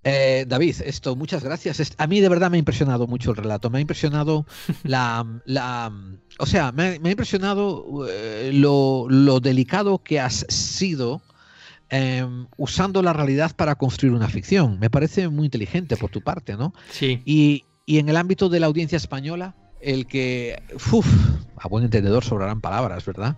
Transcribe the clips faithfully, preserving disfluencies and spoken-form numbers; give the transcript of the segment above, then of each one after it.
Eh, David, esto, muchas gracias. Es- A mí de verdad me ha impresionado mucho el relato. Me ha impresionado la, la, o sea, me ha, me ha impresionado eh, lo, lo delicado que has sido em, usando la realidad para construir una ficción. Me parece muy inteligente por tu parte, ¿no? Sí. Y, y en el ámbito de la audiencia española, el que, uf, a buen entendedor sobrarán palabras, ¿verdad?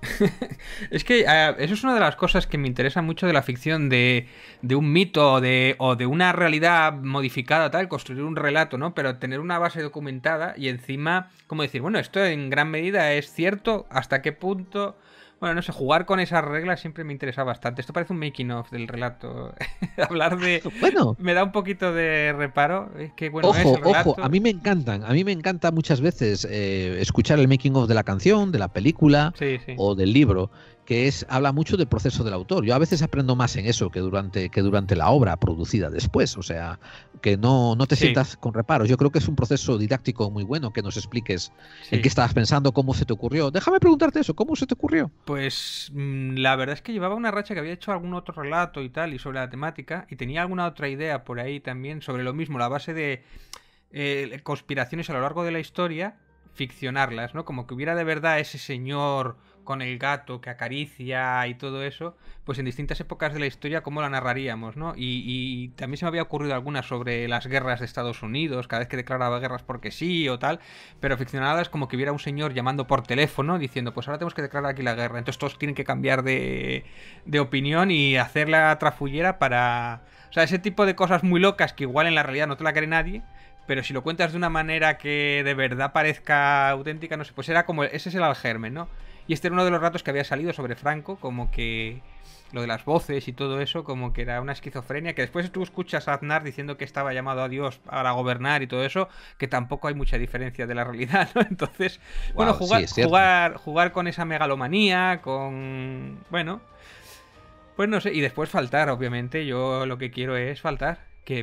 Es que eh, eso es una de las cosas que me interesa mucho de la ficción, de, de un mito o de, o de una realidad modificada, tal, construir un relato, ¿no? Pero tener una base documentada y encima, como decir, bueno, esto en gran medida es cierto, hasta qué punto. Bueno, no sé, jugar con esas reglas siempre me interesa bastante. Esto parece un making of del relato. Hablar de. Bueno, Me da un poquito de reparo. Es que bueno es ojo, el ojo, a relato. mí me encantan, a mí me encanta muchas veces eh, escuchar el making of de la canción, de la película Sí, sí. o del libro, que es habla mucho del proceso del autor. Yo a veces aprendo más en eso que durante, que durante la obra producida después, o sea, que no, no te Sí, sientas con reparos. Yo creo que es un proceso didáctico muy bueno que nos expliques en qué sí. estabas pensando, cómo se te ocurrió. Déjame preguntarte eso, ¿cómo se te ocurrió? Pues mm, la verdad es que llevaba una racha que había hecho algún otro relato y tal, y sobre la temática, y tenía alguna otra idea por ahí también sobre lo mismo, la base de eh, conspiraciones a lo largo de la historia, ficcionarlas, ¿no? Como que hubiera de verdad ese señor con el gato que acaricia y todo eso, pues en distintas épocas de la historia, ¿cómo la narraríamos, ¿no? Y, y también se me había ocurrido alguna sobre las guerras de Estados Unidos, cada vez que declaraba guerras porque sí o tal, pero ficcionadas como que hubiera un señor llamando por teléfono diciendo, pues ahora tenemos que declarar aquí la guerra, entonces todos tienen que cambiar de, de opinión y hacer la trafullera para. O sea, ese tipo de cosas muy locas que igual en la realidad no te la cree nadie, pero si lo cuentas de una manera que de verdad parezca auténtica, no sé, pues era como, ese es el algermen, ¿no? Y este era uno de los ratos que había salido sobre Franco, como que lo de las voces y todo eso, como que era una esquizofrenia, que después tú escuchas a Aznar diciendo que estaba llamado a Dios para gobernar y todo eso, que tampoco hay mucha diferencia de la realidad, ¿no? Entonces, bueno, Wow, sí, jugar, es cierto. jugar, jugar con esa megalomanía, con. Bueno, pues no sé, y después faltar, obviamente. Yo lo que quiero es faltar. Que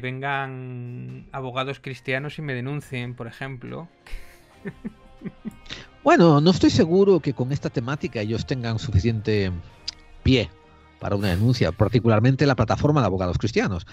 vengan abogados cristianos y me denuncien, por ejemplo. Bueno, no estoy seguro que con esta temática ellos tengan suficiente pie para una denuncia, particularmente la plataforma de abogados cristianos.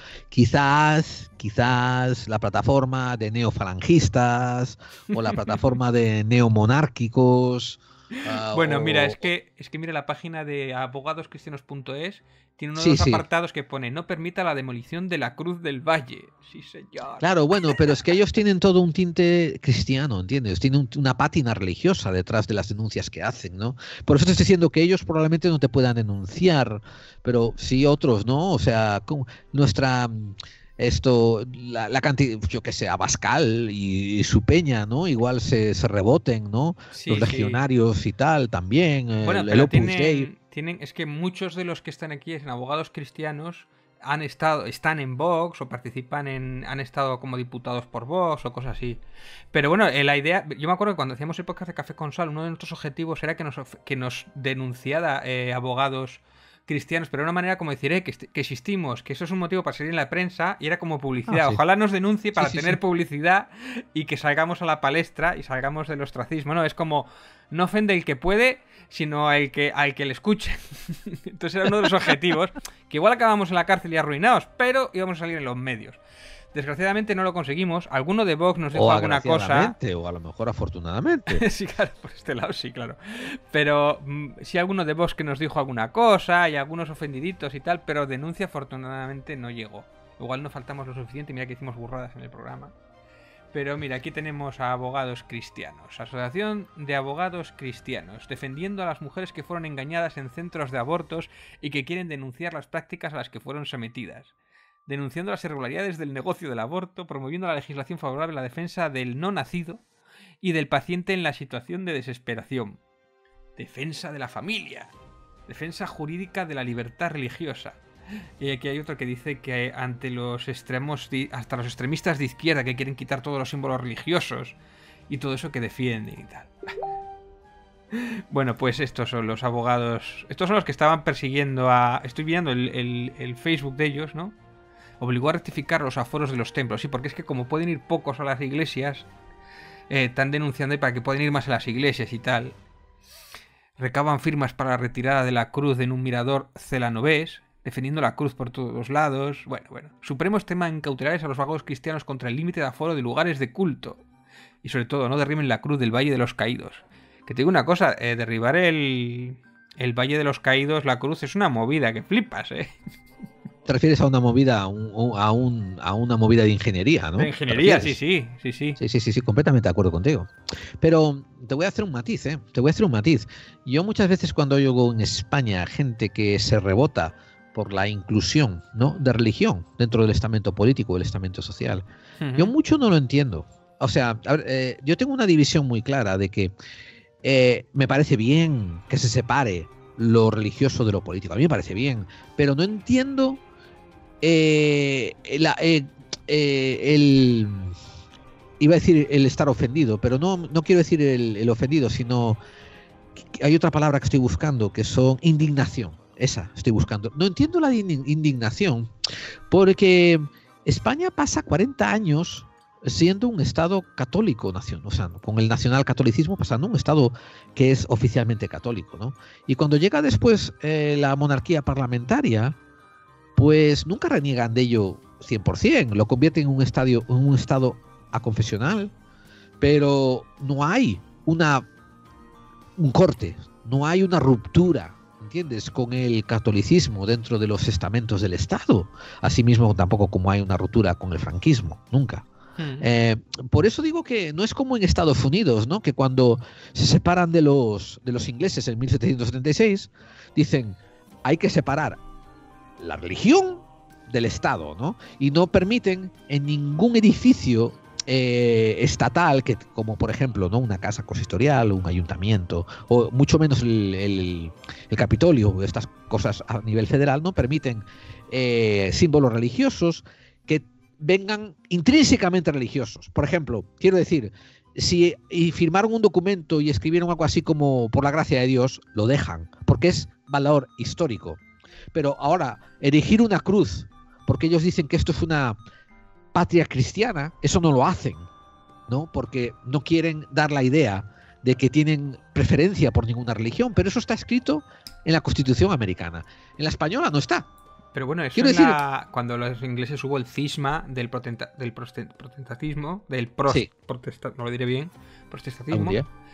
Quizás, quizás la plataforma de neofalangistas o la plataforma de neomonárquicos. Uh, Bueno, mira, o, es que, es que mira la página de abogadoscristianos punto es. Tiene uno de sí, los sí, apartados que pone no permita la demolición de la Cruz del Valle. Sí, señor. claro, bueno, pero es que ellos tienen todo un tinte cristiano, ¿entiendes? Tienen un- una pátina religiosa detrás de las denuncias que hacen, ¿no? Por eso te estoy diciendo que ellos probablemente no te puedan denunciar, pero sí otros, ¿no? O sea, como nuestra, mm, esto, la, la cantidad, yo qué sé, Abascal y, y su peña, ¿no? Igual se, se reboten, ¿no? Los Sí, sí. legionarios y tal, también, Bueno, el, el pero Opus Dei. tienen, tienen, es que muchos de los que están aquí en abogados cristianos han estado, están en Vox o participan en, han estado como diputados por Vox o cosas así. Pero bueno, eh, la idea, yo me acuerdo que cuando hacíamos el podcast de Café con Sal, uno de nuestros objetivos era que nos, que nos denunciara eh, abogados cristianos, pero de una manera como decir, eh, que, que existimos, que eso es un motivo para salir en la prensa y era como Ah, publicidad. sí, Ojalá nos denuncie sí, para sí, tener sí. publicidad y que salgamos a la palestra y salgamos del ostracismo, ¿no? Es como, no ofende el que puede, sino al que, al que le escuche. Entonces era uno de los objetivos, que igual acabamos en la cárcel y arruinados, pero íbamos a salir en los medios. Desgraciadamente no lo conseguimos. Alguno de Vox nos O dijo alguna cosa. agraciadamente, o a lo mejor afortunadamente. Sí, claro, por este lado sí, claro. Pero mm, sí alguno de Vox que nos dijo alguna cosa y algunos ofendiditos y tal, pero denuncia afortunadamente no llegó. Igual no faltamos lo suficiente, mira que hicimos burradas en el programa. Pero mira, aquí tenemos a abogados cristianos. Asociación de Abogados Cristianos, defendiendo a las mujeres que fueron engañadas en centros de abortos y que quieren denunciar las prácticas a las que fueron sometidas. Denunciando las irregularidades del negocio del aborto, promoviendo la legislación favorable a la defensa del no nacido y del paciente en la situación de desesperación. Defensa de la familia. Defensa jurídica de la libertad religiosa. Y aquí hay otro que dice que ante los extremos, hasta los extremistas de izquierda que quieren quitar todos los símbolos religiosos y todo eso que defienden y tal. Bueno, pues estos son los abogados. Estos son los que estaban persiguiendo a. Estoy viendo el, el, el Facebook de ellos, ¿no? Obligó a rectificar los aforos de los templos. Sí, porque es que como pueden ir pocos a las iglesias, eh, están denunciando para que pueden ir más a las iglesias y tal. Recaban firmas para la retirada de la cruz en un mirador celanovés. defendiendo la cruz por todos lados. Bueno, bueno. Supremos teman cautelares a los vagos cristianos contra el límite de aforo de lugares de culto. Y sobre todo, no derriben la cruz del Valle de los Caídos. Que te digo una cosa, eh, derribar el, el Valle de los Caídos, la cruz, es una movida que flipas, ¿eh? ¿Te refieres a una movida, a, un, a, un, a una movida de ingeniería, no? De ingeniería, sí, sí, sí, sí. Sí, sí, sí, sí, completamente de acuerdo contigo. Pero te voy a hacer un matiz, ¿eh? Te voy a hacer un matiz. Yo muchas veces cuando oigo en España gente que se rebota por la inclusión, ¿no?, de religión dentro del estamento político, del estamento social, uh-huh. yo mucho no lo entiendo. O sea, a ver, eh, yo tengo una división muy clara de que eh, me parece bien que se separe lo religioso de lo político. A mí me parece bien, pero no entiendo Eh, la, eh, eh, el iba a decir el estar ofendido, pero no, no quiero decir el, el ofendido, sino que hay otra palabra que estoy buscando, que son indignación. Esa estoy buscando. No entiendo la indignación porque España pasa cuarenta años siendo un estado católico, nación, o sea, con el nacionalcatolicismo pasando un estado que es oficialmente católico, ¿no? Y cuando llega después eh, la monarquía parlamentaria, pues nunca reniegan de ello cien por cien, lo convierten en un, estadio, en un estado aconfesional, pero no hay una, un corte, no hay una ruptura, ¿entiendes?, con el catolicismo dentro de los estamentos del Estado, asimismo tampoco como hay una ruptura con el franquismo, nunca. Uh-huh. Eh, por eso digo que no es como en Estados Unidos, ¿no?, que cuando se separan de los, de los ingleses en mil setecientos setenta y seis, dicen hay que separar la religión del Estado, ¿no? Y no permiten en ningún edificio eh, estatal, que, como por ejemplo, ¿no?, una casa consistorial, un ayuntamiento, o mucho menos el, el, el Capitolio, estas cosas a nivel federal, no permiten eh, símbolos religiosos que vengan intrínsecamente religiosos. Por ejemplo, quiero decir, si y firmaron un documento y escribieron algo así como por la gracia de Dios, lo dejan, porque es valor histórico. Pero ahora, erigir una cruz, porque ellos dicen que esto es una patria cristiana, eso no lo hacen, ¿no? Porque no quieren dar la idea de que tienen preferencia por ninguna religión, pero eso está escrito en la Constitución americana. En la española no está. Pero bueno, eso es la... cuando los ingleses hubo el cisma del, protenta... del protestantismo, del pros... sí. protesta... no lo diré bien, protestantismo.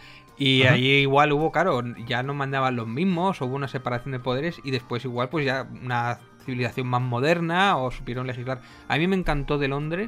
Y Ajá. allí igual hubo, claro, ya no mandaban los mismos, hubo una separación de poderes y después igual pues ya una civilización más moderna o supieron legislar. A mí me encantó de Londres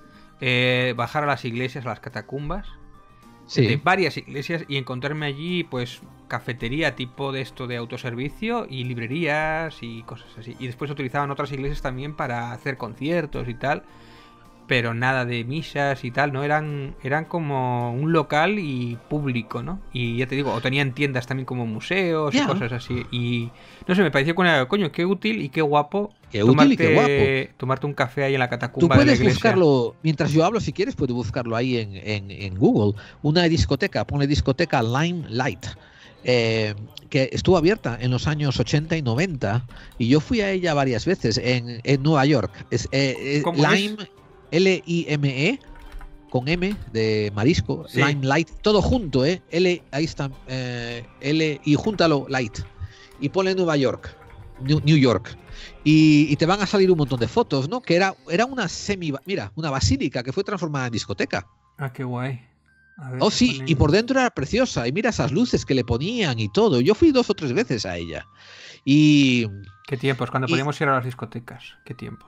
eh, bajar a las iglesias, a las catacumbas, sí. de varias iglesias y encontrarme allí pues cafetería tipo de esto de autoservicio y librerías y cosas así. Y después utilizaban otras iglesias también para hacer conciertos y tal. Pero nada de misas y tal, ¿no? Eran, eran como un local y público, ¿no? Y ya te digo, o tenían tiendas también como museos yeah. y cosas así. Y no sé, me pareció que, coño, qué útil y qué guapo. Qué tomarte, útil y qué guapo. Tomarte un café ahí en la catacumba. Tú puedes de la iglesia. buscarlo, mientras yo hablo, si quieres, puedes buscarlo ahí en, en, en Google. Una discoteca, ponle discoteca Limelight. Eh, que estuvo abierta en los años ochenta y noventa. Y yo fui a ella varias veces en, en Nueva York. Es, eh, Lime. Es? L I M E con M de marisco, sí. Limelight, todo junto, ¿eh? L, ahí está, eh, L y júntalo, Light. Y ponle Nueva York, New, New York. Y, y te van a salir un montón de fotos, ¿no? Que era, era una semi, mira, una basílica que fue transformada en discoteca. Ah, qué guay. A ver, oh, sí, ponen... y por dentro era preciosa. Y mira esas luces que le ponían y todo. Yo fui dos o tres veces a ella. Y... Qué tiempos, cuando y... podíamos ir a las discotecas. Qué tiempos.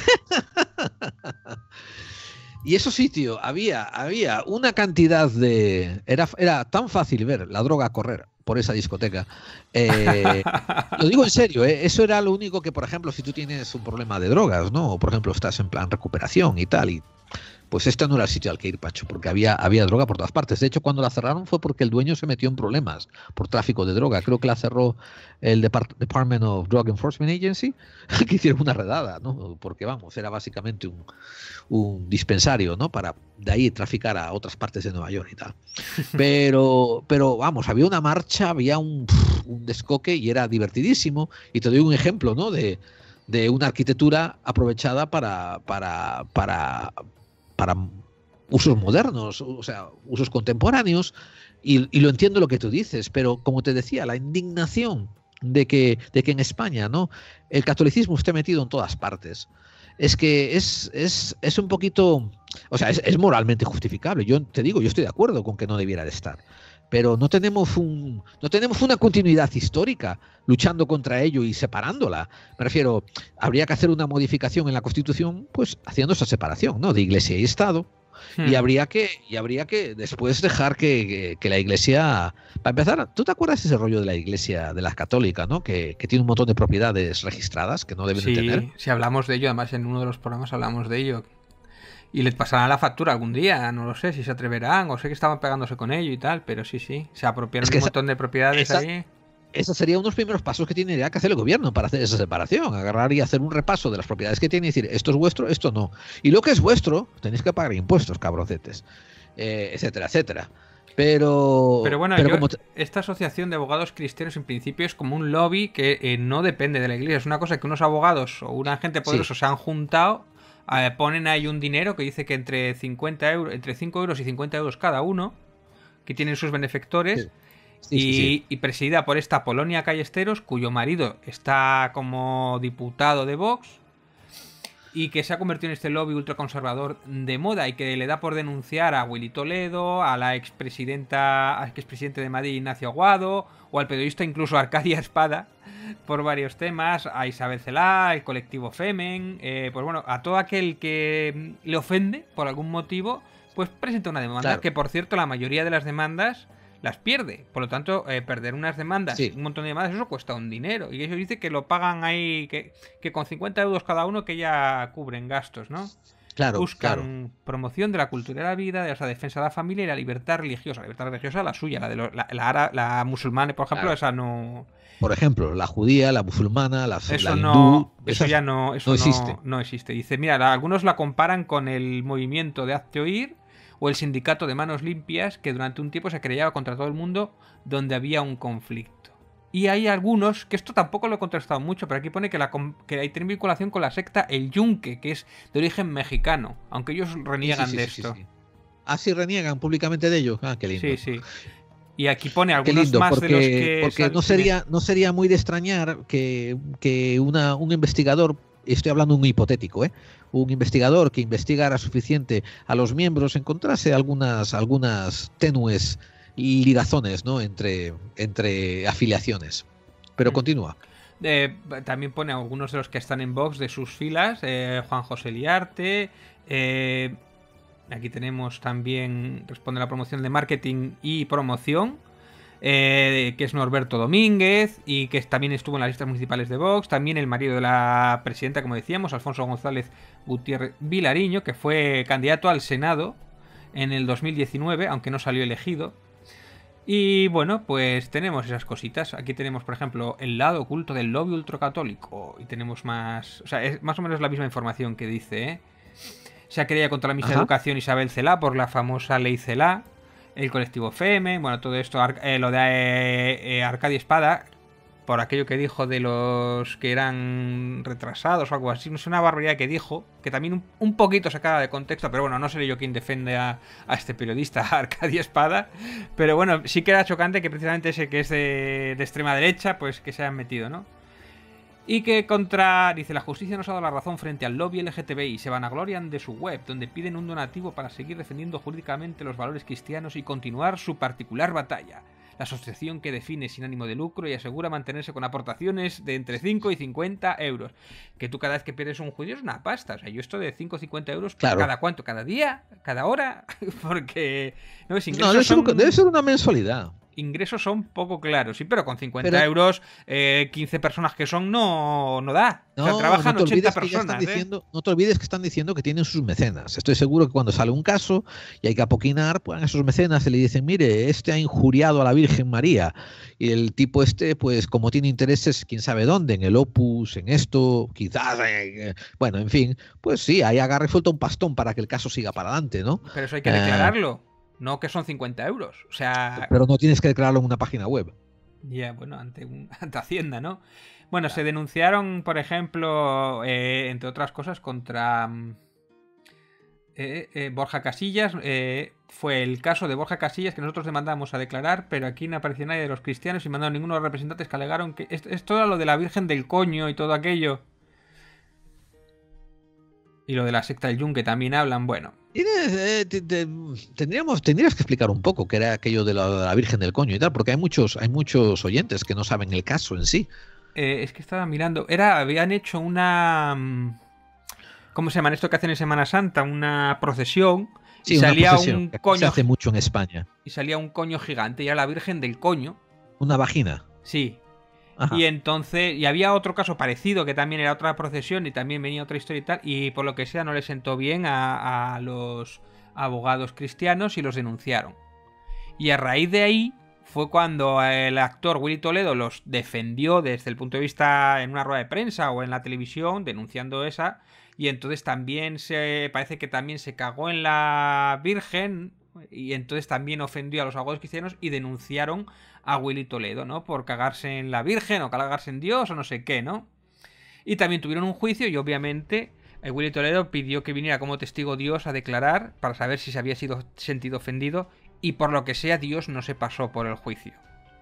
Y esos sitios, había, había una cantidad de... Era, era tan fácil ver la droga correr por esa discoteca. Eh, lo digo en serio, ¿eh? Eso era lo único que, por ejemplo, si tú tienes un problema de drogas, ¿no? O, por ejemplo, estás en plan recuperación y tal, y pues este no era el sitio al que ir, Pacho, porque había, había droga por todas partes. De hecho, cuando la cerraron fue porque el dueño se metió en problemas por tráfico de droga. Creo que la cerró el Depart- Department of Drug Enforcement Agency, que hicieron una redada, ¿no? Porque, vamos, era básicamente un, un dispensario, ¿no? Para de ahí traficar a otras partes de Nueva York y tal. Pero, pero vamos, había una marcha, había un, un descoque y era divertidísimo. Y te doy un ejemplo, ¿no? De, de una arquitectura aprovechada para... para, para para usos modernos, o sea, usos contemporáneos, y, y lo entiendo lo que tú dices, pero como te decía, la indignación de que, de que en España, ¿no?, el catolicismo esté metido en todas partes. Es que es, es, es un poquito, o sea, es, es moralmente justificable. Yo te digo, yo estoy de acuerdo con que no debiera de estar, pero no tenemos un, no tenemos una continuidad histórica luchando contra ello y separándola. Me refiero, habría que hacer una modificación en la Constitución, pues haciendo esa separación, ¿no?, de Iglesia y Estado. Hmm. Y habría que, y habría que después dejar que, que, que la Iglesia, para empezar, ¿tú te acuerdas ese rollo de la Iglesia, de la católica, ¿no?, que, que tiene un montón de propiedades registradas que no deben Sí, de tener? si hablamos de ello, además en uno de los programas hablamos de ello. Y les pasarán la factura algún día, no lo sé, si se atreverán, o sé que estaban pegándose con ello y tal, pero sí, sí, se apropiaron Es de que un esa, montón de propiedades esa, ahí. ese sería uno de los primeros pasos que tiene ya que hacer el gobierno para hacer esa separación, agarrar y hacer un repaso de las propiedades que tiene y decir, esto es vuestro, esto no. Y lo que es vuestro, tenéis que pagar impuestos, cabrocetes, eh, etcétera, etcétera. Pero, Pero bueno, pero yo, como te- esta asociación de abogados cristianos en principio es como un lobby que eh, no depende de la iglesia. Es una cosa que unos abogados o una gente sí, poderosa se han juntado, eh, ponen ahí un dinero que dice que entre cincuenta euros, entre cinco euros y cincuenta euros cada uno, que tienen sus benefactores, sí, sí, sí, sí. y, y presidida por esta Polonia Callesteros, cuyo marido está como diputado de Vox, y que se ha convertido en este lobby ultraconservador de moda y que le da por denunciar a Willy Toledo, a la expresidenta, al expresidente de Madrid Ignacio Aguado, o al periodista incluso Arcadia Espada, por varios temas, a Isabel Celá, al colectivo Femen, eh, pues bueno, a todo aquel que le ofende por algún motivo, pues presenta una demanda, Claro, que por cierto la mayoría de las demandas las pierde. Por lo tanto, eh, perder unas demandas, sí, un montón de demandas, eso cuesta un dinero. Y ellos dicen que lo pagan ahí, que, que con cincuenta euros cada uno que ya cubren gastos, ¿no? claro, claro, Buscan promoción de la cultura de la vida, de la defensa de la familia y la libertad religiosa. La libertad religiosa, la suya, la de los, la, la, ara- la musulmana, por ejemplo, claro. esa no. Por ejemplo, la judía, la musulmana, la, la Eso hindú, no. Eso esas ya no. no Eso existen. no, no existe. Dice, mira, la- algunos la comparan con el movimiento de Hazte Oír o el sindicato de Manos Limpias, que durante un tiempo se querellaba contra todo el mundo donde había un conflicto. Y hay algunos, que esto tampoco lo he contrastado mucho, pero aquí pone que, la, que hay tiene vinculación con la secta El Yunque, que es de origen mexicano, aunque ellos Sí, sí, reniegan sí, de sí, sí, esto. sí. Ah, sí, reniegan públicamente de ello. Ah, qué lindo. Sí, sí. Y aquí pone Qué algunos lindo, más de los porque, que... porque Sal... no Dime. sería, no sería muy de extrañar que, que una, un investigador, estoy hablando de un hipotético, ¿eh? Un investigador que investigara suficiente a los miembros encontrase algunas, algunas tenues ligazones, ¿no?, entre, entre afiliaciones. Pero Hmm. continúa. Eh, también pone algunos de los que están en Vox de sus filas, eh, Juan José Liarte, eh, aquí tenemos también, responde a la promoción de marketing y promoción, eh, que es Norberto Domínguez, y que también estuvo en las listas municipales de Vox, también el marido de la presidenta, como decíamos, Alfonso González Gutiérrez Vilariño, que fue candidato al Senado en el dos mil diecinueve, aunque no salió elegido. Y bueno, pues tenemos esas cositas. Aquí tenemos, por ejemplo, el lado oculto del lobby ultracatólico. Y tenemos más... O sea, es más o menos la misma información que dice, ¿eh? Se ha querido contra la misa de Ajá. educación Isabel Celá por la famosa ley Celá. El colectivo Feme. Bueno, todo esto, eh, lo de eh, eh, Arcadia Espada, por aquello que dijo de los que eran retrasados o algo así. No sé, una barbaridad que dijo, que también un, un poquito sacada de contexto, pero bueno, no seré yo quien defiende a, a este periodista, a Arcadia Espada. Pero bueno, sí que era chocante que precisamente ese que es de, de extrema derecha, pues que se hayan metido, ¿no? Y que contra, dice, la justicia nos ha dado la razón frente al lobby L G T B I, se vanaglorian de su web, donde piden un donativo para seguir defendiendo jurídicamente los valores cristianos y continuar su particular batalla. La asociación que define sin ánimo de lucro y asegura mantenerse con aportaciones de entre cinco y cincuenta euros. Que tú cada vez que pierdes un juicio es una pasta. O sea, yo esto de cinco o cincuenta euros, Claro. ¿cada cuánto? ¿Cada día? ¿Cada hora? Porque... No, es No, ingresos debe ser, son... debe ser una mensualidad. Ingresos son poco claros, sí, pero con cincuenta Pero- euros, eh, quince personas que son, no, no da. O sea, No, trabajan no te ochenta olvides que ya están personas, ¿eh? diciendo, no te olvides que están diciendo que tienen sus mecenas. Estoy seguro que cuando sale un caso y hay que apoquinar, pues a esos mecenas se le dicen, mire, este ha injuriado a la Virgen María. Y el tipo este, pues como tiene intereses, quién sabe dónde, en el Opus, en esto, quizás, eh, bueno, en fin, pues sí, ahí agarra y suelta un pastón para que el caso siga para adelante, ¿no? Pero eso hay que Eh, declararlo, no que son cincuenta euros. O sea, pero no tienes que declararlo en una página web. ya, bueno, ante, un, ante Hacienda, ¿no? Bueno, se denunciaron, por ejemplo, eh, entre otras cosas, contra... Eh, eh, Borja Casillas, eh, fue el caso de Borja Casillas que nosotros demandamos a declarar, pero aquí no apareció nadie de los cristianos y mandaron ninguno de los representantes que alegaron que es, es todo lo de la Virgen del Coño y todo aquello. Y lo de la secta del Yunque también hablan, bueno. Tienes, eh, te, te, tendríamos, tendrías que explicar un poco qué era aquello de la, de la Virgen del Coño y tal, porque hay muchos, hay muchos oyentes que no saben el caso en sí. Eh, es que estaba mirando, era, habían hecho una... ¿Cómo se llaman esto que hacen en Semana Santa? Una procesión. Sí, y una salía procesión, un que aquí coño. se hace mucho en España. Y salía un coño gigante, y era la Virgen del Coño. Una vagina. Sí. Ajá. Y entonces, y había otro caso parecido que también era otra procesión y también venía otra historia y tal, y por lo que sea no le sentó bien a, a los abogados cristianos y los denunciaron. Y a raíz de ahí fue cuando el actor Willy Toledo los defendió desde el punto de vista en una rueda de prensa o en la televisión, denunciando esa, y entonces también se parece que también se cagó en la Virgen, y entonces también ofendió a los abogados cristianos y denunciaron a Willy Toledo, ¿no? Por cagarse en la Virgen o cagarse en Dios o no sé qué, ¿no? Y también tuvieron un juicio y obviamente eh, Willy Toledo pidió que viniera como testigo Dios a declarar para saber si se había sido sentido ofendido y por lo que sea Dios no se pasó por el juicio.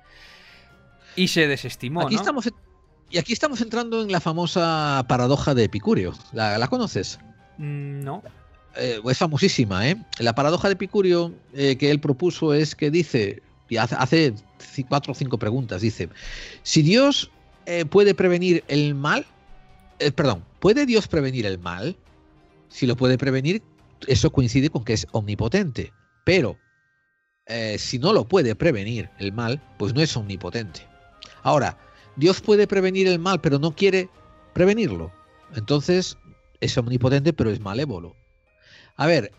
Y se desestimó, aquí ¿no? Estamos, y aquí estamos entrando en la famosa paradoja de Epicurio. ¿La, la conoces? Mm, no. Eh, es famosísima, ¿eh? La paradoja de Epicurio eh, que él propuso es que dice, y hace, hace cuatro o cinco preguntas, dice, si Dios eh, puede prevenir el mal, eh, perdón, ¿puede Dios prevenir el mal? Si lo puede prevenir, eso coincide con que es omnipotente, pero eh, si no lo puede prevenir el mal, pues no es omnipotente. Ahora, Dios puede prevenir el mal, pero no quiere prevenirlo, entonces es omnipotente, pero es malévolo. A ver,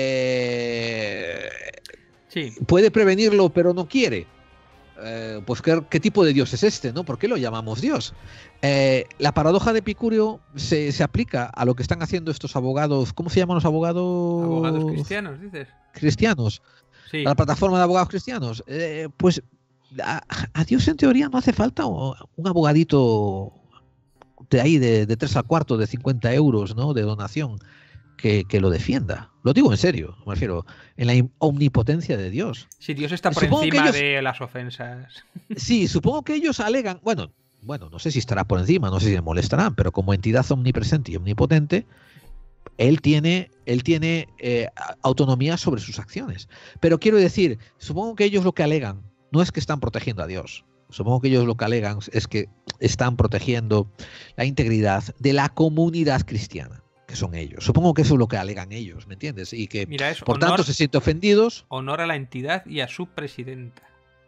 eh, sí. puede prevenirlo, pero no quiere. Eh, pues ¿qué, ¿qué tipo de Dios es este, no? ¿Por qué lo llamamos Dios? Eh, la paradoja de Epicurio se, se aplica a lo que están haciendo estos abogados. ¿Cómo se llaman los abogados? Abogados cristianos, dices. Cristianos. Sí. A la plataforma de abogados cristianos. Eh, pues a, a Dios en teoría no hace falta un abogadito de ahí de, de tres al cuarto, de cincuenta euros, ¿no? De donación. Que, que lo defienda. Lo digo en serio, me refiero, en la omnipotencia de Dios. Si Dios está por supongo encima ellos, de las ofensas. Sí, supongo que ellos alegan, bueno, bueno, no sé si estará por encima, no sé si le molestarán, pero como entidad omnipresente y omnipotente, él tiene, él tiene eh, autonomía sobre sus acciones. Pero quiero decir, supongo que ellos lo que alegan no es que están protegiendo a Dios. Supongo que ellos lo que alegan es que están protegiendo la integridad de la comunidad cristiana. Que son ellos. Supongo que eso es lo que alegan ellos, ¿me entiendes? Y que Mira, es por honor, tanto se sienten ofendidos. Honor a la entidad y a su presidenta.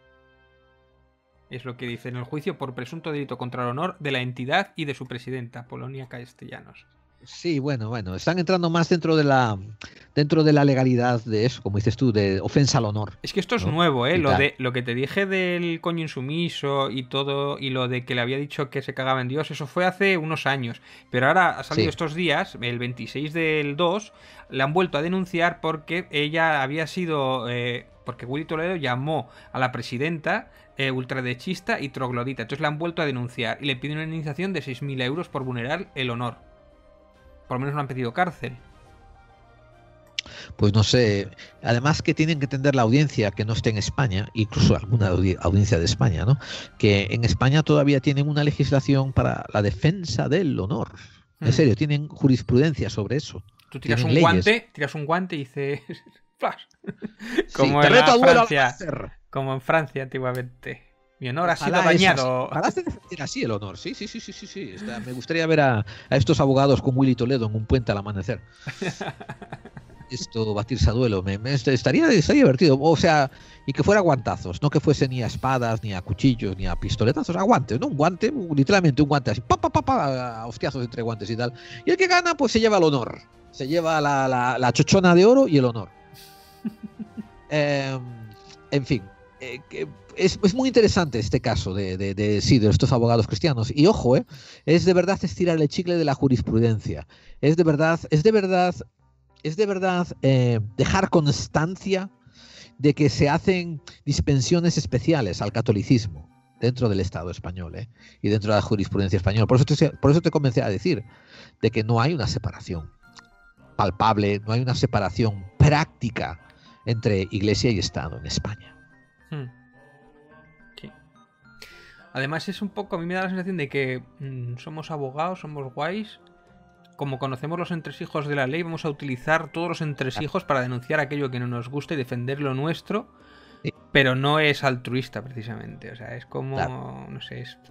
Es lo que dice en el juicio por presunto delito contra el honor de la entidad y de su presidenta, Polonia Castellanos. Sí, bueno, bueno, están entrando más dentro de la dentro de la legalidad de eso, como dices tú, de ofensa al honor. Es que esto es ¿no? nuevo, ¿eh? Lo, de, lo que te dije del coño insumiso y todo, y lo de que le había dicho que se cagaba en Dios, eso fue hace unos años. Pero ahora ha salido sí. estos días, el veintiséis del dos, le han vuelto a denunciar porque ella había sido... Eh, porque Willy Toledo llamó a la presidenta eh, ultraderechista y troglodita. Entonces le han vuelto a denunciar y le piden una indemnización de seis mil euros por vulnerar el honor. Por lo menos no han pedido cárcel. Pues no sé, además que tienen que entender la audiencia que no esté en España, incluso alguna audi audiencia de España, ¿no? Que en España todavía tienen una legislación para la defensa del honor. En mm. serio, tienen jurisprudencia sobre eso. Tú tiras un guante, tiras un guante y dices flash. Como sí, en la Francia, como en Francia antiguamente. Mi honor ha sido dañado. Para defender así el honor. Sí, sí, sí, sí, sí, sí. Está, me gustaría ver a, a estos abogados con Willy Toledo en un puente al amanecer. Esto, batirse a duelo, me, me estaría, estaría divertido. O sea, y que fuera guantazos, no que fuese ni a espadas, ni a cuchillos, ni a pistoletazos, a guantes, ¿no? Un guante, literalmente un guante así, pa, pa, pa, pa, a hostiazos entre guantes y tal. Y el que gana, pues se lleva el honor. Se lleva la, la, la chochona de oro y el honor. eh, en fin. Eh, es, es muy interesante este caso de, de, de, sí, de estos abogados cristianos. Y ojo, eh, es de verdad estirar el chicle de la jurisprudencia. Es de verdad, es de verdad, es de verdad eh, dejar constancia de que se hacen dispensiones especiales al catolicismo dentro del Estado español eh, y dentro de la jurisprudencia española. Por eso, te, por eso te comencé a decir de que no hay una separación. palpable, no hay una separación práctica entre Iglesia y Estado en España. Hmm. Sí. Además es un poco, a mí me da la sensación de que mmm, somos abogados, somos guays. Como conocemos los entresijos de la ley, vamos a utilizar todos los entresijos para denunciar aquello que no nos gusta y defender lo nuestro, sí. Pero no es altruista precisamente, o sea, es como, claro. No sé, es...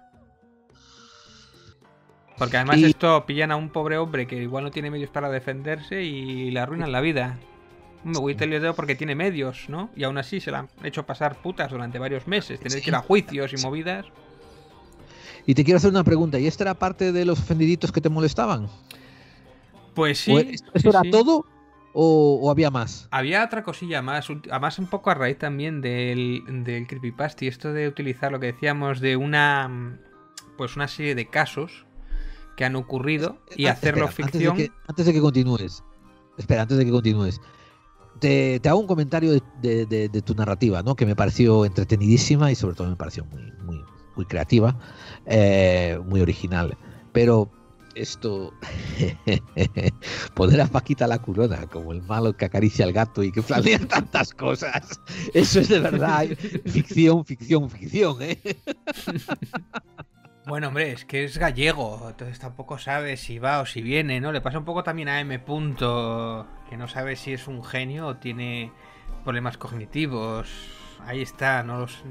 Porque además y... esto pillan a un pobre hombre que igual no tiene medios para defenderse y le arruinan la vida. Me voy a dedo porque tiene medios, ¿no? Y aún así se la han hecho pasar putas durante varios meses, tener sí. que ir a juicios y movidas. Y te quiero hacer una pregunta, ¿y esta era parte de los ofendiditos que te molestaban? Pues sí. ¿Esto sí, era sí. todo o, o había más? Había otra cosilla más, además un poco a raíz también del, del creepypasta y esto de utilizar lo que decíamos de una, pues una serie de casos que han ocurrido y ah, hacerlo espera, ficción. Antes de, que, antes de que continúes, espera, antes de que continúes, te, te hago un comentario de, de, de, de tu narrativa, ¿no? Que me pareció entretenidísima y sobre todo me pareció muy, muy, muy creativa, eh, muy original. Pero esto, poner a Paquita la Curona como el malo que acaricia al gato y que planea tantas cosas, eso es de verdad ficción, ficción, ficción, ¿eh? Bueno, hombre, es que es gallego, entonces tampoco sabe si va o si viene, ¿no? Le pasa un poco también a M. Punto, que no sabe si es un genio o tiene problemas cognitivos. Ahí está, no los...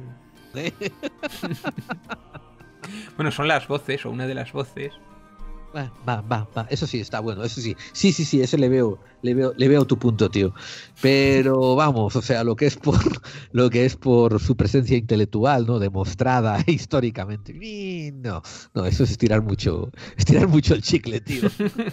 Bueno, son las voces, o una de las voces. Va, va, va, va, eso sí está bueno, eso sí, sí, sí, sí, eso le veo, le veo, le veo tu punto, tío. Pero vamos, o sea, lo que es por, lo que es por su presencia intelectual, ¿no? Demostrada históricamente, no, no, eso es estirar mucho, estirar mucho el chicle, tío.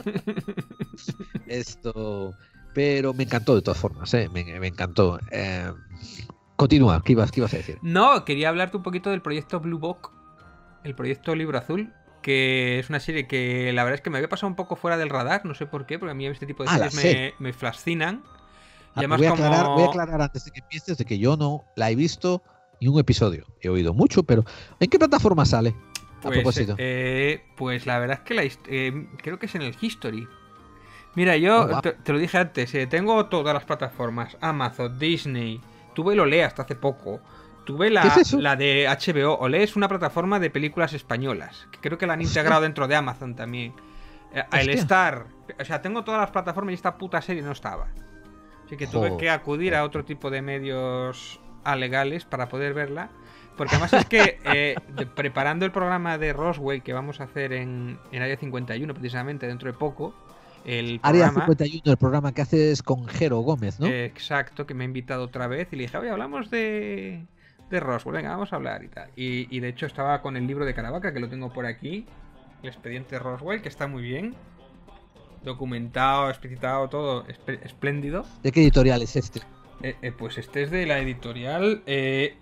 Esto, pero me encantó de todas formas, ¿eh? me, me encantó. Eh, continúa, ¿qué ibas, qué ibas a decir? No, quería hablarte un poquito del proyecto Blue Book, el proyecto Libro Azul. Que es una serie que la verdad es que me había pasado un poco fuera del radar, no sé por qué, porque a mí este tipo de ah, series me, me fascinan. Y además voy, a aclarar, como... voy a aclarar antes de que empieces de que yo no la he visto ni un episodio. He oído mucho, pero ¿en qué plataforma sale? Pues, a propósito. Eh, pues la verdad es que la, eh, creo que es en el History. Mira, yo oh, wow. te, te lo dije antes, eh, tengo todas las plataformas, Amazon, Disney, tuve el Olé hasta hace poco. Tuve la, ¿Qué es eso? la de H B O. Olé es una plataforma de películas españolas, que creo que la han Hostia. integrado dentro de Amazon también. Eh, el Star, o sea, tengo todas las plataformas y esta puta serie no estaba. Así que tuve oh, que acudir oh. a otro tipo de medios alegales para poder verla. Porque además es que eh, de, preparando el programa de Roswell que vamos a hacer en, en Área cincuenta y uno precisamente dentro de poco, el Área programa, cincuenta y uno, el programa que haces con Jero Gómez, ¿no? Eh, exacto, que me ha invitado otra vez y le dije, oye, hablamos de... de Roswell, venga, vamos a hablar y tal. Y, y de hecho estaba con el libro de Caravaca, que lo tengo por aquí, el expediente Roswell, que está muy bien, documentado, explicitado, todo espléndido. ¿De qué editorial es este? Eh, eh, pues este es de la editorial eh,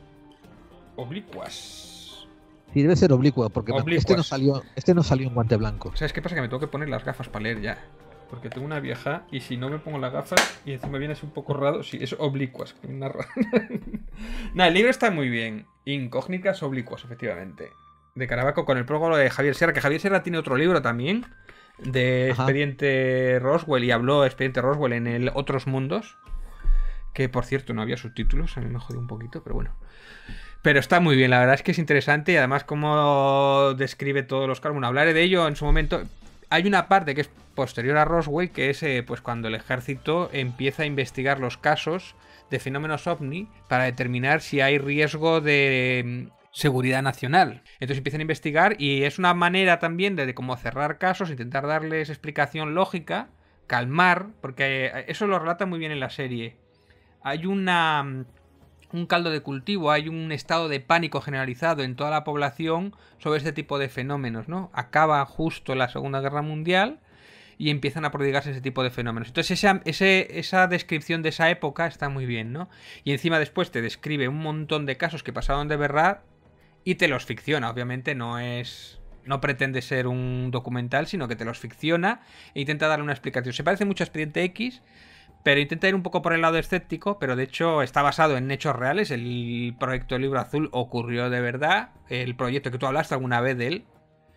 Oblicuas. Sí, debe ser Oblicua, porque Oblicuas. este no salió, este no salió en guante blanco. ¿Sabes qué pasa? Que me tengo que poner las gafas para leer ya. Porque tengo una vieja y si no me pongo las gafas y encima viene así un poco raro, sí, es Oblicuas. Nada, el libro está muy bien. Incógnitas Oblicuas, efectivamente. De Caravaca con el prólogo de Javier Sierra, que Javier Sierra tiene otro libro también de Ajá. Expediente Roswell y habló de Expediente Roswell en el Otros Mundos. Que por cierto no había subtítulos, a mí me jodió un poquito, pero bueno. Pero está muy bien, la verdad es que es interesante y además cómo describe todos los casos. Bueno, hablaré de ello en su momento. Hay una parte que es posterior a Roswell, que es eh, pues cuando el ejército empieza a investigar los casos de fenómenos ovni para determinar si hay riesgo de seguridad nacional. Entonces empiezan a investigar y es una manera también de, de como cerrar casos, intentar darles explicación lógica, calmar, porque eso lo relata muy bien en la serie. Hay una... un caldo de cultivo, hay un estado de pánico generalizado en toda la población sobre este tipo de fenómenos, ¿no? Acaba justo la Segunda Guerra Mundial y empiezan a prodigarse ese tipo de fenómenos. Entonces esa, ese, esa descripción de esa época está muy bien, ¿no? Y encima después te describe un montón de casos que pasaron de verdad y te los ficciona. Obviamente no es... no pretende ser un documental, sino que te los ficciona e intenta darle una explicación. Se parece mucho a Expediente X, pero intenta ir un poco por el lado escéptico, pero de hecho está basado en hechos reales. El proyecto Libro Azul ocurrió de verdad. El proyecto que tú hablaste alguna vez de él.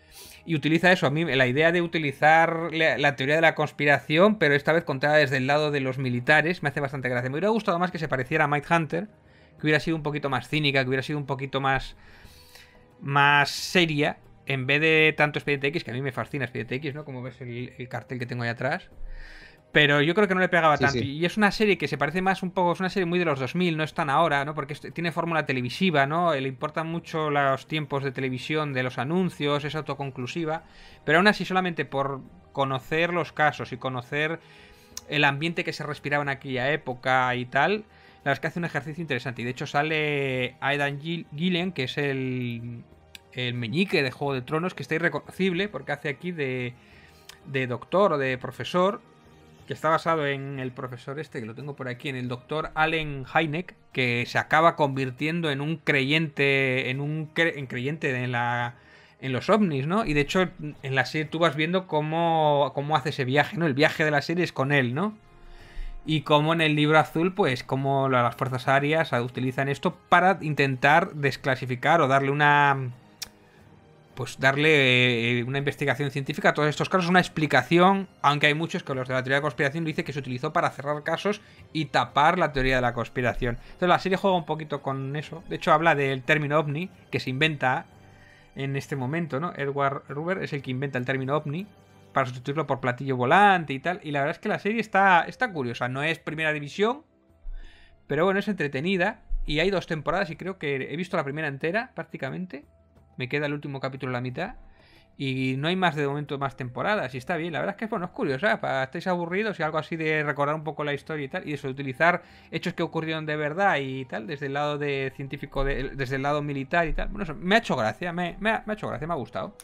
Y utiliza eso, a mí la idea de utilizar la, la teoría de la conspiración, pero esta vez contada desde el lado de los militares, me hace bastante gracia. Me hubiera gustado más que se pareciera a Mindhunter, que hubiera sido un poquito más cínica, que hubiera sido un poquito más, más seria, en vez de tanto Expediente X, que a mí me fascina Expediente X, ¿no? Como ves el, el cartel que tengo ahí atrás. Pero yo creo que no le pegaba Sí, tanto. sí. Y es una serie que se parece más un poco... Es una serie muy de los dos mil, no es tan ahora, ¿no? Porque es- tiene fórmula televisiva, ¿no? Le importan mucho los tiempos de televisión de los anuncios, es autoconclusiva. Pero aún así, solamente por conocer los casos y conocer el ambiente que se respiraba en aquella época y tal, la verdad es que hace un ejercicio interesante. Y de hecho sale Aidan Gil- Gillen, que es el, el meñique de Juego de Tronos, que está irreconocible porque hace aquí de, de doctor o de profesor, que está basado en el profesor este, que lo tengo por aquí, en el doctor Allen Hynek, que se acaba convirtiendo en un creyente, en un cre- en creyente en la en los ovnis, ¿no? Y de hecho en la serie tú vas viendo cómo, cómo hace ese viaje, ¿no? El viaje de la serie es con él, ¿no? Y como en el libro azul, pues como las fuerzas aéreas utilizan esto para intentar desclasificar o darle una... pues darle eh, una investigación científica a todos estos casos, una explicación, aunque hay muchos que los de la teoría de la conspiración dicen que se utilizó para cerrar casos y tapar la teoría de la conspiración. Entonces la serie juega un poquito con eso. De hecho habla del término ovni, que se inventa en este momento, ¿no? Edward Ruber es el que inventa el término ovni para sustituirlo por platillo volante y tal. Y la verdad es que la serie está, está curiosa. No es primera división, pero bueno, es entretenida. Y hay dos temporadas y creo que he visto la primera entera prácticamente. Me queda el último capítulo a la mitad. Y no hay más de momento más temporadas. Y está bien. La verdad es que bueno, es curioso, ¿eh? Para estáis aburridos y algo así de recordar un poco la historia y tal. Y eso, de utilizar hechos que ocurrieron de verdad y tal. Desde el lado de científico, de, desde el lado militar y tal. Bueno, eso me ha hecho gracia. Me, me, ha, me ha hecho gracia, me ha gustado.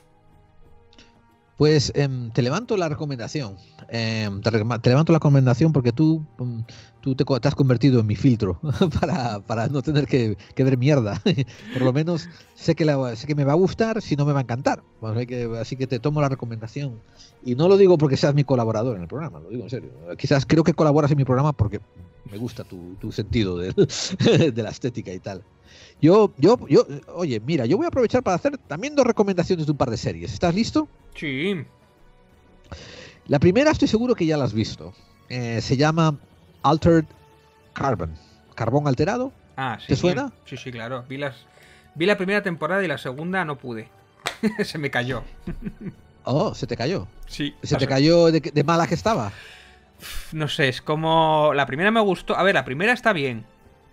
Pues em, te levanto la recomendación. Em, te, re- te levanto la recomendación porque tú, mm, tú te, co- te has convertido en mi filtro para, para no tener que, que ver mierda. Por lo menos sé que, la- sé que me va a gustar, si no me va a encantar. Bueno, hay que- así que te tomo la recomendación. Y no lo digo porque seas mi colaborador en el programa, lo digo en serio. Quizás creo que colaboras en mi programa porque me gusta tu, tu sentido del- de la estética y tal. Yo, yo, yo, oye, mira, yo voy a aprovechar para hacer también dos recomendaciones de un par de series. ¿Estás listo? Sí. La primera estoy seguro que ya la has visto. Eh, se llama Altered Carbon. ¿Carbón alterado? Ah, sí. ¿Te suena? Sí, sí, claro. Vi, las, vi la primera temporada y la segunda no pude. Se me cayó. Oh, se te cayó. Sí. ¿Se o te sea, cayó de, de mala que estaba? No sé, es como... La primera me gustó... A ver, la primera está bien.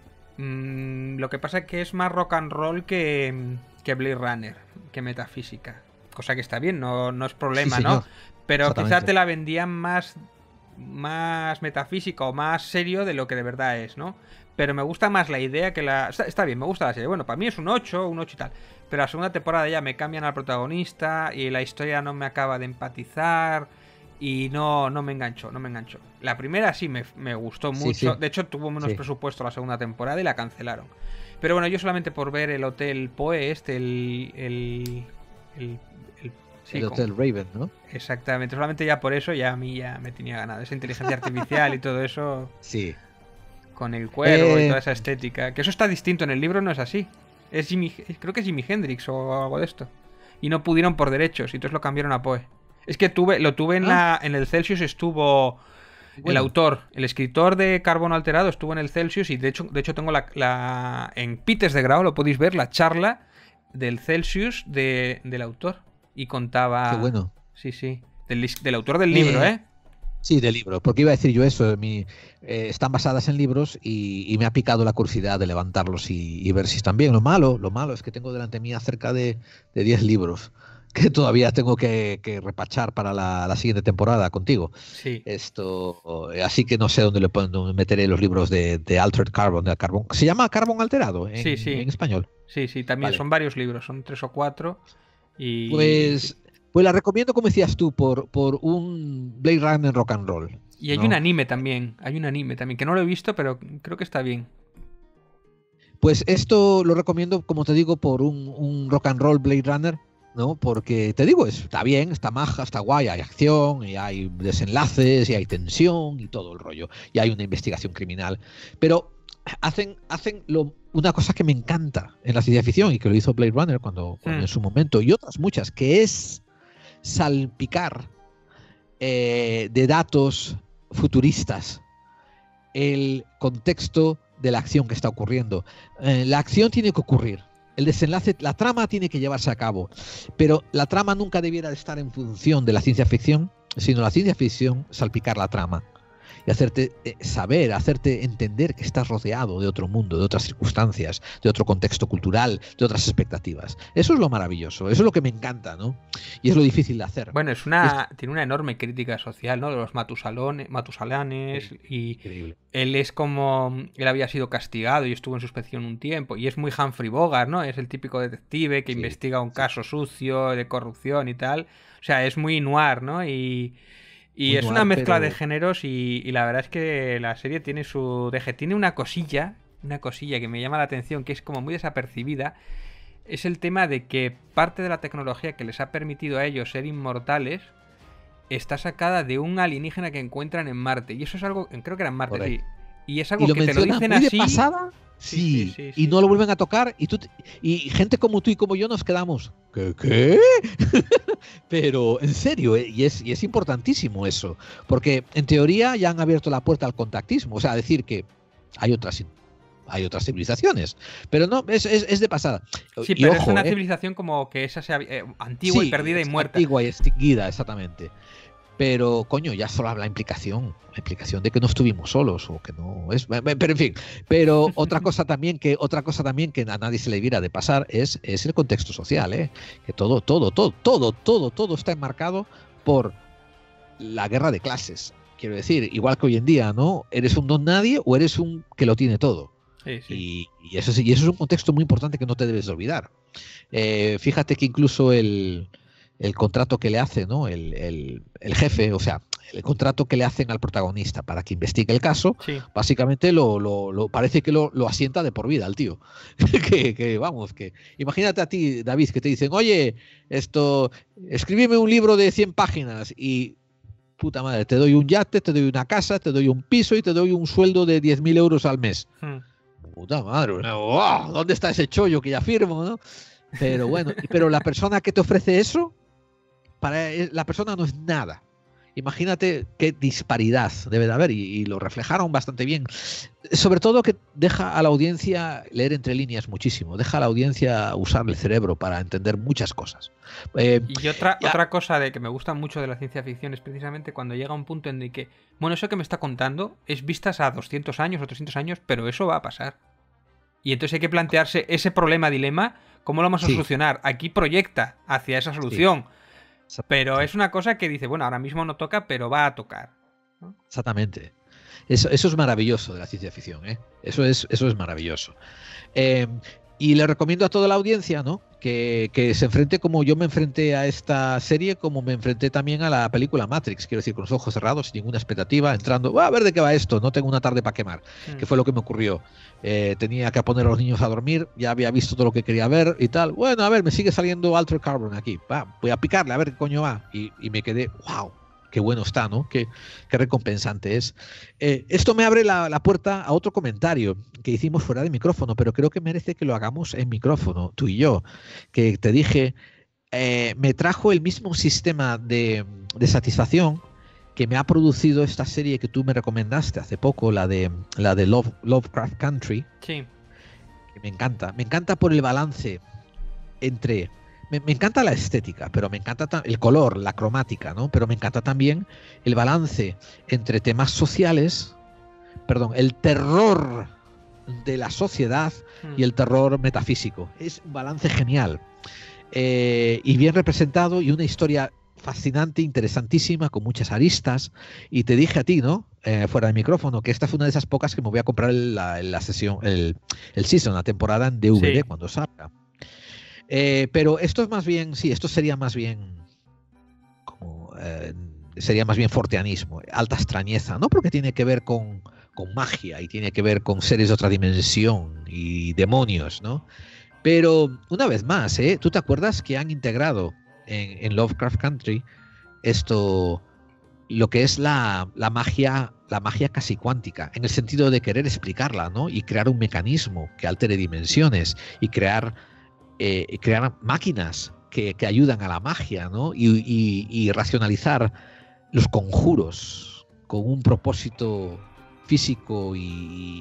Mm, lo que pasa es que es más rock and roll que, que Blade Runner, que metafísica. Cosa que está bien, no, no es problema, Sí, ¿no? señor. Pero quizá Exactamente. te la vendían más, más metafísica o más serio de lo que de verdad es, ¿no? Pero me gusta más la idea que la... Está, está bien, me gusta la serie. Bueno, para mí es un ocho, un ocho y tal. Pero la segunda temporada ya me cambian al protagonista y la historia no me acaba de empatizar y no, no me enganchó, no me enganchó. La primera sí me, me gustó Sí, mucho. sí. De hecho, tuvo menos Sí. presupuesto la segunda temporada y la cancelaron. Pero bueno, yo solamente por ver el Hotel Poe este, el... el, el, el sí, El con- Hotel Raven, ¿no? exactamente, solamente ya por eso ya a mí ya me tenía ganado. Esa inteligencia artificial y todo eso Sí. con el cuervo y Eh, toda esa estética. Que eso está distinto en el libro, no es así. Es Jimi, creo que es Jimi Hendrix o algo de esto. Y no pudieron por derechos, y entonces lo cambiaron a Poe. Es que tuve, lo tuve en Ah. la. En el Celsius estuvo. El Bueno. autor, el escritor de Carbono Alterado estuvo en el Celsius y de hecho, de hecho tengo la, la en Pites de Grau, lo podéis ver, la charla del Celsius de, del autor. Y contaba... Qué bueno. Sí, sí. Del, lis- del autor del libro, Eh, ¿eh? Sí, de libro. Porque iba a decir yo eso. Mi, eh, están basadas en libros y, y me ha picado la curiosidad de levantarlos y, y ver si están bien. Lo malo, lo malo es que tengo delante mía cerca de, de diez libros que todavía tengo que, que repachar para la, la siguiente temporada contigo. Sí. Esto, eh, así que no sé dónde le pon- dónde meteré los libros de, de Altered Carbon, de carbón. ¿Se llama Carbón Alterado en, Sí, sí. en español? Sí, sí, también Vale. son varios libros, son tres o cuatro. Y. Pues, pues la recomiendo, como decías tú, por, por un Blade Runner rock and roll. Y hay ¿no? un anime también. Hay un anime también, que no lo he visto, pero creo que está bien. Pues esto lo recomiendo, como te digo, por un, un rock and roll Blade Runner, ¿no? Porque te digo, está bien, está maja, está guay, hay acción, y hay desenlaces, y hay tensión, y todo el rollo, y hay una investigación criminal. Pero hacen, hacen lo, una cosa que me encanta en la ciencia ficción, y que lo hizo Blade Runner cuando, cuando Mm. en su momento, y otras muchas, que es salpicar eh, de datos futuristas el contexto de la acción que está ocurriendo. Eh, la acción tiene que ocurrir, el desenlace, la trama tiene que llevarse a cabo, pero la trama nunca debiera de estar en función de la ciencia ficción, sino la ciencia ficción salpicar la trama y hacerte eh, saber, hacerte entender que estás rodeado de otro mundo, de otras circunstancias, de otro contexto cultural, de otras expectativas. Eso es lo maravilloso, eso es lo que me encanta, ¿no? Y es lo difícil de hacer. Bueno, es una, es... tiene una enorme crítica social, ¿no? De los matusalones, matusalanes, sí, y increíble. Él es como, él había sido castigado y estuvo en suspensión un tiempo, y es muy Humphrey Bogart, ¿no? Es el típico detective que sí, investiga un sí. caso sucio de corrupción y tal. O sea, es muy noir, ¿no? Y... Y muy es noir, una mezcla pero... de géneros y, y la verdad es que la serie tiene su deje. Tiene una cosilla, una cosilla que me llama la atención, que es como muy desapercibida. Es el tema de que parte de la tecnología que les ha permitido a ellos ser inmortales está sacada de un alienígena que encuentran en Marte. Y eso es algo, creo que era en Marte, sí. Y es algo ¿Y lo que te lo dicen muy así. De pasada? Sí, sí, sí, sí, y no lo vuelven a tocar y tú y gente como tú y como yo nos quedamos ¿qué? ¿Qué? Pero en serio, ¿eh? y, es, y es importantísimo eso, porque en teoría ya han abierto la puerta al contactismo, o sea, decir que hay otras hay otras civilizaciones, pero no, es, es, es de pasada. Sí, y pero ojo, es una ¿eh? civilización como que esa sea eh, antigua sí, y perdida y muerta. Antigua y extinguida, exactamente. Pero, coño, ya solo la implicación, la implicación de que no estuvimos solos o que no es, pero en fin. Pero otra cosa también que otra cosa también que a nadie se le debiera de pasar es, es el contexto social, ¿eh? Que todo, todo, todo, todo, todo, todo está enmarcado por la guerra de clases. Quiero decir, igual que hoy en día, ¿no? Eres un don nadie o eres un que lo tiene todo. Sí, sí. Y, y eso sí, y eso es un contexto muy importante que no te debes de olvidar. Eh, fíjate que incluso el el contrato que le hace, ¿no? El, el, el jefe, o sea, el contrato que le hacen al protagonista para que investigue el caso, sí. básicamente lo, lo, lo parece que lo, lo asienta de por vida al tío. que, que vamos, que imagínate a ti, David, que te dicen, oye, esto, escríbeme un libro de cien páginas y puta madre, te doy un yate, te doy una casa, te doy un piso y te doy un sueldo de diez mil euros al mes. Hmm. Puta madre, wow, ¿dónde está ese chollo que ya firmo, no? Pero bueno, pero la persona que te ofrece eso, para la persona no es nada. Imagínate qué disparidad debe de haber y, y lo reflejaron bastante bien. Sobre todo que deja a la audiencia leer entre líneas muchísimo, deja a la audiencia usar el cerebro para entender muchas cosas. Eh, y otra, ya... otra cosa de que me gusta mucho de la ciencia ficción es precisamente cuando llega un punto en el que, bueno, eso que me está contando es vistas a doscientos años o trescientos años, pero eso va a pasar. Y entonces hay que plantearse ese problema, dilema, ¿cómo lo vamos a sí. solucionar? Aquí proyecta hacia esa solución. Sí. Pero es una cosa que dice, bueno, ahora mismo no toca, pero va a tocar, ¿no? Exactamente. Eso, eso es maravilloso de la ciencia ficción, ¿eh? Eso es, eso es maravilloso. Eh, y le recomiendo a toda la audiencia, ¿no? Que, que se enfrente como yo me enfrenté a esta serie, como me enfrenté también a la película Matrix, quiero decir, con los ojos cerrados, sin ninguna expectativa, entrando, a ver de qué va esto, no tengo una tarde para quemar, mm. que fue lo que me ocurrió. Eh, tenía que poner a los niños a dormir, ya había visto todo lo que quería ver y tal. Bueno, a ver, me sigue saliendo Altered Carbon aquí, va, voy a picarle, a ver qué coño va. Y, y me quedé, wow, qué bueno está, ¿no? Qué, qué recompensante es. Eh, esto me abre la, la puerta a otro comentario que hicimos fuera de micrófono, pero creo que merece que lo hagamos en micrófono, tú y yo, que te dije, eh, me trajo el mismo sistema de, de satisfacción que me ha producido esta serie que tú me recomendaste hace poco, la de, la de Love, Lovecraft Country. Sí. Que me encanta, me encanta por el balance entre... Me, me encanta la estética, pero me encanta el color, la cromática, ¿no? Pero me encanta también el balance entre temas sociales, perdón, el terror de la sociedad mm. y el terror metafísico. Es un balance genial eh, y bien representado y una historia fascinante, interesantísima, con muchas aristas. Y te dije a ti, ¿no? Eh, fuera de micrófono, que esta fue una de esas pocas que me voy a comprar la, la sesión, el, el season, la temporada en D V D sí. cuando salga. Eh, pero esto es más bien, sí, esto sería más bien como eh, sería más bien forteanismo, alta extrañeza, ¿no? Porque tiene que ver con, con magia y tiene que ver con seres de otra dimensión y demonios, ¿no? Pero una vez más, ¿eh? ¿Tú te acuerdas que han integrado en, en Lovecraft Country esto, lo que es la, la magia, la magia casi cuántica, en el sentido de querer explicarla, ¿no? Y crear un mecanismo que altere dimensiones y crear Eh, crear máquinas que, que ayudan a la magia, ¿no? Y, y, y racionalizar los conjuros con un propósito físico y,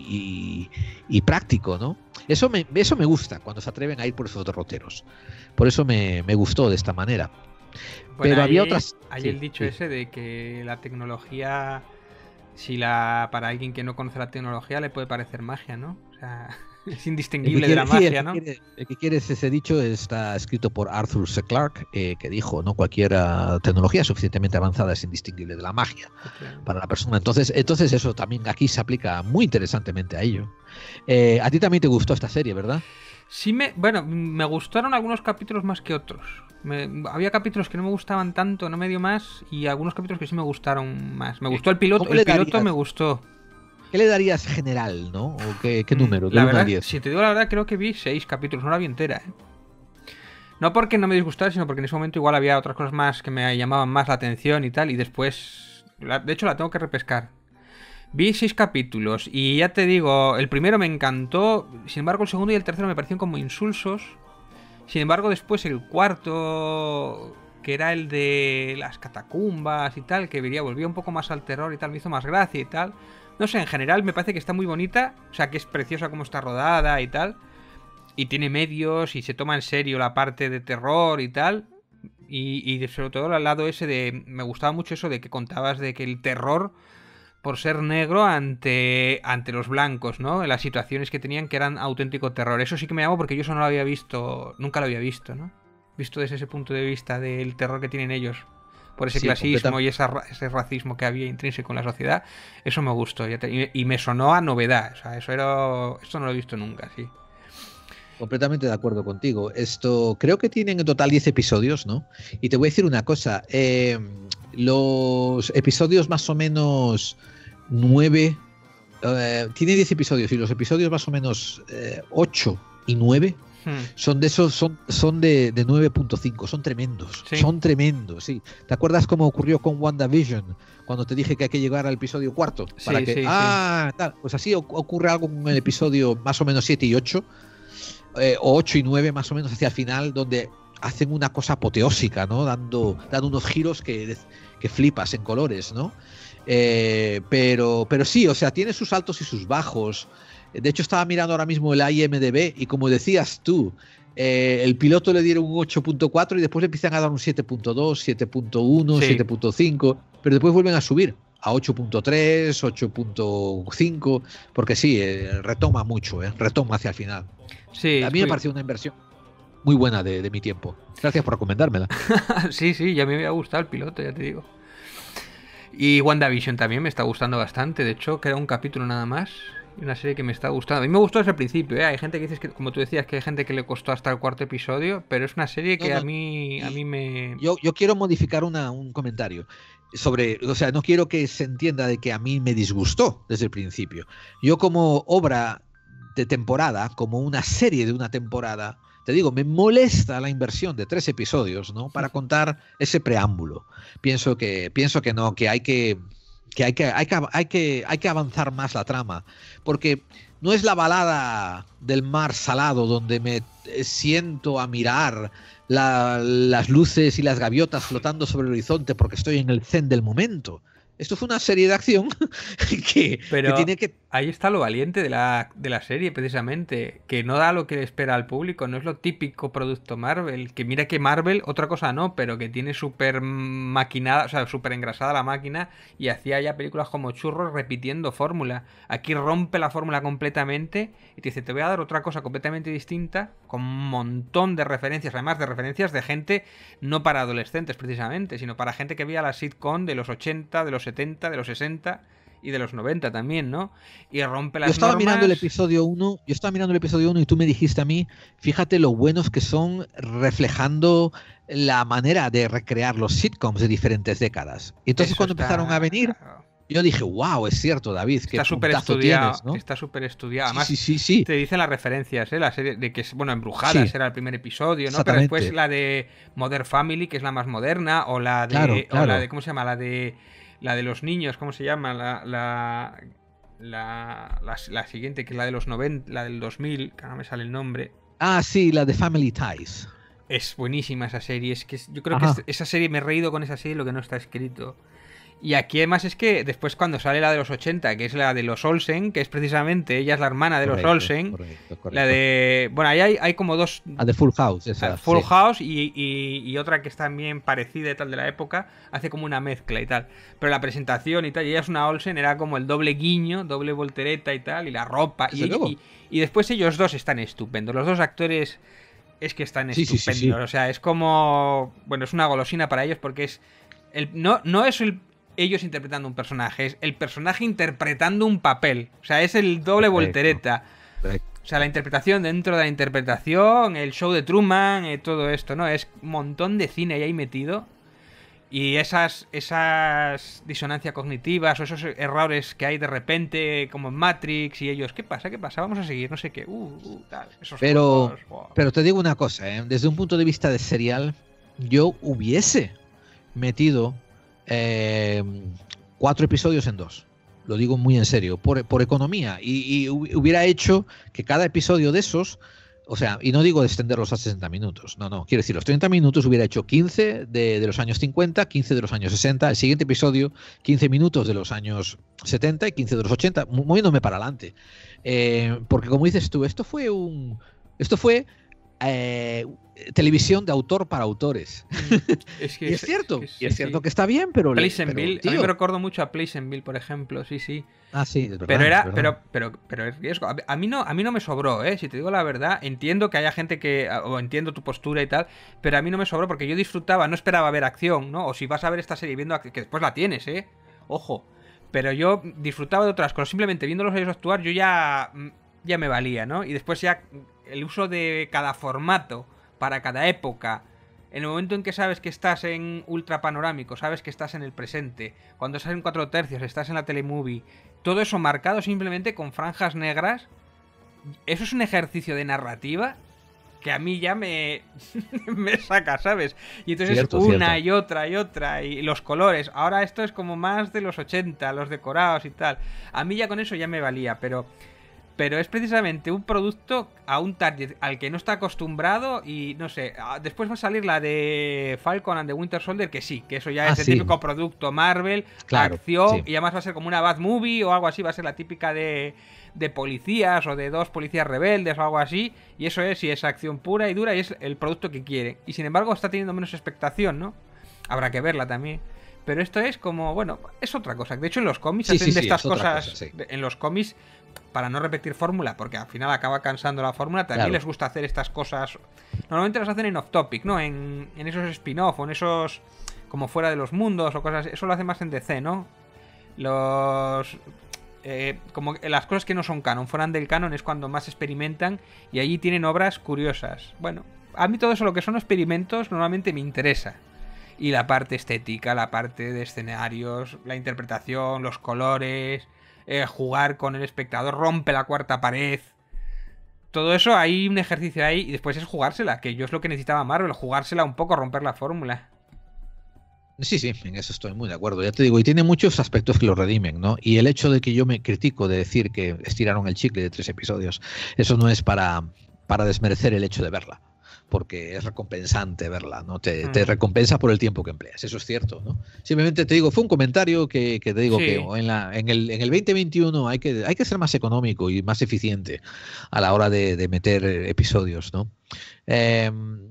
y, y práctico, ¿no? Eso me, eso me gusta cuando se atreven a ir por esos derroteros. Por eso me, me gustó de esta manera. Bueno, Pero hay, había otras... hay sí, el dicho sí. ese de que la tecnología, si la para alguien que no conoce la tecnología le puede parecer magia, ¿no? O sea, es El que indistinguible de quiere, la sí, el magia, que ¿no? quiere, el que quiere ese dicho está escrito por Arthur C. Clarke, eh, que dijo, ¿no? Cualquier uh, tecnología suficientemente avanzada es indistinguible de la magia para la persona. Entonces, entonces eso también aquí se aplica muy interesantemente a ello. Eh, a ti también te gustó esta serie, ¿verdad? Sí me, bueno, me gustaron algunos capítulos más que otros. Me, había capítulos que no me gustaban tanto, no me dio más, y algunos capítulos que sí me gustaron más. Me gustó el piloto, ¿Cómo el le piloto darías, me gustó. ¿qué le darías general, ¿no? ¿O qué, qué Mm, número? Del La uno al verdad, diez. si te digo la verdad, creo que vi seis capítulos, no la vi entera, ¿eh? No porque no me disgustara, sino porque en ese momento igual había otras cosas más que me llamaban más la atención y tal, y después... la- de hecho, la tengo que repescar. Vi seis capítulos y ya te digo, el primero me encantó, sin embargo el segundo y el tercero me parecieron como insulsos. Sin embargo después el cuarto, que era el de las catacumbas y tal, que vería, volvía un poco más al terror y tal, me hizo más gracia y tal. No sé, en general me parece que está muy bonita, o sea que es preciosa como está rodada y tal. Y tiene medios y se toma en serio la parte de terror y tal. Y, y sobre todo al lado ese de... Me gustaba mucho eso de que contabas de que el terror por ser negro ante, ante los blancos, ¿no? Las situaciones que tenían que eran auténtico terror. Eso sí que me llamó porque yo eso no lo había visto, nunca lo había visto, ¿no? Visto desde ese punto de vista del terror que tienen ellos por ese Sí, clasismo completamente. y esa, ese racismo que había intrínseco en la sociedad, eso me gustó ya te, y, y me sonó a novedad. O sea, eso era, esto no lo he visto nunca, sí. Completamente de acuerdo contigo. Esto creo que tienen en total diez episodios, ¿no? Y te voy a decir una cosa. Eh, los episodios más o menos nueve... Eh, tiene diez episodios y los episodios más o menos eh, ocho y nueve Hmm. son de esos, son, son de, de nueve punto cinco, son tremendos, Sí. son tremendos, sí. ¿Te acuerdas cómo ocurrió con WandaVision? Cuando te dije que hay que llegar al episodio cuarto. Para Sí, que, sí, ah, tal. Pues así ocurre algo con el episodio más o menos siete y ocho, eh, o ocho y nueve más o menos hacia el final, donde hacen una cosa apoteósica, ¿no? Dando, dando unos giros que, que flipas en colores, ¿no? Eh, pero, pero sí, o sea, tiene sus altos y sus bajos. De hecho, estaba mirando ahora mismo el I M D B y como decías tú, eh, el piloto le dieron un ocho punto cuatro y después le empiezan a dar un siete punto dos, siete punto uno, Sí. siete punto cinco, pero después vuelven a subir a ocho punto tres, ocho punto cinco, porque sí, eh, retoma mucho, eh, retoma hacia el final. Sí, A es mí me muy- pareció una inversión muy buena de, de mi tiempo. Gracias por recomendármela. sí, sí, ya me había gustado el piloto, ya te digo. Y WandaVision también me está gustando bastante. De hecho, queda un capítulo nada más. Una serie que me está gustando. A mí me gustó desde el principio, ¿eh? Hay gente que dices que, como tú decías, que hay gente que le costó hasta el cuarto episodio, pero es una serie No, que a no, mí, a y mí me... yo, yo quiero modificar una, un comentario sobre, o sea, no quiero que se entienda de que a mí me disgustó desde el principio. Yo como obra de temporada, como una serie de una temporada, te digo, me molesta la inversión de tres episodios, ¿no? Para contar ese preámbulo. Pienso que, pienso que no, que hay que, que hay que, hay que, hay que, hay que avanzar más la trama, porque no es la balada del mar salado donde me eh, siento a mirar la, las luces y las gaviotas flotando sobre el horizonte porque estoy en el zen del momento. Esto fue una serie de acción que, que Pero tiene que... ahí está lo valiente de la, de la serie, precisamente, que no da lo que le espera al público, no es lo típico producto Marvel, que mira que Marvel, otra cosa no, pero que tiene súper maquinada, o sea, súper engrasada la máquina y hacía ya películas como churros repitiendo fórmula. Aquí rompe la fórmula completamente y te dice, te voy a dar otra cosa completamente distinta, con un montón de referencias, además de referencias de gente no para adolescentes precisamente, sino para gente que veía la sitcom de los ochenta, de los setenta, de los sesenta y de los noventa también, ¿no? Y rompe las Yo estaba normas. mirando el episodio uno, yo estaba mirando el episodio uno y tú me dijiste a mí, fíjate lo buenos que son reflejando la manera de recrear los sitcoms de diferentes décadas. Y entonces Eso cuando está, empezaron a venir, claro. Yo dije, wow, es cierto, David, qué Está súper puntazo estudiado, tienes, ¿no? está súper estudiado. Sí, Además, sí, sí, sí. te dicen las referencias, ¿eh? La serie de que es, bueno, Embrujadas Sí, era el primer episodio, ¿no? Pero después exactamente. la de Modern Family, que es la más moderna, o la Claro, de, o la de, claro. ¿cómo se llama? La de, la de los niños, ¿cómo se llama? La, la, la, la, la siguiente, que es la de los noventa, la del dos mil, que no me sale el nombre. Ah, sí, la de Family Ties. Es buenísima esa serie. Es que yo creo Ajá. que esa serie, me he reído con esa serie lo que no está escrito. Y aquí además es que después cuando sale la de los ochenta, que es la de los Olsen, que es precisamente, ella es la hermana de correcto, los Olsen. Correcto, correcto. La de... Bueno, ahí hay, hay como dos... La de Full House. Esa, Full sí. House y, y, y otra que es también parecida y tal de la época. Hace como una mezcla y tal. Pero la presentación y tal, y ella es una Olsen, era como el doble guiño, doble voltereta y tal, y la ropa. Y, y, y después ellos dos están estupendos. Los dos actores es que están sí, estupendos. Sí, sí, sí. O sea, es como... Bueno, es una golosina para ellos porque es... El, no, no es el... ellos interpretando un personaje, es el personaje interpretando un papel. O sea, es el doble voltereta. Perfecto. O sea, la interpretación dentro de la interpretación, el show de Truman, eh, todo esto, ¿no? Es un montón de cine ahí metido. Y esas, esas disonancias cognitivas o esos errores que hay de repente, como en Matrix, y ellos, ¿qué pasa? ¿Qué pasa? Vamos a seguir, no sé qué. Uh, uh, tal, esos pero, juegos, wow. pero te digo una cosa, ¿eh? Desde un punto de vista de serial, yo hubiese metido Eh, cuatro episodios en dos. Lo digo muy en serio, por, por economía. Y, y hubiera hecho que cada episodio de esos, o sea, y no digo extenderlos a sesenta minutos, no, no, quiero decir, los treinta minutos hubiera hecho quince de, de los años cincuenta, quince de los años sesenta, el siguiente episodio, quince minutos de los años setenta y quince de los ochenta, moviéndome para adelante. Eh, porque como dices tú, esto fue un... Esto fue... Eh, televisión de autor para autores. Es que y es, es cierto, es que, y es cierto sí. que está bien, pero... Pleasantville, pero, a mí me recuerdo mucho a Pleasantville, por ejemplo, sí, sí. Ah, sí, es verdad, pero era, es verdad. pero, pero, pero es riesgo. A mí no, a mí no me sobró, eh. Si te digo la verdad, entiendo que haya gente que, o entiendo tu postura y tal, pero a mí no me sobró porque yo disfrutaba, no esperaba ver acción, ¿no? O si vas a ver esta serie viendo que después la tienes, eh. Ojo. Pero yo disfrutaba de otras cosas. Simplemente viéndolos a ellos actuar, yo ya, ya me valía, ¿no? Y después ya el uso de cada formato para cada época. En el momento en que sabes que estás en ultra panorámico, sabes que estás en el presente, cuando estás en cuatro tercios, estás en la telemovie, todo eso marcado simplemente con franjas negras, eso es un ejercicio de narrativa que a mí ya me, me saca, ¿sabes? Y entonces cierto, una cierto. y otra y otra, y los colores. Ahora esto es como más de los ochenta, los decorados y tal. A mí ya con eso ya me valía, pero... Pero es precisamente un producto a un target al que no está acostumbrado y no sé, después va a salir la de Falcon and the Winter Soldier, que sí, que eso ya ah, es el sí. típico producto Marvel, claro, acción, sí. y además va a ser como una bad movie o algo así, va a ser la típica de, de policías o de dos policías rebeldes o algo así, y eso es, y es acción pura y dura y es el producto que quiere. Y sin embargo está teniendo menos expectación, ¿no? Habrá que verla también. Pero esto es como, bueno, es otra cosa. De hecho, en los cómics sí, hacen sí, de sí, estas cosa, cosas, sí. en los cómics... Para no repetir fórmula, porque al final acaba cansando la fórmula, también claro. les gusta hacer estas cosas. Normalmente las hacen en off-topic, ¿no? En, en esos spin-off o en esos como fuera de los mundos o cosas. Eso lo hace más en D C, ¿no? Los... Eh, como las cosas que no son canon, fueran del canon es cuando más experimentan y allí tienen obras curiosas. Bueno, a mí todo eso, lo que son experimentos, normalmente me interesa. Y la parte estética, la parte de escenarios, la interpretación, los colores... Eh, jugar con el espectador, rompe la cuarta pared. Todo eso, hay un ejercicio ahí y después es jugársela, que yo es lo que necesitaba Marvel, jugársela un poco, romper la fórmula. Sí, sí, en eso estoy muy de acuerdo. Ya te digo, y tiene muchos aspectos que lo redimen, ¿no? Y el hecho de que yo me critico de decir que estiraron el chicle de tres episodios, eso no es para, para desmerecer el hecho de verla. Porque es recompensante verla, ¿no? Te, mm. te recompensa por el tiempo que empleas, eso es cierto, ¿no? Simplemente te digo, fue un comentario que, que te digo sí. que en, la, en, el, en el veinte veintiuno hay que, hay que ser más económico y más eficiente a la hora de, de meter episodios, ¿no? Eh,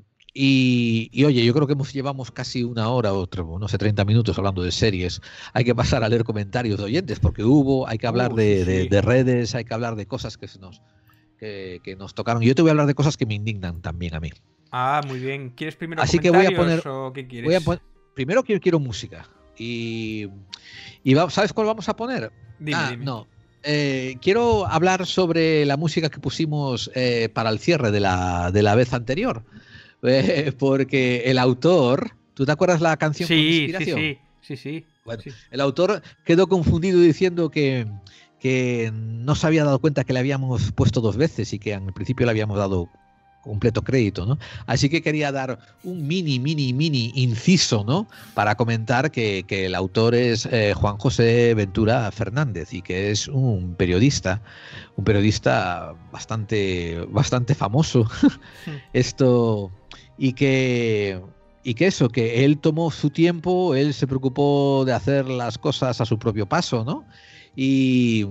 y, y oye, yo creo que hemos, llevamos casi una hora o no sé, treinta minutos hablando de series. Hay que pasar a leer comentarios de oyentes, porque hubo, hay que hablar uh, de, sí. de, de redes, hay que hablar de cosas que se nos... Que, que nos tocaron. Yo te voy a hablar de cosas que me indignan también a mí. Ah, muy bien. ¿Quieres primero Así que voy a poner, o qué quieres? Voy a poner, primero quiero, quiero música. Y, y va, ¿sabes cuál vamos a poner? Dime, ah, dime. No. Eh, quiero hablar sobre la música que pusimos eh, para el cierre de la, de la vez anterior. Eh, porque el autor... ¿Tú te acuerdas la canción sí, con inspiración? Sí, sí, sí, sí. Bueno, sí. El autor quedó confundido diciendo que... que no se había dado cuenta que le habíamos puesto dos veces y que al principio le habíamos dado completo crédito, ¿no? Así que quería dar un mini, mini, mini inciso, ¿no? Para comentar que, que el autor es eh, Juan José Ventura Fernández y que es un periodista, un periodista bastante, bastante famoso. Sí. Esto... y que, y que eso, que él tomó su tiempo, él se preocupó de hacer las cosas a su propio paso, ¿no? Y,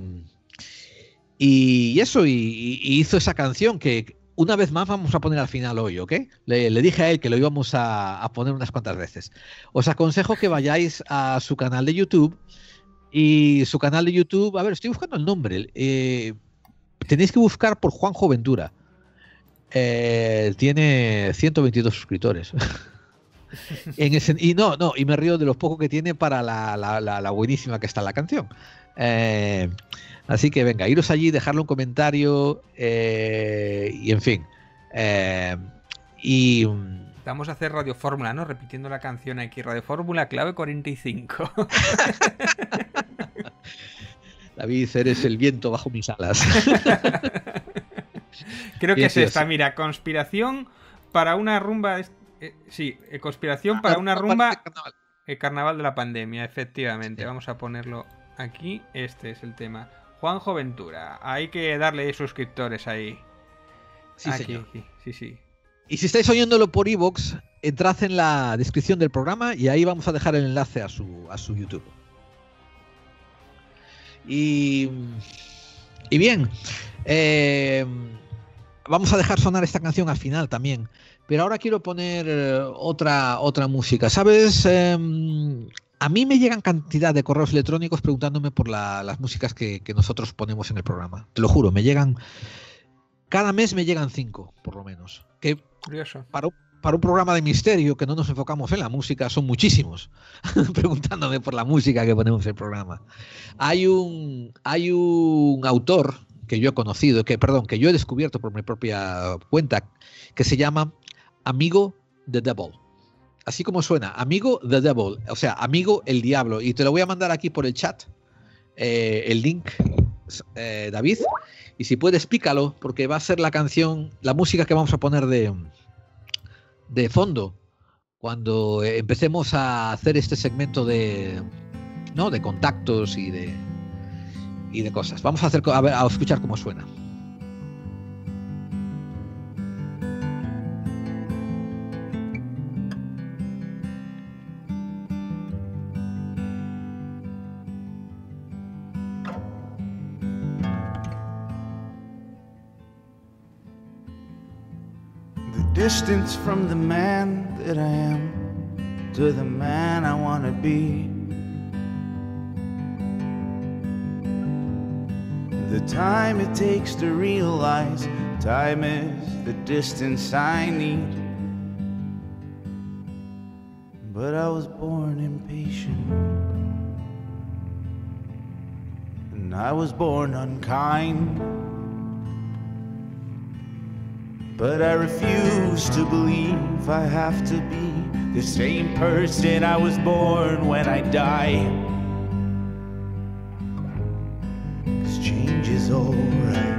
y eso, y, y hizo esa canción que una vez más vamos a poner al final hoy, ¿ok? Le, le dije a él que lo íbamos a, a poner unas cuantas veces. Os aconsejo que vayáis a su canal de YouTube. Y su canal de YouTube, a ver, estoy buscando el nombre. Eh, tenéis que buscar por Juanjo Ventura. Eh, tiene ciento veintidós suscriptores. en ese, y no, no, y me río de los pocos que tiene para la, la, la, la buenísima que está la canción. Eh, así que venga, iros allí, dejarle un comentario eh, y en fin. Eh, y... Vamos a hacer Radio Fórmula, ¿no? Repitiendo la canción aquí. Radio Fórmula, clave cuarenta y cinco. David, eres el viento bajo mis alas. Creo que Bien, es tío, esta, sí. mira. Conspiración para una rumba... Eh, sí, eh, conspiración para una rumba... El carnaval de la pandemia, efectivamente. Sí. Vamos a ponerlo aquí. Este es el tema. Juanjo Ventura. Hay que darle suscriptores ahí. Sí, aquí, señor. aquí. Sí, sí. Y si estáis oyéndolo por iVoox, entrad en la descripción del programa y ahí vamos a dejar el enlace a su, a su YouTube. Y, y bien, eh, vamos a dejar sonar esta canción al final también. Pero ahora quiero poner otra, otra música. ¿Sabes? Eh, a mí me llegan cantidad de correos electrónicos preguntándome por la, las músicas que, que nosotros ponemos en el programa. Te lo juro, me llegan... Cada mes me llegan cinco, por lo menos. Que Curioso. para, para un programa de misterio que no nos enfocamos en la música, son muchísimos. Preguntándome por la música que ponemos en el programa. Hay un, hay un autor que yo he conocido, que, perdón, que yo he descubierto por mi propia cuenta, que se llama Amigo the Devil. Así como suena, Amigo the Devil. O sea, Amigo el Diablo. Y te lo voy a mandar aquí por el chat, eh, el link, eh, David. Y si puedes, pícalo, porque va a ser la canción, la música que vamos a poner de, de fondo cuando empecemos a hacer este segmento de, ¿no? de contactos y de, y de cosas. Vamos a, hacer, a, ver, a escuchar cómo suena. Distance from the man that I am to the man I want to be. The time it takes to realize time is the distance I need. But I was born impatient, and I was born unkind. But I refuse to believe I have to be the same person I was born when I die. 'Cause change is alright.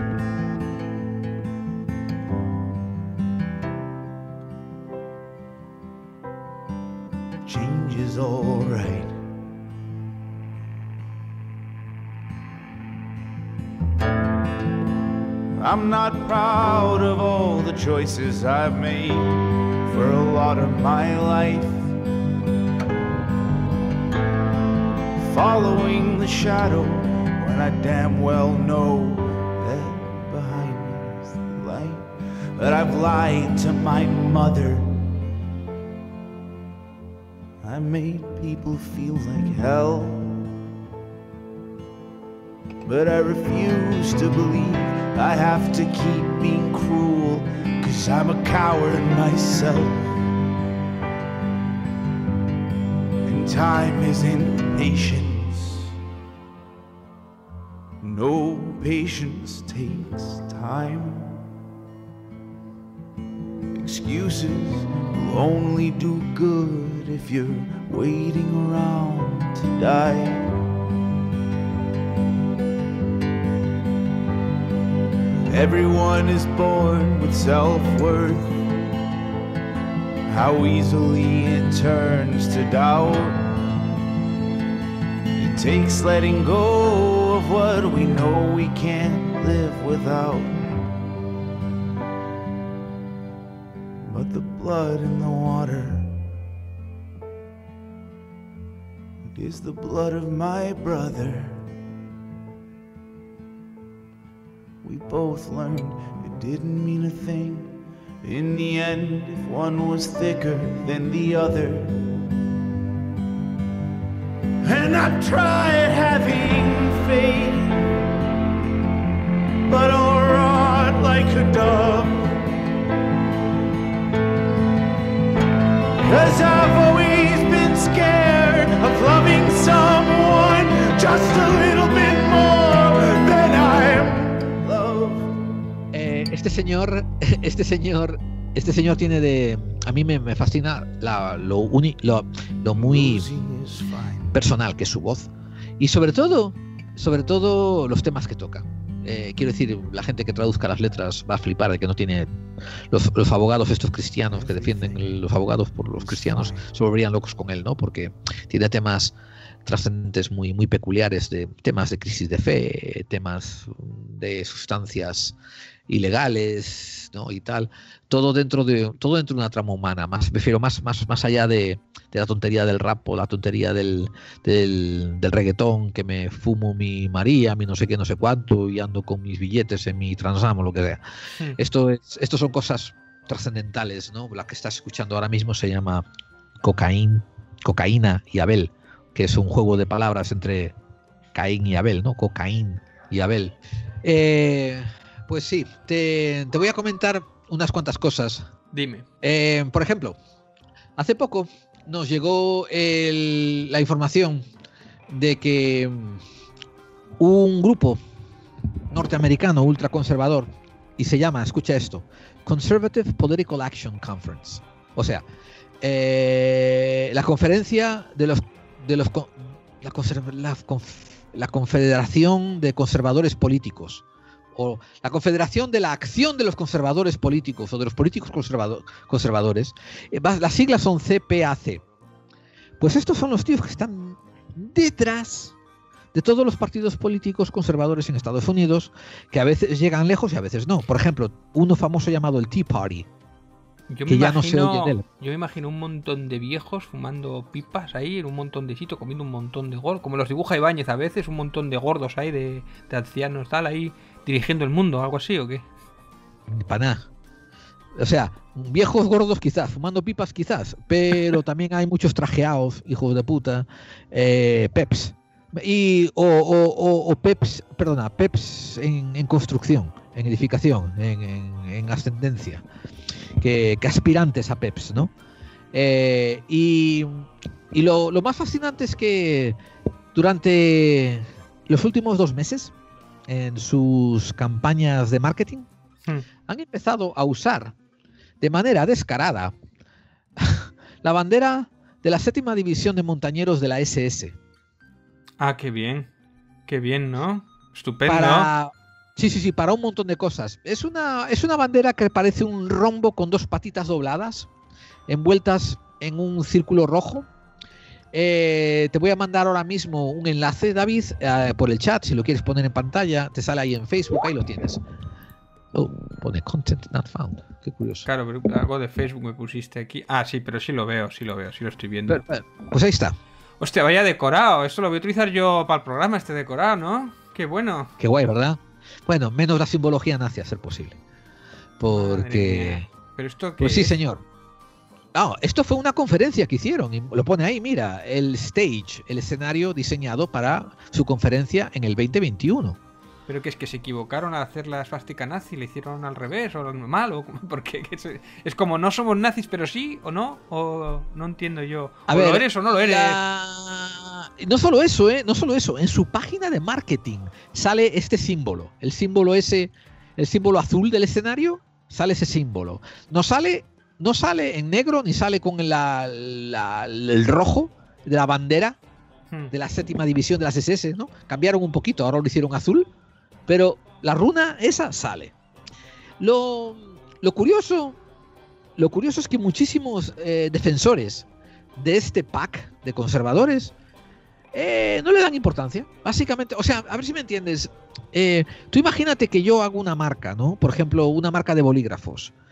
Change is alright. I'm not proud of all the choices I've made for a lot of my life. Following the shadow when I damn well know that behind me is the light. But I've lied to my mother. I made people feel like hell. But I refuse to believe I have to keep being cruel, 'cause I'm a coward myself. And time is impatience. No, patience takes time. Excuses will only do good if you're waiting around to die. Everyone is born with self-worth. How easily it turns to doubt. It takes letting go of what we know we can't live without. But but the blood in the water is the blood of my brother. We both learned it didn't mean a thing. In the end, if one was thicker than the other. And I've tried having faith, but I'll rot like a dove. 'Cause I've always been scared of loving someone just a little bit more than I'm loved. Eh, este señor, este señor, este señor tiene de, a mí me, me fascina la, lo, uni, lo, lo muy personal que es su voz y sobre todo, sobre todo los temas que toca. Eh, quiero decir, la gente que traduzca las letras va a flipar de que no tiene los, los abogados estos cristianos que defienden los abogados por los cristianos se volverían locos con él, ¿no? Porque tiene temas trascendentes muy, muy peculiares, de temas de crisis de fe, temas de sustancias ilegales, ¿no? Y tal, todo dentro de todo dentro de una trama humana, más prefiero más más más allá de, de la tontería del rap o la tontería del, del del reggaetón, que me fumo mi María, mi no sé qué, no sé cuánto y ando con mis billetes en mi Transam o lo que sea. Sí. Esto es esto son cosas trascendentales, ¿no? La que estás escuchando ahora mismo se llama Cocaín, Cocaína y Abel, que es un juego de palabras entre Caín y Abel, ¿no? Cocaín y Abel. Eh Pues sí, te, te voy a comentar unas cuantas cosas. Dime. Eh, por ejemplo, hace poco nos llegó el, la información de que un grupo norteamericano ultraconservador, y se llama, escucha esto, Conservative Political Action Conference. O sea, eh, la conferencia de los... De los la, la, la Confederación de Conservadores Políticos, o la Confederación de la Acción de los Conservadores Políticos o de los Políticos conservado, Conservadores, eh, las siglas son C P A C. Pues estos son los tíos que están detrás de todos los partidos políticos conservadores en Estados Unidos, que a veces llegan lejos y a veces no. Por ejemplo, uno famoso llamado el Tea Party, yo que me ya imagino, no se oye de él. Yo me imagino un montón de viejos fumando pipas ahí, en un montón de sitio, comiendo un montón de gordos, como los dibuja Ibáñez a veces, un montón de gordos ahí, de, de ancianos, tal, ahí dirigiendo el mundo, algo así, ¿o qué? Para nada. O sea, viejos gordos quizás, fumando pipas quizás, pero también hay muchos trajeados, hijos de puta, eh, peps, y, o, o, o, o peps, perdona, peps en, en construcción, en edificación, en, en, en ascendencia, que, que aspirantes a peps, ¿no? Eh, y y lo, lo más fascinante es que durante los últimos dos meses, en sus campañas de marketing, hmm. han empezado a usar de manera descarada la bandera de la séptima división de montañeros de la S S. Ah, qué bien, qué bien, ¿no? Estupendo. Para, sí, sí, sí, para un montón de cosas. Es una, es una bandera que parece un rombo con dos patitas dobladas, envueltas en un círculo rojo. Eh, te voy a mandar ahora mismo un enlace, David, eh, por el chat, si lo quieres poner en pantalla, te sale ahí en Facebook, ahí lo tienes. Oh, pone content not found. Qué curioso. Claro, pero algo de Facebook me pusiste aquí. Ah, sí, pero sí lo veo, sí lo veo, sí lo estoy viendo. Pero, pero, pues ahí está. Hostia, vaya decorado. Esto lo voy a utilizar yo para el programa, este decorado, ¿no? Qué bueno. Qué guay, ¿verdad? Bueno, menos la simbología nazi a ser posible. Porque... ¿Pero esto qué Pues sí, es? señor. No, esto fue una conferencia que hicieron, y lo pone ahí, mira, el stage, el escenario diseñado para su conferencia en el veinte veintiuno. ¿Pero que es que se equivocaron al hacer la esvástica nazi? ¿Le hicieron al revés o mal? ¿O porque es como no somos nazis, pero sí o no? ¿O no entiendo yo? ¿O A ver, lo eres o no lo eres? La... No solo eso, ¿eh? No solo eso. En su página de marketing sale este símbolo. El símbolo ese, el símbolo azul del escenario, sale ese símbolo. No sale... No sale en negro ni sale con la, la, el rojo de la bandera de la séptima división de las S S, ¿no? Cambiaron un poquito, ahora lo hicieron azul, pero la runa esa sale. Lo, lo curioso, lo curioso es que muchísimos eh, defensores de este pack de conservadores eh, no le dan importancia. Básicamente, o sea, a ver si me entiendes. Eh, tú imagínate que yo hago una marca, ¿no? Por ejemplo, una marca de bolígrafos.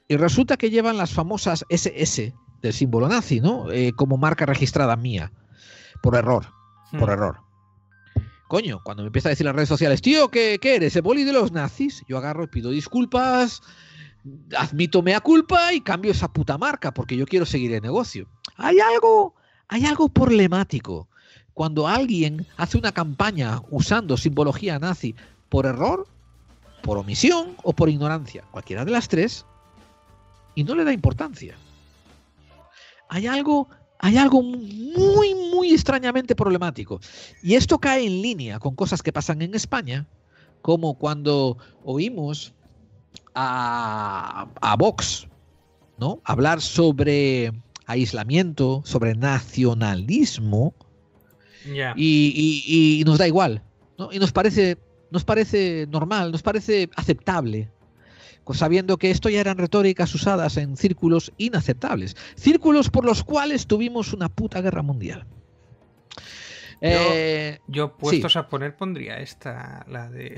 Y resulta que llevan las famosas ese ese del símbolo nazi, ¿no? Eh, como marca registrada mía. Por error. Por Hmm. error. Coño, cuando me empieza a decir en las redes sociales, tío, ¿qué, qué eres? ¿El boli de los nazis? Yo agarro y pido disculpas, admito mea culpa y cambio esa puta marca porque yo quiero seguir el negocio. Hay algo, hay algo problemático cuando alguien hace una campaña usando simbología nazi por error, por omisión o por ignorancia, cualquiera de las tres, y no le da importancia. Hay algo, hay algo muy, muy extrañamente problemático. Y esto cae en línea con cosas que pasan en España, como cuando oímos a, a Vox, ¿no?, hablar sobre aislamiento, sobre nacionalismo, Ya. y, y- y nos da igual, ¿no? Y nos parece, nos parece normal, nos parece aceptable, sabiendo que esto ya eran retóricas usadas en círculos inaceptables, círculos por los cuales tuvimos una puta guerra mundial. Eh, Yo puestos sí. a poner pondría esta, la de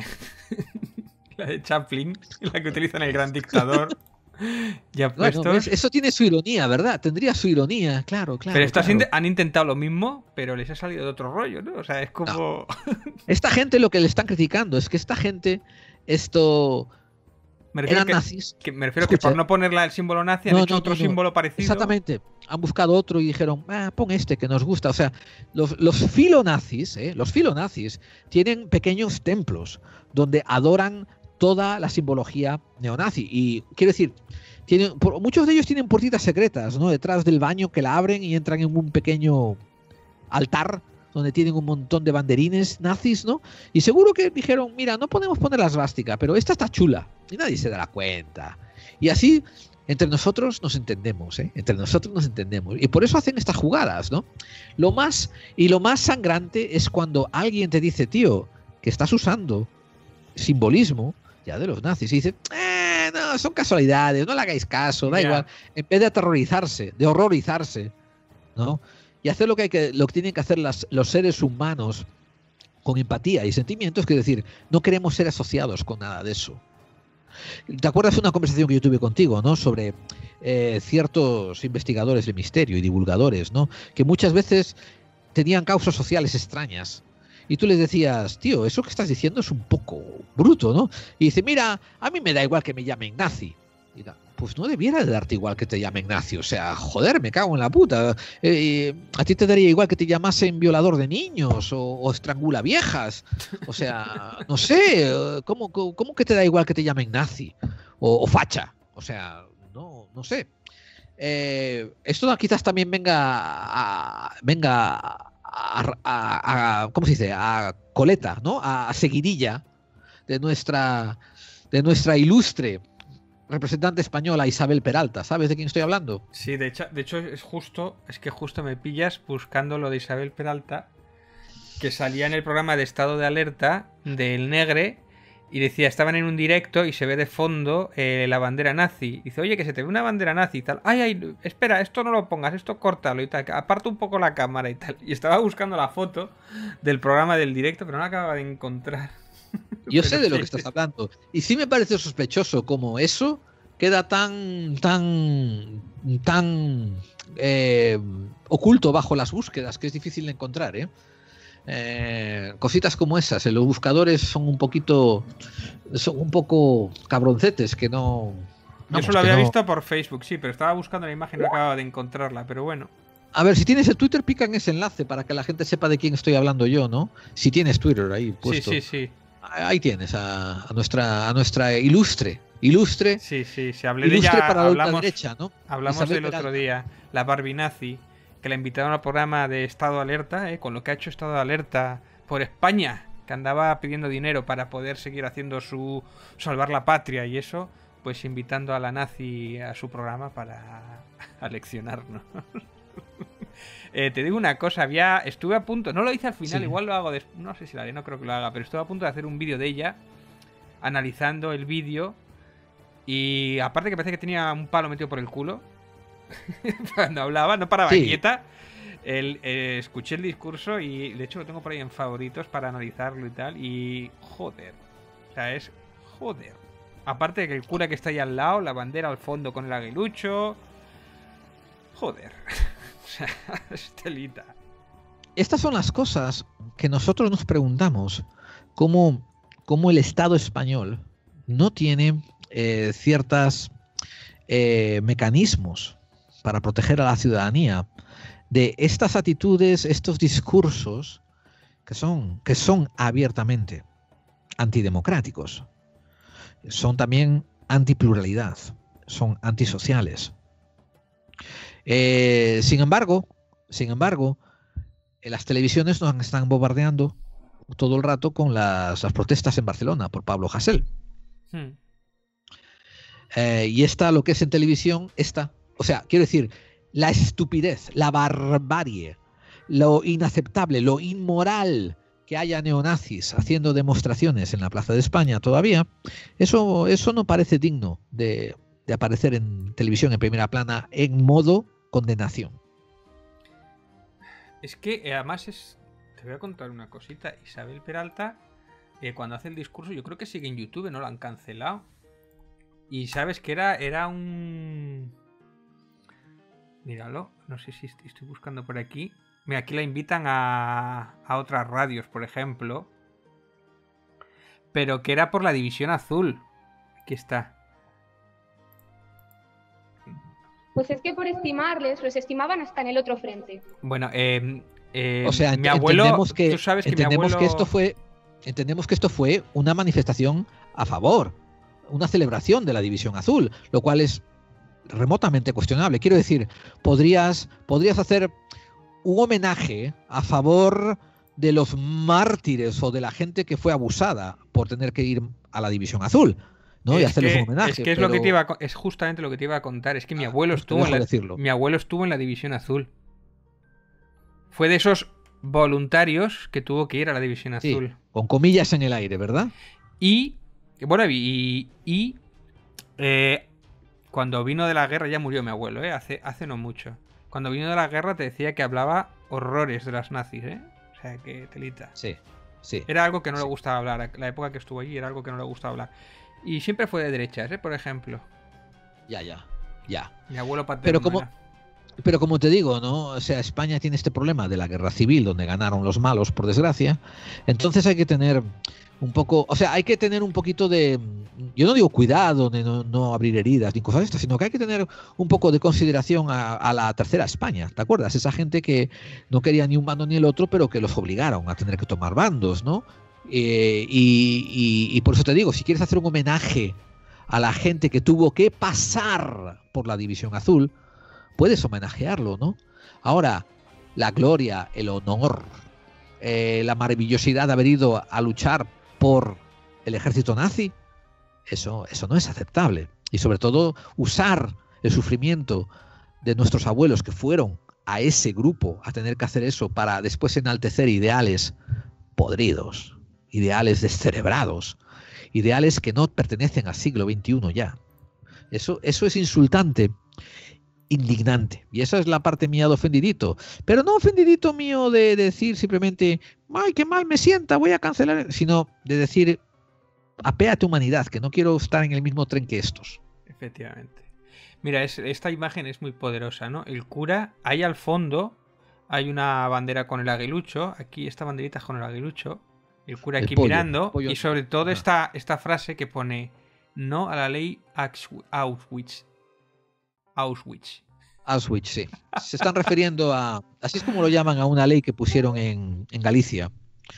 la de Chaplin, la que utilizan el gran dictador. Ya Bueno, puestos. ¿ves? Eso tiene su ironía, ¿verdad? Tendría su ironía, claro, claro. pero estos claro. int- han intentado lo mismo, pero les ha salido de otro rollo, ¿no? O sea, es como. Esta gente lo que le están criticando es que esta gente, esto, Me refiero, eran que, nazis. que, me refiero Escucha, que por no ponerla el símbolo nazi han No, hecho no, otro no, no. símbolo parecido. Exactamente. Han buscado otro y dijeron, ah, pon este que nos gusta. O sea, los, los filonazis, ¿eh? los filonazis tienen pequeños templos donde adoran toda la simbología neonazi. Y quiero decir, tienen, por, muchos de ellos tienen puertitas secretas, ¿no?, detrás del baño, que la abren y entran en un pequeño altar donde tienen un montón de banderines nazis, ¿no? Y seguro que dijeron, mira, no podemos poner la svástica, pero esta está chula. Y nadie se dará cuenta. Y así, entre nosotros nos entendemos, ¿eh? Entre nosotros nos entendemos. Y por eso hacen estas jugadas, ¿no? Lo más, y lo más sangrante es cuando alguien te dice, tío, que estás usando simbolismo ya de los nazis. Y dice, eh, no, son casualidades, no le hagáis caso, da Ya. igual. En vez de aterrorizarse, de horrorizarse, ¿no?, y hacer lo que hay que, lo que tienen que hacer las, los seres humanos con empatía y sentimientos, que es decir, no queremos ser asociados con nada de eso. ¿Te acuerdas de una conversación que yo tuve contigo, ¿no?, sobre eh, ciertos investigadores de misterio y divulgadores, ¿no?, que muchas veces tenían causas sociales extrañas? Y tú les decías, tío, eso que estás diciendo es un poco bruto, ¿no? Y dice, mira, a mí me da igual que me llamen nazi. Y da, pues no debiera de darte igual que te llamen nazi. O sea, joder, me cago en la puta. Eh, a ti te daría igual que te llamasen violador de niños o, o estrangula viejas. O sea, no sé, ¿cómo, cómo, cómo que te da igual que te llamen nazi? O, o facha. O sea, no, no sé. Eh, esto quizás también venga a, venga a, a, a, ¿cómo se dice?, a coleta, ¿no?, a, a seguidilla de nuestra de nuestra ilustre representante española Isabel Peralta. ¿Sabes de quién estoy hablando? Sí, de hecho, de hecho es justo, es que justo me pillas buscando lo de Isabel Peralta, que salía en el programa de Estado de Alerta del Negre. Y decía, estaban en un directo y se ve de fondo eh, la bandera nazi. Dice, oye, que se te ve una bandera nazi y tal. Ay, ay, espera, esto no lo pongas, esto córtalo y tal. Aparta un poco la cámara y tal. Y estaba buscando la foto del programa del directo, pero no la acababa de encontrar. Yo Pero sé de lo sí. que estás hablando. Y sí me parece sospechoso como eso queda tan, tan, tan eh, oculto bajo las búsquedas, que es difícil de encontrar, ¿eh? Eh, cositas como esas, eh, los buscadores son un poquito, son un poco cabroncetes que no. Yo vamos, solo que había no. visto por Facebook, sí, pero estaba buscando la imagen y no acababa de encontrarla, pero bueno. A ver, si tienes el Twitter, pica en ese enlace para que la gente sepa de quién estoy hablando yo, ¿no? Si tienes Twitter ahí puesto. Sí, sí, sí. Ahí tienes a, a nuestra a nuestra ilustre, ilustre, Sí, sí, sí. Hablé de ilustre ella, para la hablamos, ultraderecha, ¿no? hablamos Isabel del otro Peralta. día, la Barbie nazi, que la invitaron al programa de Estado de Alerta, ¿eh? Con lo que ha hecho Estado de Alerta por España, que andaba pidiendo dinero para poder seguir haciendo su salvar la patria y eso, pues invitando a la nazi a su programa para aleccionarnos. eh, te digo una cosa, había estuve a punto, no lo hice al final, Sí. igual lo hago, des, no sé si lo haré, no creo que lo haga, pero estuve a punto de hacer un vídeo de ella, analizando el vídeo, y aparte que parece que tenía un palo metido por el culo, cuando hablaba, no paraba Sí. quieta. El, eh, escuché el discurso y de hecho lo tengo por ahí en favoritos para analizarlo y tal. Y joder, o sea, es joder. Aparte de que el cura que está ahí al lado, la bandera al fondo con el aguilucho. Joder. O sea, es telita. Estas son las cosas que nosotros nos preguntamos, cómo, cómo el Estado español no tiene eh, ciertos eh, mecanismos para proteger a la ciudadanía de estas actitudes, estos discursos que son, que son abiertamente antidemocráticos. Son también antipluralidad, son antisociales. Eh, sin embargo, sin embargo, eh, las televisiones nos están bombardeando todo el rato con las, las protestas en Barcelona por Pablo Hasél. Hmm. Eh, y esta, lo que es en televisión, esta, o sea, quiero decir, la estupidez, la barbarie, lo inaceptable, lo inmoral que haya neonazis haciendo demostraciones en la Plaza de España todavía, eso, eso no parece digno de, de aparecer en televisión en primera plana en modo condenación. Es que eh, además es... Te voy a contar una cosita. Isabel Peralta, eh, cuando hace el discurso, yo creo que sigue en YouTube, no lo han cancelado. Y sabes que era, era un... Míralo, no sé si estoy buscando por aquí. Mira, aquí la invitan a, a otras radios, por ejemplo. Pero que era por la División Azul. Aquí está. Pues es que por estimarles, los estimaban hasta en el otro frente. Bueno, eh, eh, o sea, mi abuelo, entendemos que, tú sabes que entendemos mi abuelo... que esto fue, entendemos que esto fue una manifestación a favor, una celebración de la División Azul, lo cual es remotamente cuestionable. Quiero decir, podrías, podrías hacer un homenaje a favor de los mártires o de la gente que fue abusada por tener que ir a la División Azul, ¿no? Es y hacerles que, un homenaje. Es que es pero... lo que te iba a, es justamente lo que te iba a contar. Es que mi ah, abuelo pues estuvo en la, decirlo. mi abuelo estuvo en la División Azul. Fue de esos voluntarios que tuvo que ir a la División Azul. Sí, con comillas en el aire, ¿verdad? Y bueno, y, y eh, cuando vino de la guerra, ya murió mi abuelo, ¿eh? Hace, hace no mucho. Cuando vino de la guerra te decía que hablaba horrores de las nazis, ¿eh? O sea, que telita. Sí, sí. Era algo que no sí. le gustaba hablar. La época que estuvo allí era algo que no le gustaba hablar. Y siempre fue de derechas, ¿eh? Por ejemplo. Ya, ya, ya. Mi abuelo paterno. Pero como, era. pero como te digo, ¿no? O sea, España tiene este problema de la guerra civil, donde ganaron los malos, por desgracia. Entonces hay que tener un poco, o sea, hay que tener un poquito de, yo no digo cuidado, de no, no abrir heridas ni cosas de estas, sino que hay que tener un poco de consideración a, a la tercera España, ¿te acuerdas? Esa gente que no quería ni un bando ni el otro, pero que los obligaron a tener que tomar bandos, ¿no? Eh, y, y, y por eso te digo, si quieres hacer un homenaje a la gente que tuvo que pasar por la División Azul, puedes homenajearlo, ¿no? Ahora, la gloria, el honor, eh, la maravillosidad de haber ido a luchar por el ejército nazi, eso, eso no es aceptable. Y sobre todo usar el sufrimiento de nuestros abuelos que fueron a ese grupo a tener que hacer eso para después enaltecer ideales podridos, ideales descerebrados, ideales que no pertenecen al siglo veintiuno ya. Eso, eso es insultante, indignante. Y esa es la parte mía de ofendidito. Pero no ofendidito mío de decir simplemente, ay, qué mal me sienta, voy a cancelar, sino de decir, apéate humanidad, que no quiero estar en el mismo tren que estos. Efectivamente. Mira, es, esta imagen es muy poderosa, ¿no? El cura, ahí al fondo hay una bandera con el aguilucho, aquí esta banderita con el aguilucho, el cura aquí el pollo, mirando, pollo. Y sobre todo esta, esta frase que pone, no a la ley Auschwitz. Auschwitz. Auschwitz, sí. Se están refiriendo a, así es como lo llaman, a una ley que pusieron en, en Galicia,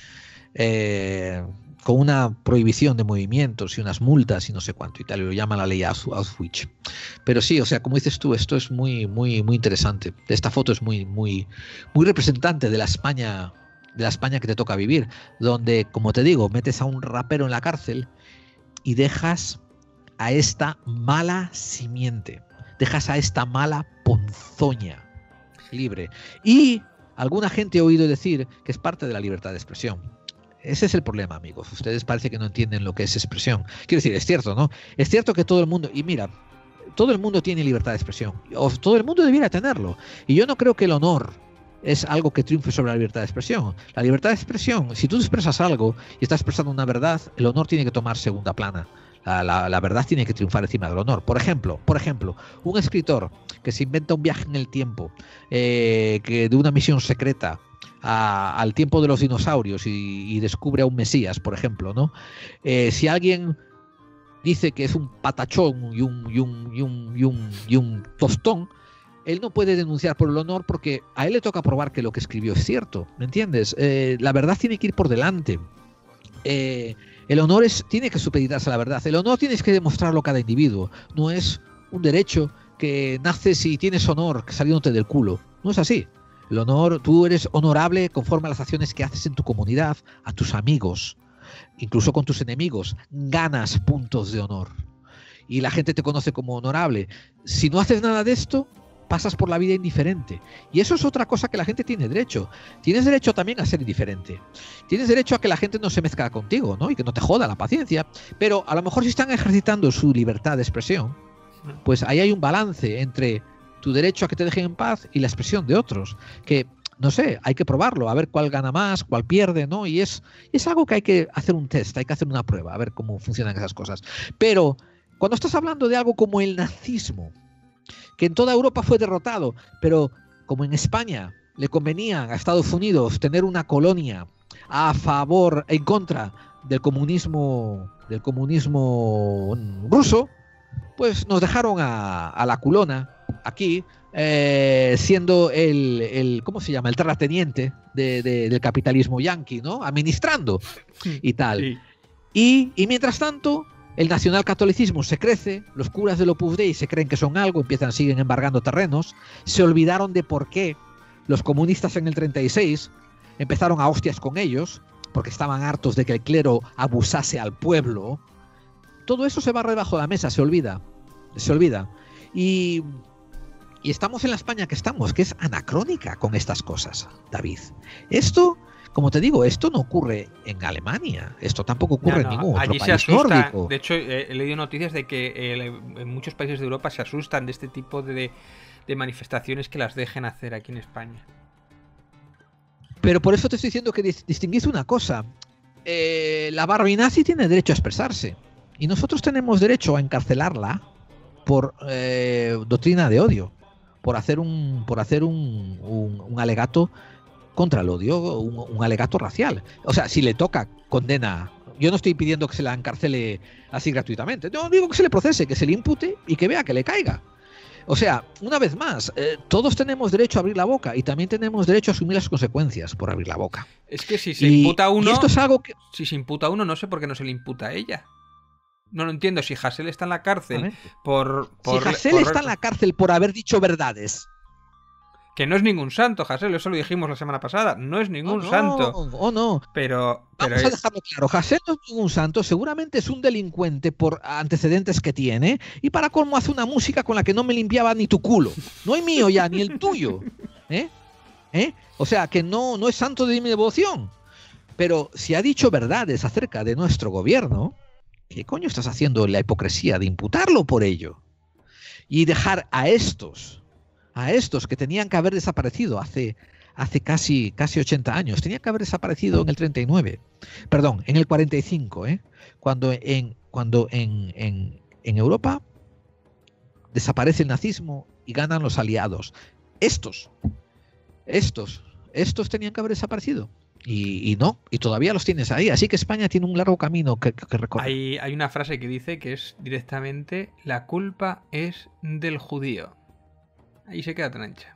eh, con una prohibición de movimientos y unas multas y no sé cuánto y tal, y lo llaman la ley Auschwitz. Pero sí, o sea, como dices tú, esto es muy, muy, muy interesante. Esta foto es muy, muy, muy representante de la España, de la España que te toca vivir, donde, como te digo, metes a un rapero en la cárcel y dejas a esta mala simiente. Dejas a esta mala ponzoña libre. Y alguna gente ha oído decir que es parte de la libertad de expresión. Ese es el problema, amigos. Ustedes parece que no entienden lo que es expresión. Quiero decir, es cierto, ¿no? Es cierto que todo el mundo... Y mira, todo el mundo tiene libertad de expresión. O todo el mundo debiera tenerlo. Y yo no creo que el honor es algo que triunfe sobre la libertad de expresión. La libertad de expresión, si tú expresas algo y estás expresando una verdad, el honor tiene que tomar segunda plana. La, la verdad tiene que triunfar encima del honor. Por ejemplo, por ejemplo, un escritor que se inventa un viaje en el tiempo, eh, que de una misión secreta a, al tiempo de los dinosaurios y, y descubre a un Mesías, por ejemplo, ¿no? Eh, si alguien dice que es un patachón y un, y un, y un, y un, y un tostón, él no puede denunciar por el honor porque a él le toca probar que lo que escribió es cierto, ¿me entiendes? Eh, la verdad tiene que ir por delante. Eh, el honor es, tiene que supeditarse a la verdad. El honor tienes que demostrarlo cada individuo. No es un derecho que naces y tienes honor saliéndote del culo. No es así. El honor, tú eres honorable conforme a las acciones que haces en tu comunidad, a tus amigos, incluso con tus enemigos. Ganas puntos de honor. Y la gente te conoce como honorable. Si no haces nada de esto, pasas por la vida indiferente. Y eso es otra cosa que la gente tiene derecho. Tienes derecho también a ser indiferente. Tienes derecho a que la gente no se mezcla contigo, ¿no? Y que no te joda la paciencia. Pero a lo mejor si están ejercitando su libertad de expresión, pues ahí hay un balance entre tu derecho a que te dejen en paz y la expresión de otros. Que, no sé, hay que probarlo, a ver cuál gana más, cuál pierde, ¿no? Y es, es algo que hay que hacer un test, hay que hacer una prueba, a ver cómo funcionan esas cosas. Pero cuando estás hablando de algo como el nazismo, que en toda Europa fue derrotado, pero como en España le convenía a Estados Unidos tener una colonia a favor, en contra del comunismo, del comunismo ruso, pues nos dejaron a, a la culona aquí, eh, siendo el, el, ¿cómo se llama? El terrateniente de, de, del capitalismo yanqui, ¿no? Administrando y tal. Sí. Y, y mientras tanto, el nacionalcatolicismo se crece, los curas del Opus Dei se creen que son algo, empiezan, siguen embargando terrenos, se olvidaron de por qué los comunistas en el treinta y seis empezaron a hostias con ellos, porque estaban hartos de que el clero abusase al pueblo. Todo eso se va debajo de la mesa, se olvida, se olvida. Y, y estamos en la España que estamos, que es anacrónica con estas cosas, David. Esto... Como te digo, esto no ocurre en Alemania, esto tampoco ocurre no, no, en ningún otro allí país se asusta. nórdico. De hecho, eh, he leído noticias de que eh, en muchos países de Europa se asustan de este tipo de, de manifestaciones que las dejen hacer aquí en España. Pero por eso te estoy diciendo que dis distinguís una cosa. Eh, la Barbie nazi tiene derecho a expresarse y nosotros tenemos derecho a encarcelarla por eh, doctrina de odio, por hacer un, por hacer un, un, un alegato contra el odio, un, un alegato racial. O sea, si le toca, condena. Yo no estoy pidiendo que se la encarcele así gratuitamente. No, digo que se le procese, que se le impute y que vea que le caiga. O sea, una vez más, eh, todos tenemos derecho a abrir la boca y también tenemos derecho a asumir las consecuencias por abrir la boca. Es que si se y, imputa a uno, y esto es algo que... si se imputa a uno, no sé por qué no se le imputa a ella. No lo entiendo. Si Hasél está en la cárcel por, por... Si Hasél por... está en la cárcel por haber dicho verdades... Que no es ningún santo, Hasél, eso lo dijimos la semana pasada. No es ningún oh, no, santo. Oh, no. Pero, pero vamos es... a dejarlo claro. Hasél no es ningún santo. Seguramente es un delincuente por antecedentes que tiene. Y para colmo hace una música con la que no me limpiaba ni tu culo. No el mío ya, ni el tuyo. ¿Eh? ¿Eh? O sea, que no, no es santo de mi devoción. Pero si ha dicho verdades acerca de nuestro gobierno, ¿qué coño estás haciendo la hipocresía de imputarlo por ello? Y dejar a estos... a estos que tenían que haber desaparecido hace, hace casi, casi ochenta años, tenían que haber desaparecido en el treinta y nueve, perdón, en el cuarenta y cinco, ¿eh? cuando, en, cuando en, en, en Europa desaparece el nazismo y ganan los aliados. Estos, estos, estos tenían que haber desaparecido. Y, y no, y todavía los tienes ahí. Así que España tiene un largo camino que, que recorrer. Hay, hay una frase que dice que es directamente: la culpa es del judío. Ahí se queda tan ancha.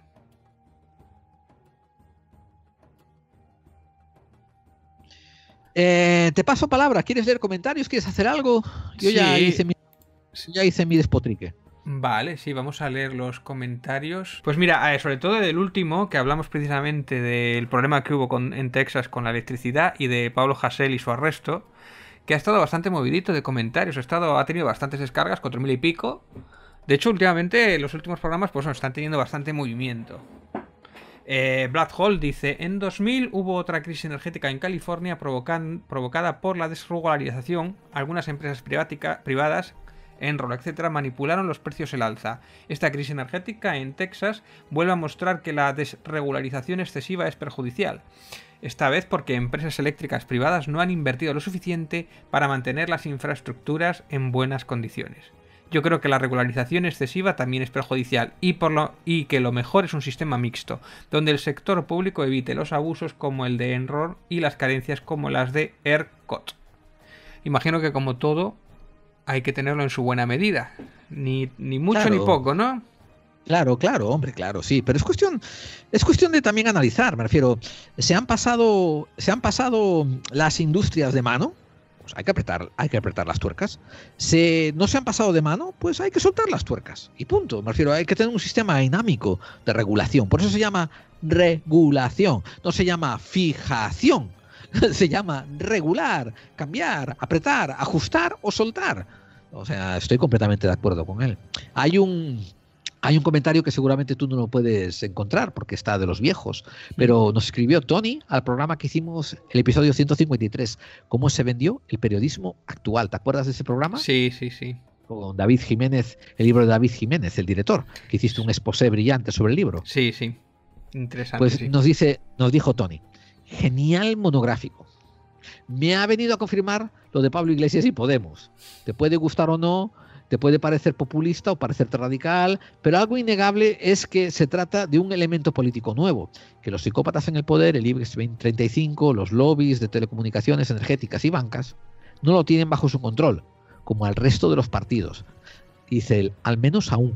Eh, te paso palabra. ¿Quieres leer comentarios? ¿Quieres hacer algo? Yo sí. ya hice mi, ya hice mi despotrique. Vale, sí, vamos a leer los comentarios. Pues mira, sobre todo del último, que hablamos precisamente del problema que hubo con, en Texas con la electricidad y de Pablo Hasél y su arresto, que ha estado bastante movidito de comentarios. Ha, estado, ha tenido bastantes descargas, cuatro mil y pico. De hecho, últimamente los últimos programas pues están teniendo bastante movimiento. Eh, Black Hole dice: en dos mil hubo otra crisis energética en California provocan, provocada por la desregularización. Algunas empresas privadas, Enron, etcétera, manipularon los precios al alza. Esta crisis energética en Texas vuelve a mostrar que la desregularización excesiva es perjudicial. Esta vez porque empresas eléctricas privadas no han invertido lo suficiente para mantener las infraestructuras en buenas condiciones. Yo creo que la regularización excesiva también es perjudicial y, por lo, y que lo mejor es un sistema mixto, donde el sector público evite los abusos como el de Enron y las carencias como las de ERCOT. Imagino que como todo hay que tenerlo en su buena medida, ni, ni mucho Claro. ni poco, ¿no? Claro, claro, hombre, claro, sí, pero es cuestión, es cuestión de también analizar, me refiero, se han pasado, se han pasado las industrias de mano. Pues hay que apretar, hay que apretar las tuercas. Se, no se han pasado de mano, pues hay que soltar las tuercas. Y punto. Me refiero, hay que tener un sistema dinámico de regulación. Por eso se llama regulación. No se llama fijación. Se llama regular, cambiar, apretar, ajustar o soltar. O sea, estoy completamente de acuerdo con él. Hay un... Hay un comentario que seguramente tú no lo puedes encontrar porque está de los viejos, pero nos escribió Tony al programa que hicimos, el episodio ciento cincuenta y tres, cómo se vendió el periodismo actual. ¿Te acuerdas de ese programa? Sí, sí, sí. Con David Jiménez, el libro de David Jiménez, el director, que hiciste un exposé brillante sobre el libro. Sí, sí. Interesante. Pues sí. nos dice, nos dijo Tony, genial monográfico. Me ha venido a confirmar lo de Pablo Iglesias y Podemos. Te puede gustar o no, te puede parecer populista o parecerte radical, pero algo innegable es que se trata de un elemento político nuevo, que los psicópatas en el poder, el IBEX treinta y cinco, los lobbies de telecomunicaciones, energéticas y bancas, no lo tienen bajo su control, como al resto de los partidos. Dice él, al menos aún.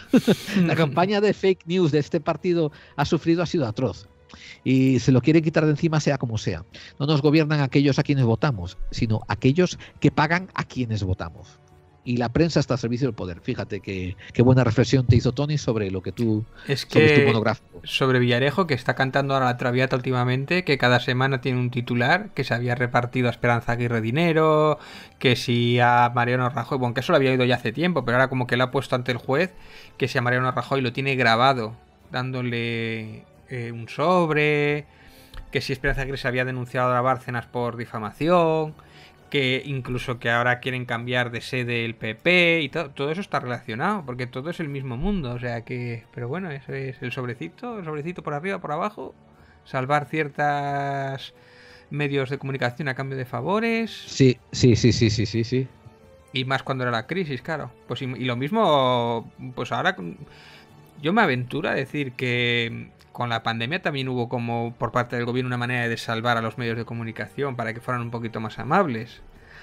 La campaña de fake news de este partido ha sufrido, ha sido atroz. Y se lo quiere quitar de encima sea como sea. No nos gobiernan aquellos a quienes votamos, sino aquellos que pagan a quienes votamos. Y la prensa está al servicio del poder. Fíjate que, qué buena reflexión te hizo Tony sobre lo que tú, es sobre que tu monográfico. Sobre Villarejo, que está cantando ahora la Traviata últimamente, que cada semana tiene un titular, que se había repartido a Esperanza Aguirre dinero, que si a Mariano Rajoy, bueno, que eso lo había oído ya hace tiempo, pero ahora como que lo ha puesto ante el juez, que si a Mariano Rajoy lo tiene grabado, dándole eh, un sobre, que si Esperanza Aguirre se había denunciado a Bárcenas por difamación, que incluso que ahora quieren cambiar de sede el P P y todo, todo eso está relacionado, porque todo es el mismo mundo, o sea que, pero bueno, eso es el sobrecito, el sobrecito por arriba, por abajo, salvar ciertos medios de comunicación a cambio de favores. Sí, sí, sí, sí, sí, sí, sí. Y más cuando era la crisis, claro. Pues y, y lo mismo, pues ahora yo me aventuro a decir que con la pandemia también hubo como por parte del gobierno una manera de salvar a los medios de comunicación para que fueran un poquito más amables.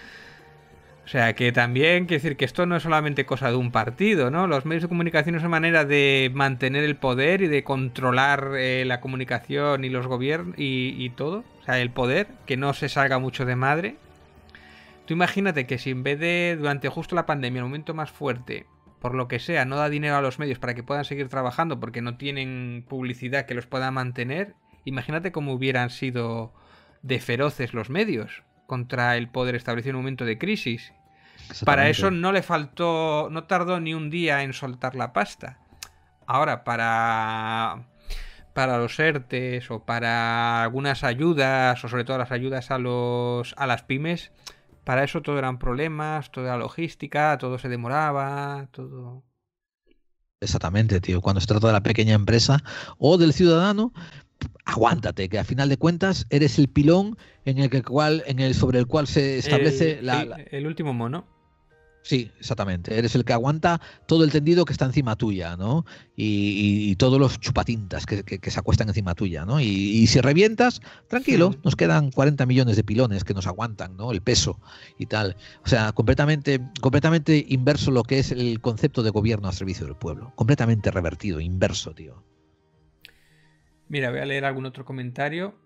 O sea que también quiero decir que esto no es solamente cosa de un partido, ¿no? Los medios de comunicación es una manera de mantener el poder y de controlar eh, la comunicación y los gobiernos y, y todo. O sea, el poder, que no se salga mucho de madre. Tú imagínate que si en vez de durante justo la pandemia, el momento más fuerte, por lo que sea, no da dinero a los medios para que puedan seguir trabajando porque no tienen publicidad que los pueda mantener, imagínate cómo hubieran sido de feroces los medios contra el poder establecido en un momento de crisis. Para eso no le faltó, no tardó ni un día en soltar la pasta. Ahora, para, para los ERTES o para algunas ayudas, o sobre todo las ayudas a, los, a las pymes, para eso todo eran problemas, toda la logística, todo se demoraba, todo... Exactamente, tío. Cuando se trata de la pequeña empresa o del ciudadano, aguántate, que a final de cuentas eres el pilón en el que cual, en el sobre el cual se establece el, la, sí, la... el último mono. Sí, exactamente. Eres el que aguanta todo el tendido que está encima tuya, ¿no? Y, y, y todos los chupatintas que, que, que se acuestan encima tuya, ¿no? Y, y si revientas, tranquilo, sí. Nos quedan cuarenta millones de pilones que nos aguantan, ¿no? El peso y tal. O sea, completamente, completamente inverso lo que es el concepto de gobierno al servicio del pueblo. Completamente revertido, inverso, tío. Mira, voy a leer algún otro comentario.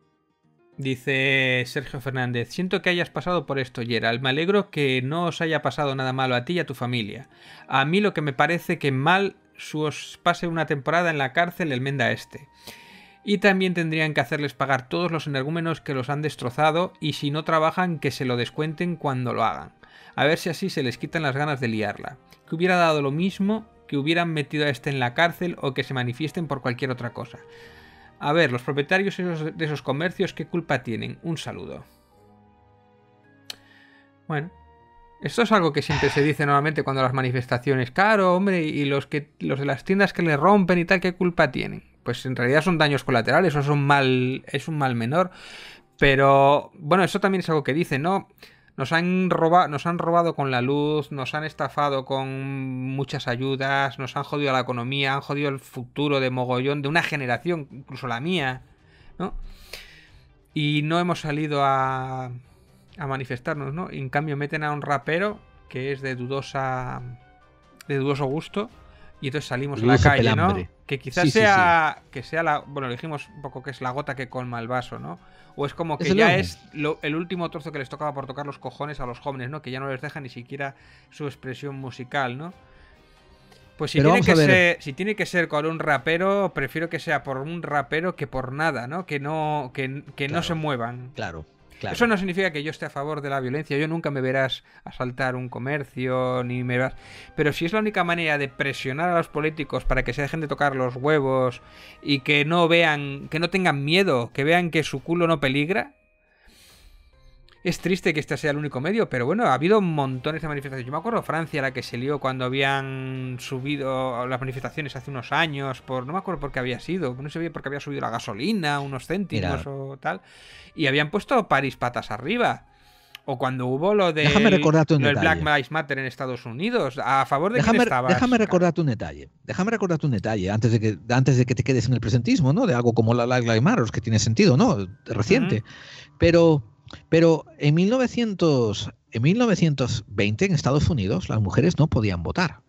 Dice Sergio Fernández, siento que hayas pasado por esto, Gerald. Me alegro que no os haya pasado nada malo a ti y a tu familia. A mí lo que me parece que mal su os pase una temporada en la cárcel el Menda este. Y también tendrían que hacerles pagar todos los energúmenos que los han destrozado y si no trabajan que se lo descuenten cuando lo hagan. A ver si así se les quitan las ganas de liarla. Que hubiera dado lo mismo que hubieran metido a este en la cárcel o que se manifiesten por cualquier otra cosa. A ver, los propietarios de esos comercios, ¿qué culpa tienen? Un saludo. Bueno, esto es algo que siempre se dice normalmente cuando las manifestaciones, claro, hombre, y los que los de las tiendas que le rompen y tal, ¿qué culpa tienen? pues en realidad son daños colaterales, o son mal, es un mal menor. Pero bueno, eso también es algo que dicen, ¿no? Nos han robado, nos han robado con la luz, nos han estafado con muchas ayudas, nos han jodido la economía, han jodido el futuro de mogollón de una generación, incluso la mía, ¿no? Y no hemos salido a, a manifestarnos, ¿no? Y en cambio meten a un rapero que es de dudosa, de dudoso gusto, y entonces salimos Dudoso a la calle, pelambre. ¿no? Que quizás Sí, sí, sea, que sea la, bueno, dijimos un poco que es la gota que colma el vaso, ¿no? O es como que Desde ya luego. es lo- el último trozo que les tocaba por tocar los cojones a los jóvenes, ¿no? Que ya no les deja ni siquiera su expresión musical, ¿no? Pues si Pero tiene, vamos que a ver. ser, si tiene que ser con un rapero, prefiero que sea por un rapero que por nada, ¿no? Que no, que, que no Claro. se muevan. Claro, claro. Eso no significa que yo esté a favor de la violencia. Yo nunca me verás asaltar un comercio, ni me verás... Pero si es la única manera de presionar a los políticos para que se dejen de tocar los huevos y que no vean, que no tengan miedo, que vean que su culo no peligra... Es triste que este sea el único medio, pero bueno, ha habido montones de manifestaciones. Yo me acuerdo Francia, la que se lió cuando habían subido las manifestaciones hace unos años, por no me acuerdo por qué había sido, no sé bien por qué había subido la gasolina, unos céntimos Mira. o tal, y habían puesto París patas arriba. O cuando hubo lo, de Déjame recordarte un lo del detalle. Black Lives Matter en Estados Unidos, ¿a favor de Déjame, quién estabas? déjame recordarte un detalle. Déjame recordarte un detalle antes de que antes de que te quedes en el presentismo, ¿no? De algo como la Black Lives Matter, que tiene sentido, ¿no? Reciente. Ujú. Pero pero en mil novecientos en mil novecientos veinte en Estados Unidos las mujeres no podían votar.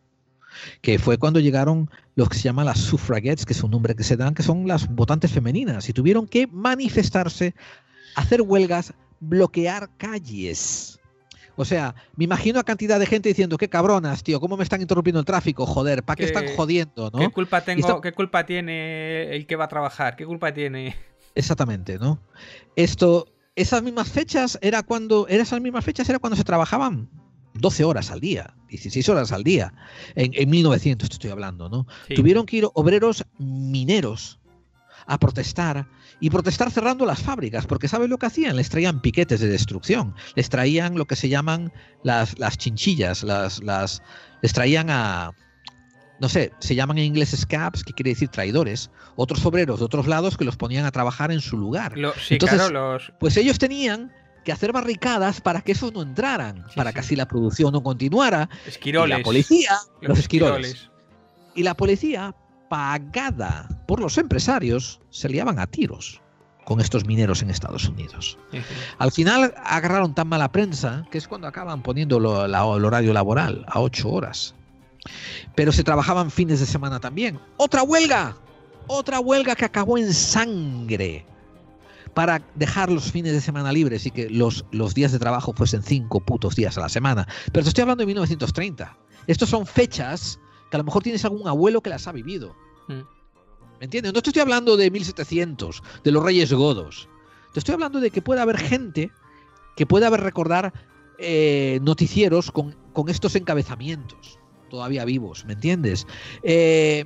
Que fue cuando llegaron los que se llaman las suffragettes, que es un nombre que se dan, que son las votantes femeninas, y tuvieron que manifestarse, hacer huelgas, bloquear calles. O sea, me imagino a cantidad de gente diciendo, qué cabronas, tío, cómo me están interrumpiendo el tráfico, joder, ¿para qué ¿Qué- están jodiendo, no? ¿Qué culpa tengo? Esto- ¿Qué culpa tiene el que va a trabajar? ¿Qué culpa tiene? Exactamente, ¿no? Esto, esas mismas fechas era cuando, era esas mismas fechas era cuando se trabajaban doce horas al día, dieciséis horas al día, en, en mil novecientos te estoy hablando, ¿no? Sí. Tuvieron que ir obreros mineros a protestar y protestar cerrando las fábricas, porque ¿sabes lo que hacían? Les traían piquetes de destrucción, les traían lo que se llaman las, las chinchillas, las, las, les traían a, no sé, se llaman en inglés scabs, que quiere decir traidores, otros obreros de otros lados que los ponían a trabajar en su lugar. Lo- sí, Entonces, claro, los... Pues ellos tenían que hacer barricadas para que esos no entraran, Sí, para sí. que así la producción no continuara. Esquiroles. Y la policía, los, los esquiroles. esquiroles. Y la policía, pagada por los empresarios, se liaban a tiros con estos mineros en Estados Unidos. Sí, sí. Al final agarraron tan mala prensa que es cuando acaban poniendo lo- la- el horario laboral a ocho horas. Pero se trabajaban fines de semana también. ¡Otra huelga! Otra huelga que acabó en sangre para dejar los fines de semana libres y que los, los días de trabajo fuesen cinco putos días a la semana. Pero te estoy hablando de mil novecientos treinta. Estos son fechas que a lo mejor tienes algún abuelo que las ha vivido. Mm. ¿Me entiendes? No te estoy hablando de mil setecientos, de los Reyes Godos. Te estoy hablando de que puede haber gente que pueda haber recordar eh, noticieros con, con estos encabezamientos todavía vivos, ¿me entiendes? Eh,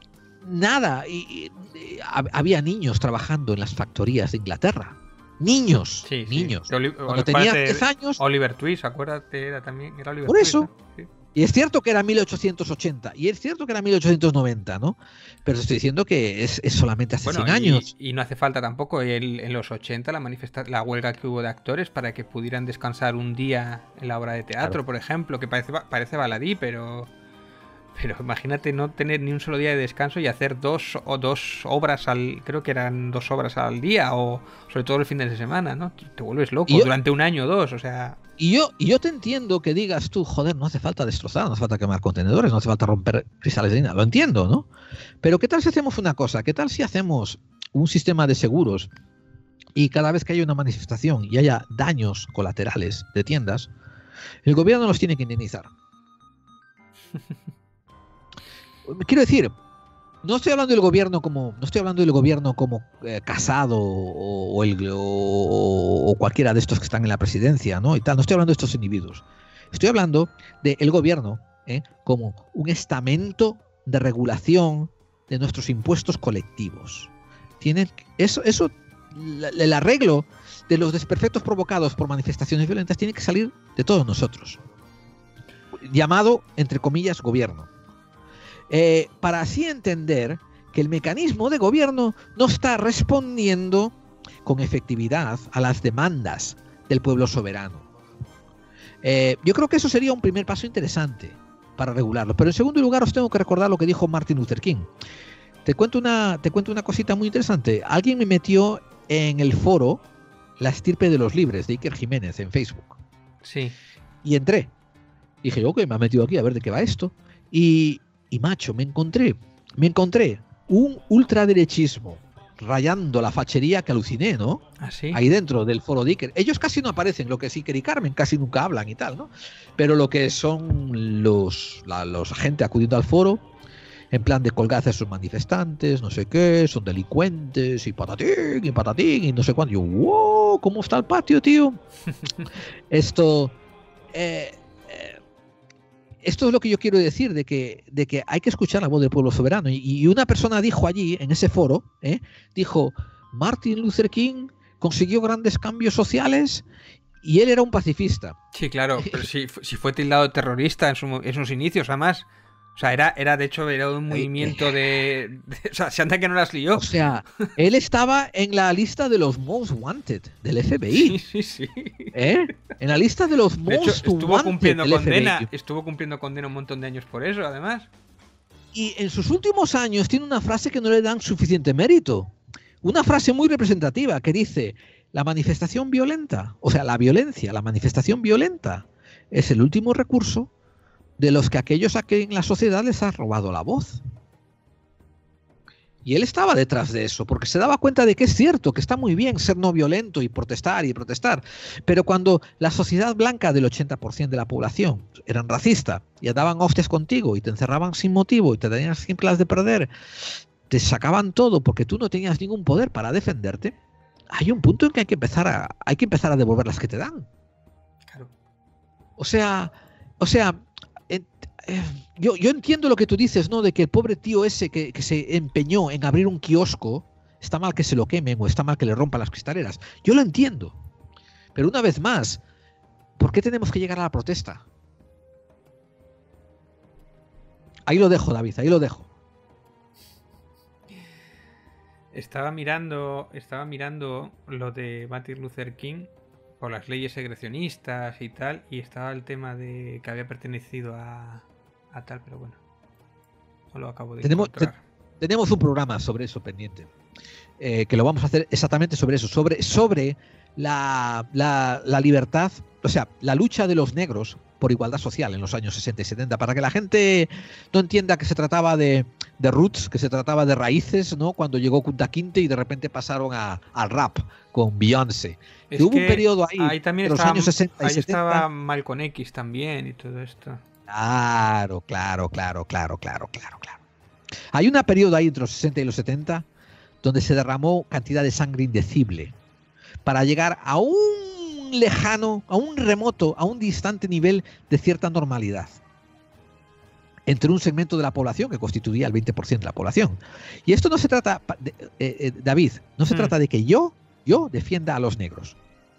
nada, y, y- y hab- había niños trabajando en las factorías de Inglaterra. Niños, Sí, sí. niños. De Oli- Cuando acuérdate tenía de diez años, Oliver Twist, acuérdate, era también, era Oliver Por Twist, eso. ¿no? Sí. y es cierto que era mil ochocientos ochenta, y es cierto que era mil ochocientos noventa, ¿no? Pero te estoy diciendo que es, es solamente hace Bueno, cien años. y, y no hace falta tampoco el- en los ochenta la manifesta la huelga que hubo de actores para que pudieran descansar un día en la obra de teatro, Claro. por ejemplo, que parece, ba- parece baladí, pero pero imagínate no tener ni un solo día de descanso y hacer dos o dos obras al, creo que eran dos obras al día o sobre todo el fin de semana, ¿no? Te vuelves loco Y yo- durante un año o dos, o sea, Y yo, y yo te entiendo que digas tú, joder, no hace falta destrozar, no hace falta quemar contenedores, no hace falta romper cristales de harina, lo entiendo, ¿no? Pero ¿qué tal si hacemos una cosa? ¿Qué tal si hacemos un sistema de seguros y cada vez que haya una manifestación y haya daños colaterales de tiendas, el gobierno los tiene que indemnizar? Quiero decir, no estoy hablando del gobierno como, no estoy hablando del gobierno como eh, Casado o, o el, o, o cualquiera de estos que están en la presidencia, ¿no? Y tal. No estoy hablando de estos individuos. Estoy hablando del gobierno ¿eh? como un estamento de regulación de nuestros impuestos colectivos. Tienen eso, eso, la- el arreglo de los desperfectos provocados por manifestaciones violentas tiene que salir de todos nosotros. Llamado, entre comillas, gobierno. Eh, para así entender que el mecanismo de gobierno no está respondiendo con efectividad a las demandas del pueblo soberano. Eh, yo creo que eso sería un primer paso interesante para regularlo. Pero en segundo lugar os tengo que recordar lo que dijo Martin Luther King. Te cuento una, te cuento una cosita muy interesante. Alguien me metió en el foro La estirpe de los libres de Iker Jiménez en Facebook. Sí. Y entré. Dije, ok, me ha metido aquí a ver de qué va esto. Y, y macho, me encontré, me encontré un ultraderechismo rayando la fachería que aluciné, ¿no? ¿Ah, sí? Ahí dentro del foro de Iker. Ellos casi no aparecen, lo que es Iker y Carmen, casi nunca hablan y tal, ¿no? Pero lo que son los, la, los gente acudiendo al foro, en plan de colgad a esos manifestantes, no sé qué, son delincuentes, y patatín, y patatín, y no sé cuándo. Yo, wow, ¿cómo está el patio, tío? Esto... Eh, eh, esto es lo que yo quiero decir, de que, de que hay que escuchar la voz del pueblo soberano. Y, y una persona dijo allí, en ese foro, ¿eh? dijo, Martin Luther King consiguió grandes cambios sociales y él era un pacifista. Sí, claro, pero si, si fue tildado de terrorista en, su, en sus inicios, además. O sea, era, era de hecho era un movimiento de, de... O sea, se anda que no las lió. O sea, él estaba en la lista de los Most Wanted del F B I. Sí, sí, sí. ¿Eh? En la lista de los de Most hecho, estuvo Wanted cumpliendo del condena, F B I. Estuvo cumpliendo condena un montón de años por eso, además. Y en sus últimos años tiene una frase que no le dan suficiente mérito. Una frase muy representativa que dice, la manifestación violenta, o sea, la violencia, la manifestación violenta es el último recurso de los que aquellos a que en la sociedad les ha robado la voz. Y él estaba detrás de eso, porque se daba cuenta de que es cierto, que está muy bien ser no violento y protestar y protestar, pero cuando la sociedad blanca del ochenta por ciento de la población eran racista y andaban hostias contigo y te encerraban sin motivo y te tenías siempre las de perder, te sacaban todo porque tú no tenías ningún poder para defenderte, hay un punto en que hay que empezar a, hay que empezar a devolver las que te dan. Claro. O sea, o sea, Yo, yo entiendo lo que tú dices, ¿no? De que el pobre tío ese que, que se empeñó en abrir un kiosco, está mal que se lo quemen o está mal que le rompan las cristaleras. Yo lo entiendo. Pero una vez más, ¿por qué tenemos que llegar a la protesta? Ahí lo dejo, David, ahí lo dejo. Estaba mirando, estaba mirando lo de Martin Luther King por las leyes segregacionistas y tal, y estaba el tema de que había pertenecido a... a tal, pero bueno, no lo acabo de tenemos, encontrar. Te, tenemos un programa sobre eso pendiente, eh, que lo vamos a hacer exactamente sobre eso, sobre, sobre la, la, la libertad, o sea, la lucha de los negros por igualdad social en los años sesenta y setenta, para que la gente no entienda que se trataba de, de roots, que se trataba de raíces, ¿no? Cuando llegó Kunta Kinte y de repente pasaron a, al rap con Beyoncé. Es que hubo que un periodo ahí, ahí también de los estaba, años sesenta y ahí setenta. estaba Malcolm X también y todo esto. Claro, claro, claro, claro, claro, claro, claro. Hay una periodo ahí entre los sesenta y los setenta donde se derramó cantidad de sangre indecible para llegar a un lejano, a un remoto, a un distante nivel de cierta normalidad entre un segmento de la población que constituía el veinte por ciento de la población. Y esto no se trata, de, eh, eh, David, no se Hmm. trata de que yo, yo defienda a los negros.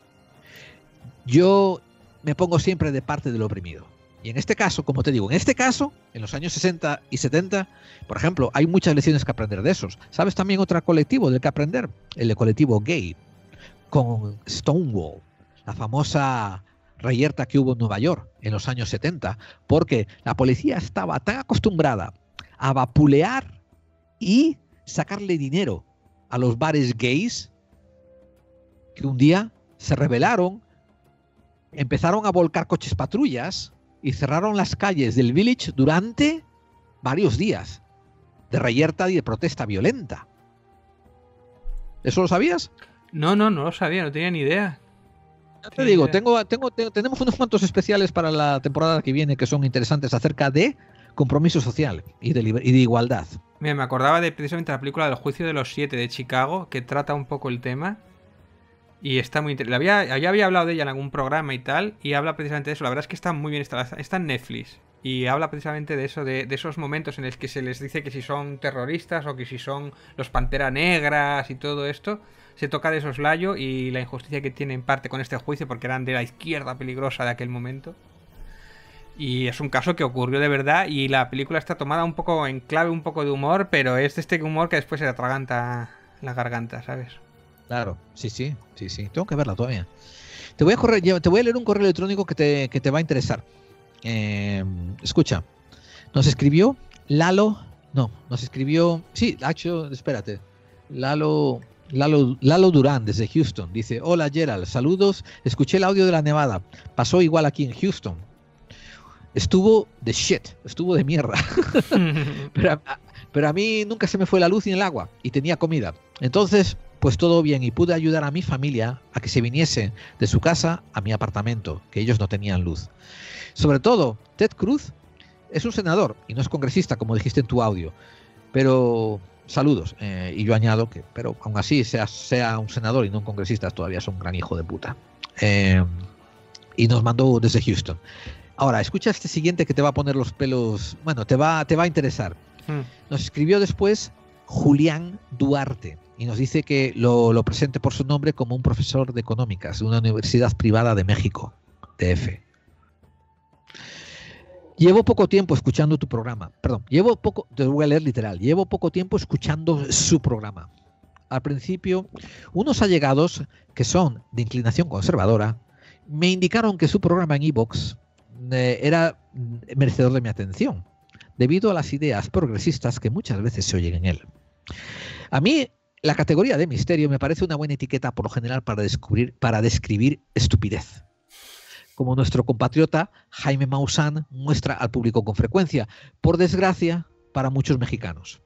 Yo me pongo siempre de parte del oprimido. Y en este caso, como te digo, en este caso, en los años sesenta y setenta, por ejemplo, hay muchas lecciones que aprender de esos. ¿Sabes también otro colectivo del que aprender? El colectivo gay, con Stonewall, la famosa reyerta que hubo en Nueva York en los años setenta, porque la policía estaba tan acostumbrada a vapulear y sacarle dinero a los bares gays que un día se rebelaron, empezaron a volcar coches patrullas y cerraron las calles del Village durante varios días de reyerta y de protesta violenta. ¿Eso lo sabías? No, no, no lo sabía, no tenía ni idea. Ya te digo, tengo, tengo, tengo, tenemos unos cuantos especiales para la temporada que viene que son interesantes acerca de compromiso social y de, y de igualdad. Mira, me acordaba de precisamente la película del Juicio de los Siete de Chicago, que trata un poco el tema. Y está muy interesante. Había, ya había hablado de ella en algún programa y tal, y habla precisamente de eso. La verdad es que está muy bien instalada. Está en Netflix. Y habla precisamente de eso, de, de esos momentos en los que se les dice que si son terroristas o que si son los Pantera Negras y todo esto. Se toca de soslayo y la injusticia que tiene en parte con este juicio, porque eran de la izquierda peligrosa de aquel momento. Y es un caso que ocurrió de verdad y la película está tomada un poco en clave, un poco de humor, pero es de este humor que después se le atraganta la garganta, ¿sabes? Claro, sí, sí, sí, sí. Tengo que verla todavía. Te voy a, correr, te voy a leer un correo electrónico que te, que te va a interesar. Eh, escucha, nos escribió Lalo, no, nos escribió, sí, hecho, espérate, Lalo, Lalo, Lalo Durán desde Houston. Dice, hola Gerald, saludos, escuché el audio de la nevada, pasó igual aquí en Houston. Estuvo de shit, estuvo de mierda. pero, a, pero a mí nunca se me fue la luz ni el agua y tenía comida. Entonces, pues todo bien y pude ayudar a mi familia a que se viniese de su casa a mi apartamento, que ellos no tenían luz. Sobre todo, Ted Cruz es un senador y no es congresista, como dijiste en tu audio. Pero saludos. Eh, y yo añado que, pero aún así, sea, sea un senador y no un congresista, todavía es un gran hijo de puta. Eh, y nos mandó desde Houston. Ahora, escucha este siguiente que te va a poner los pelos... Bueno, te va, te va a interesar. Hmm. Nos escribió después Julián Duarte y nos dice que lo, lo presente por su nombre como un profesor de económicas de una universidad privada de México, D F. Llevo poco tiempo escuchando tu programa. Perdón, llevo poco... Te voy a leer literal. Llevo poco tiempo escuchando su programa. Al principio, unos allegados que son de inclinación conservadora me indicaron que su programa en iVoox era merecedor de mi atención, debido a las ideas progresistas que muchas veces se oyen en él. A mí, la categoría de misterio me parece una buena etiqueta por lo general para, descubrir, para describir estupidez, como nuestro compatriota Jaime Maussan muestra al público con frecuencia, por desgracia para muchos mexicanos.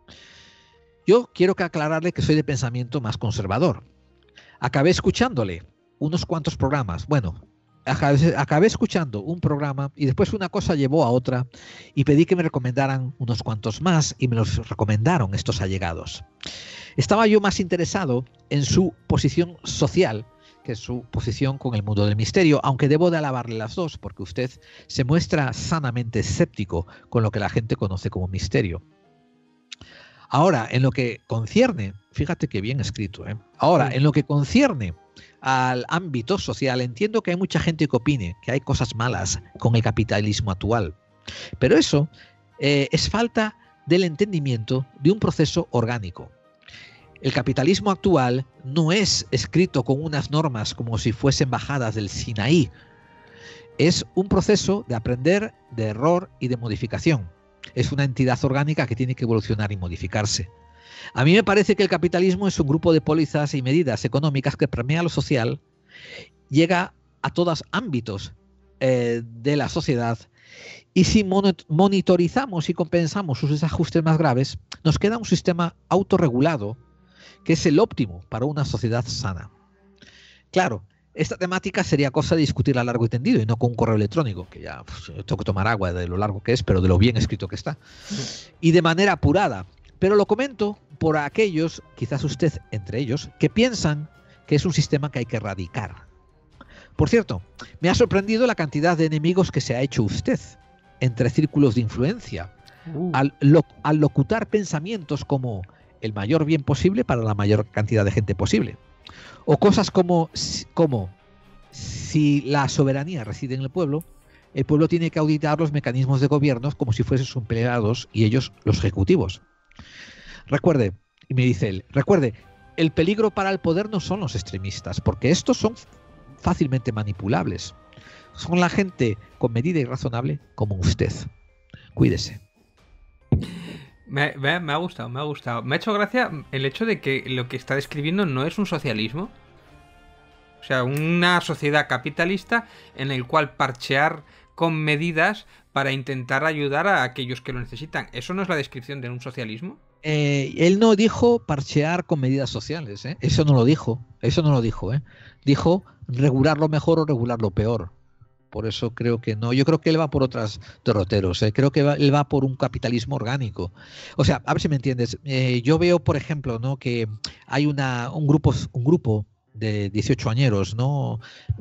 Yo quiero que aclararle que soy de pensamiento más conservador. Acabé escuchándole unos cuantos programas, bueno, Acabé, acabé escuchando un programa y después una cosa llevó a otra y pedí que me recomendaran unos cuantos más y me los recomendaron estos allegados. Estaba yo más interesado en su posición social que su posición con el mundo del misterio, aunque debo de alabarle las dos porque usted se muestra sanamente escéptico con lo que la gente conoce como misterio. Ahora, en lo que concierne, fíjate que bien escrito, ¿eh? Ahora, en lo que concierne al ámbito social, entiendo que hay mucha gente que opine que hay cosas malas con el capitalismo actual, pero eso eh, es falta del entendimiento de un proceso orgánico. El capitalismo actual no es escrito con unas normas como si fuesen bajadas del Sinaí, es un proceso de aprender, de error y de modificación. Es una entidad orgánica que tiene que evolucionar y modificarse. A mí me parece que el capitalismo es un grupo de pólizas y medidas económicas que permea lo social, llega a todos ámbitos eh, de la sociedad y si monitorizamos y compensamos sus desajustes más graves, nos queda un sistema autorregulado que es el óptimo para una sociedad sana. Claro, esta temática sería cosa de discutir a largo y tendido y no con un correo electrónico, que ya pues, tengo que tomar agua de lo largo que es, pero de lo bien escrito que está, y de manera apurada. Pero lo comento por aquellos, quizás usted entre ellos, que piensan que es un sistema que hay que erradicar. Por cierto, me ha sorprendido la cantidad de enemigos que se ha hecho usted entre círculos de influencia, uh. al, lo, al locutar pensamientos como el mayor bien posible para la mayor cantidad de gente posible. O cosas como, como si la soberanía reside en el pueblo, el pueblo tiene que auditar los mecanismos de gobierno como si fuesen sus empleados y ellos los ejecutivos. Recuerde, y me dice él, recuerde, el peligro para el poder no son los extremistas, porque estos son fácilmente manipulables. Son la gente con medida y razonable como usted. Cuídese. Me, me, me ha gustado, me ha gustado. Me ha hecho gracia el hecho de que lo que está describiendo no es un socialismo. O sea, una sociedad capitalista en el cual parchear con medidas para intentar ayudar a aquellos que lo necesitan. ¿Eso no es la descripción de un socialismo? Eh, él no dijo parchear con medidas sociales, ¿eh? Eso no lo dijo, eso no lo dijo, ¿eh? Dijo regular lo mejor o regular lo peor. Por eso creo que no. Yo creo que él va por otros derroteros, ¿eh? Creo que va, él va por un capitalismo orgánico. O sea, a ver si me entiendes. Eh, yo veo, por ejemplo, ¿no? que hay una, un grupo, un grupo de dieciocho añeros, ¿no?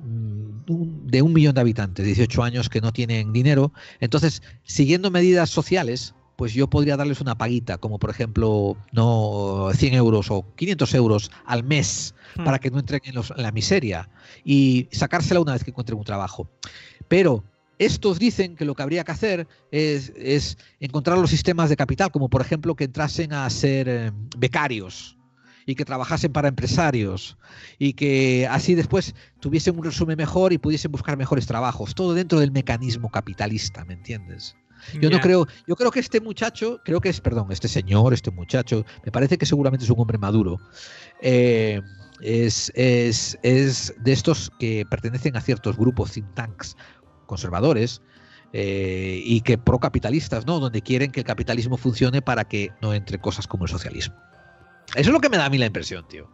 De un millón de habitantes, dieciocho años que no tienen dinero. Entonces, siguiendo medidas sociales, pues yo podría darles una paguita, como por ejemplo, no cien euros o quinientos euros al mes hmm. para que no entren en, los, en la miseria y sacársela una vez que encuentren un trabajo. Pero estos dicen que lo que habría que hacer es, es encontrar los sistemas de capital, como por ejemplo que entrasen a ser eh, becarios y que trabajasen para empresarios y que así después tuviesen un resumen mejor y pudiesen buscar mejores trabajos, todo dentro del mecanismo capitalista, ¿me entiendes? Yo no Ya. creo, yo creo que este muchacho, creo que es, perdón, este señor, este muchacho, me parece que seguramente es un hombre maduro. Eh, es, es, es de estos que pertenecen a ciertos grupos think tanks conservadores eh, y que procapitalistas, ¿no? Donde quieren que el capitalismo funcione para que no entre cosas como el socialismo. Eso es lo que me da a mí la impresión, tío.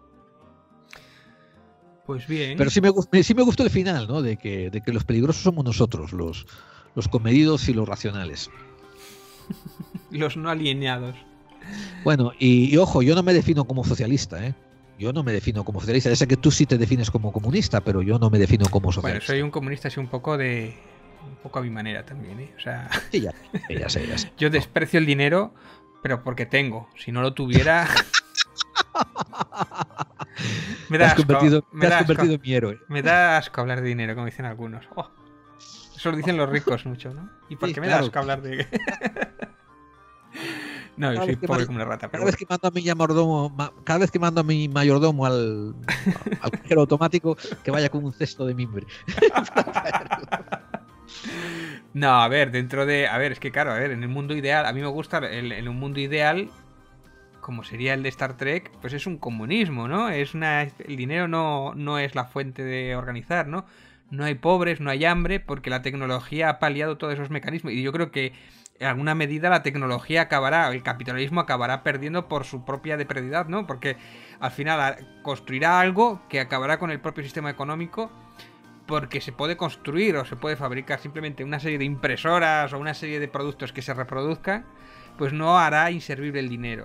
Pues bien. Pero sí me, gust- sí me gustó el final, ¿no? De que, de que los peligrosos somos nosotros, los, los comedidos y los racionales. Los no alineados. Bueno, y, y ojo, yo no me defino como socialista, ¿eh? Yo no me defino como socialista. Ya sé que tú sí te defines como comunista, pero yo no me defino como Bueno, socialista. soy un comunista así un poco de... Un poco a mi manera también, ¿eh? O sea, Sí, ya, ya sé, ya sé. yo desprecio el dinero, pero porque tengo. Si no lo tuviera... me Te da has asco. convertido, Me te has da asco. convertido en mi héroe. Me da asco hablar de dinero, como dicen algunos. Oh, eso lo dicen los ricos mucho, ¿no? ¿Y por Sí, qué me claro. da asco hablar de...? No, yo Cada soy vez que pobre ma- como una rata, Cada pero vez que mando a mi mayordomo, ma- cada vez que mando a mi mayordomo al, al cajero automático, que vaya con un cesto de mimbre. No, a ver, dentro de... A ver, es que claro, a ver, en el mundo ideal, a mí me gusta, el- en un mundo ideal, como sería el de Star Trek, pues es un comunismo, ¿no? Es una... El dinero no, no es la fuente de organizar, ¿no? No hay pobres, no hay hambre, porque la tecnología ha paliado todos esos mecanismos. Y yo creo que en alguna medida la tecnología acabará, el capitalismo acabará perdiendo por su propia depredidad, ¿no? Porque al final a- construirá algo que acabará con el propio sistema económico, porque se puede construir o se puede fabricar simplemente una serie de impresoras o una serie de productos que se reproduzcan, pues no hará inservible el dinero.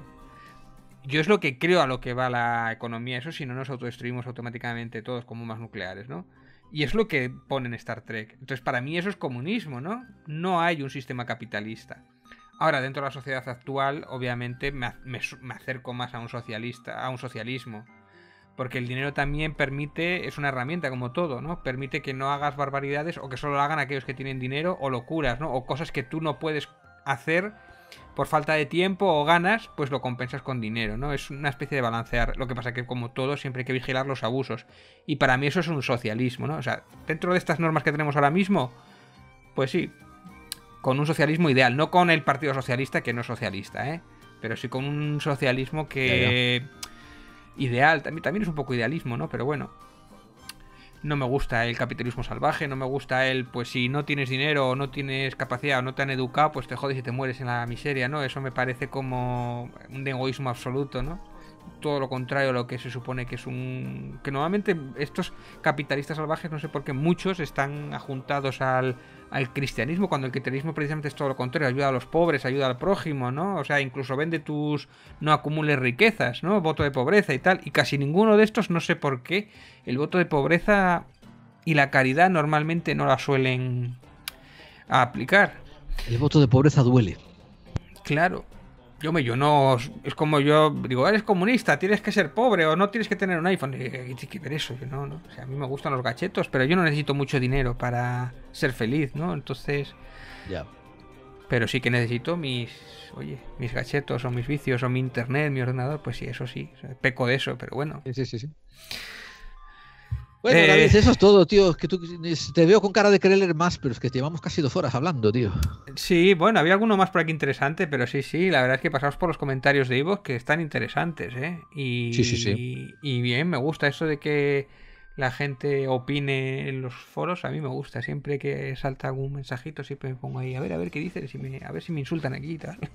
Yo es lo que creo a lo que va la economía, eso si no nos autodestruimos automáticamente todos como bombas nucleares, ¿no? Y es lo que pone en Star Trek. Entonces para mí eso es comunismo, ¿no? No hay un sistema capitalista. Ahora, dentro de la sociedad actual, obviamente me, me, me acerco más a un socialista, a un socialismo. Porque el dinero también permite, es una herramienta como todo, ¿no? Permite que no hagas barbaridades o que solo lo hagan aquellos que tienen dinero o locuras, ¿no? O cosas que tú no puedes hacer por falta de tiempo o ganas, pues lo compensas con dinero, ¿no? Es una especie de balancear. Lo que pasa que como todo siempre hay que vigilar los abusos. Y para mí eso es un socialismo, ¿no? O sea, dentro de estas normas que tenemos ahora mismo, pues sí, con un socialismo ideal, no con el Partido Socialista, que no es socialista, ¿eh? Pero sí con un socialismo que... Ya, ya. Ideal, también, también es un poco idealismo, ¿no? Pero bueno, no me gusta el capitalismo salvaje, no me gusta el, pues si no tienes dinero o no tienes capacidad o no te han educado, pues te jodes y te mueres en la miseria, ¿no? Eso me parece como un egoísmo absoluto, ¿no? Todo lo contrario a lo que se supone que es un... Que normalmente estos capitalistas salvajes, no sé por qué, muchos están ajuntados al, al cristianismo, cuando el cristianismo precisamente es todo lo contrario, ayuda a los pobres, ayuda al prójimo, ¿no? O sea, incluso vende tus... no acumules riquezas, ¿no? Voto de pobreza y tal. Y casi ninguno de estos, no sé por qué, el voto de pobreza y la caridad normalmente no la suelen aplicar. El voto de pobreza duele. Claro. Yo me, yo no, es como yo digo, eres comunista, tienes que ser pobre o no tienes que tener un iPhone. Tienes que ver eso, yo no, no. O sea, a mí me gustan los gachetos, pero yo no necesito mucho dinero para ser feliz, ¿no? Entonces, ya. Pero sí que necesito mis, oye, mis gachetos o mis vicios o mi internet, mi ordenador, pues sí, eso sí, o sea, peco de eso, pero bueno. Sí, sí, sí. sí. Bueno, eh... David, eso es todo, tío. Es que tú te veo con cara de querer leer más, pero es que llevamos casi dos horas hablando, tío. Sí, bueno, había alguno más por aquí interesante, pero sí, sí, la verdad es que pasamos por los comentarios de iVoox que están interesantes, ¿eh? Y, sí, sí, sí. Y bien, me gusta eso de que la gente opine en los foros, a mí me gusta. Siempre que salta algún mensajito, siempre me pongo ahí, a ver, a ver qué dices, si me, a ver si me insultan aquí y tal.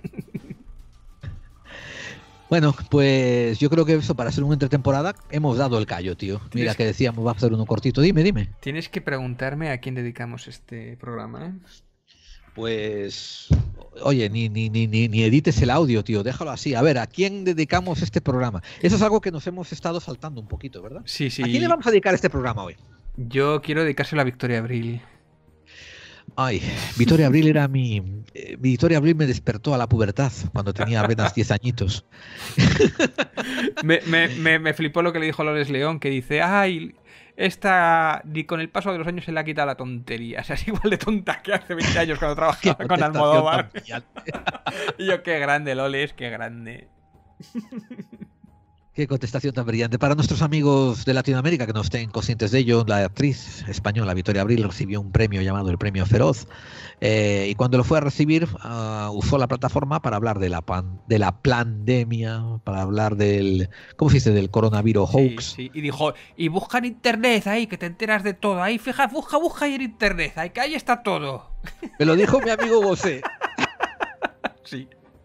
Bueno, pues yo creo que eso para ser una entretemporada hemos dado el callo, tío. Mira que decíamos, va a hacer uno cortito. Dime, dime. Tienes que preguntarme a quién dedicamos este programa, ¿eh? Pues, oye, ni, ni, ni, ni edites el audio, tío. Déjalo así. A ver, ¿a quién dedicamos este programa? Eso es algo que nos hemos estado saltando un poquito, ¿verdad? Sí, sí. ¿A quién le vamos a dedicar este programa hoy? Yo quiero dedicárselo a Victoria Abril. Ay, Victoria Abril era mi... Eh, Victoria Abril me despertó a la pubertad cuando tenía apenas diez añitos. me, me, me, me flipó lo que le dijo Loles León, que dice, ay, esta ni con el paso de los años se le ha quitado la tontería. O sea, es igual de tonta que hace veinte años cuando trabajaba con Almodóvar. Y yo, qué grande, Loles, qué grande. Qué contestación tan brillante. Para nuestros amigos de Latinoamérica que no estén conscientes de ello, la actriz española Victoria Abril recibió un premio llamado el Premio Feroz, eh, y cuando lo fue a recibir uh, usó la plataforma para hablar de la pan, de la pandemia, para hablar del, ¿cómo se dice?, del coronavirus hoax. Sí, sí. Y dijo, y busca en internet ahí, que te enteras de todo. Ahí, fija, busca, busca ahí en internet, ahí, que ahí está todo. Me lo dijo mi amigo José. Sí.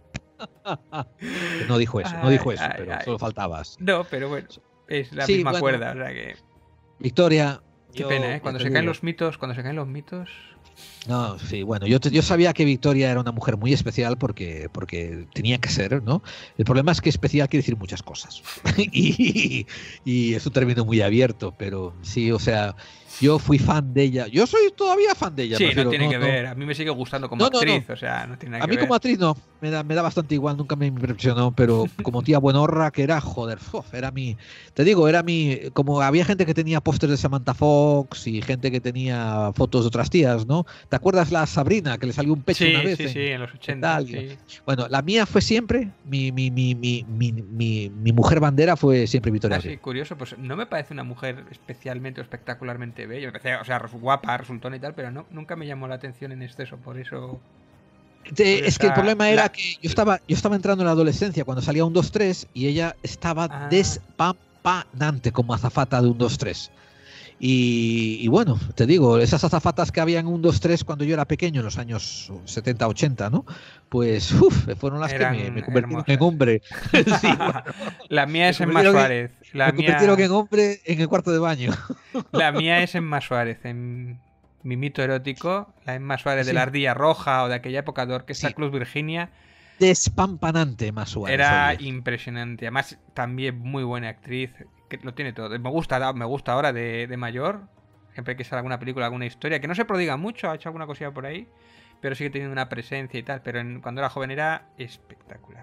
No dijo eso, no dijo eso, ay, pero ay. solo faltabas. No, pero bueno, es la Sí, misma bueno. cuerda, o sea que... Victoria. Qué yo, pena, ¿eh? ya Cuando te se caen digo. los mitos, cuando se caen los mitos... No, sí, bueno, yo, te- yo sabía que Victoria era una mujer muy especial porque, porque tenía que ser, ¿no? El problema es que especial quiere decir muchas cosas. y, y es un término muy abierto, pero sí, o sea, yo fui fan de ella. Yo soy todavía fan de ella. Sí, prefiero- no tiene que ver. A mí me sigue gustando como No, no, no. actriz, o sea, no tiene nada A que mí ver. como actriz no, me da, me da bastante igual, nunca me impresionó, pero como tía buenorra que era, joder, uf, era mi, te digo, era mi, como había gente que tenía pósters de Samantha Fox y gente que tenía fotos de otras tías, ¿no? ¿Te acuerdas la Sabrina, que le salió un pecho Sí, una vez? sí, en- sí, en los ochenta. tal, Sí. Bueno, la mía fue siempre, mi, mi, mi, mi, mi, mi, mi mujer bandera fue siempre Victoria Ah, sí, Abril. curioso, pues no me parece una mujer especialmente o espectacularmente bella. Me parecía, o sea, guapa, resultona y tal, pero no, nunca me llamó la atención en exceso, por eso... Te- Pues es que el está- problema era la- que yo estaba, yo estaba entrando en la adolescencia cuando salía un dos tres y ella estaba Ah. despampanante como azafata de un dos tres. Y, y bueno, te digo, esas azafatas que había en un dos tres cuando yo era pequeño, en los años setenta ochenta, ¿no? Pues uf, fueron las Eran que me, me convirtieron hermosas. en hombre. Sí, bueno, La mía es Me Emma convirtieron en- Suárez. La me mía, convirtieron en hombre en el cuarto de baño. la mía es Emma Suárez. En mi mito erótico, la Emma Suárez de Sí. la Ardilla Roja o de aquella época de Orquesta Sí. Club Virginia Despampanante más suave. era impresionante. Además, también muy buena actriz. Que lo tiene todo. Me gusta, me gusta ahora de, de mayor. Siempre que sale alguna película, alguna historia, que no se prodiga mucho, ha hecho alguna cosilla por ahí, pero sigue teniendo una presencia y tal. Pero en- cuando era joven era espectacular.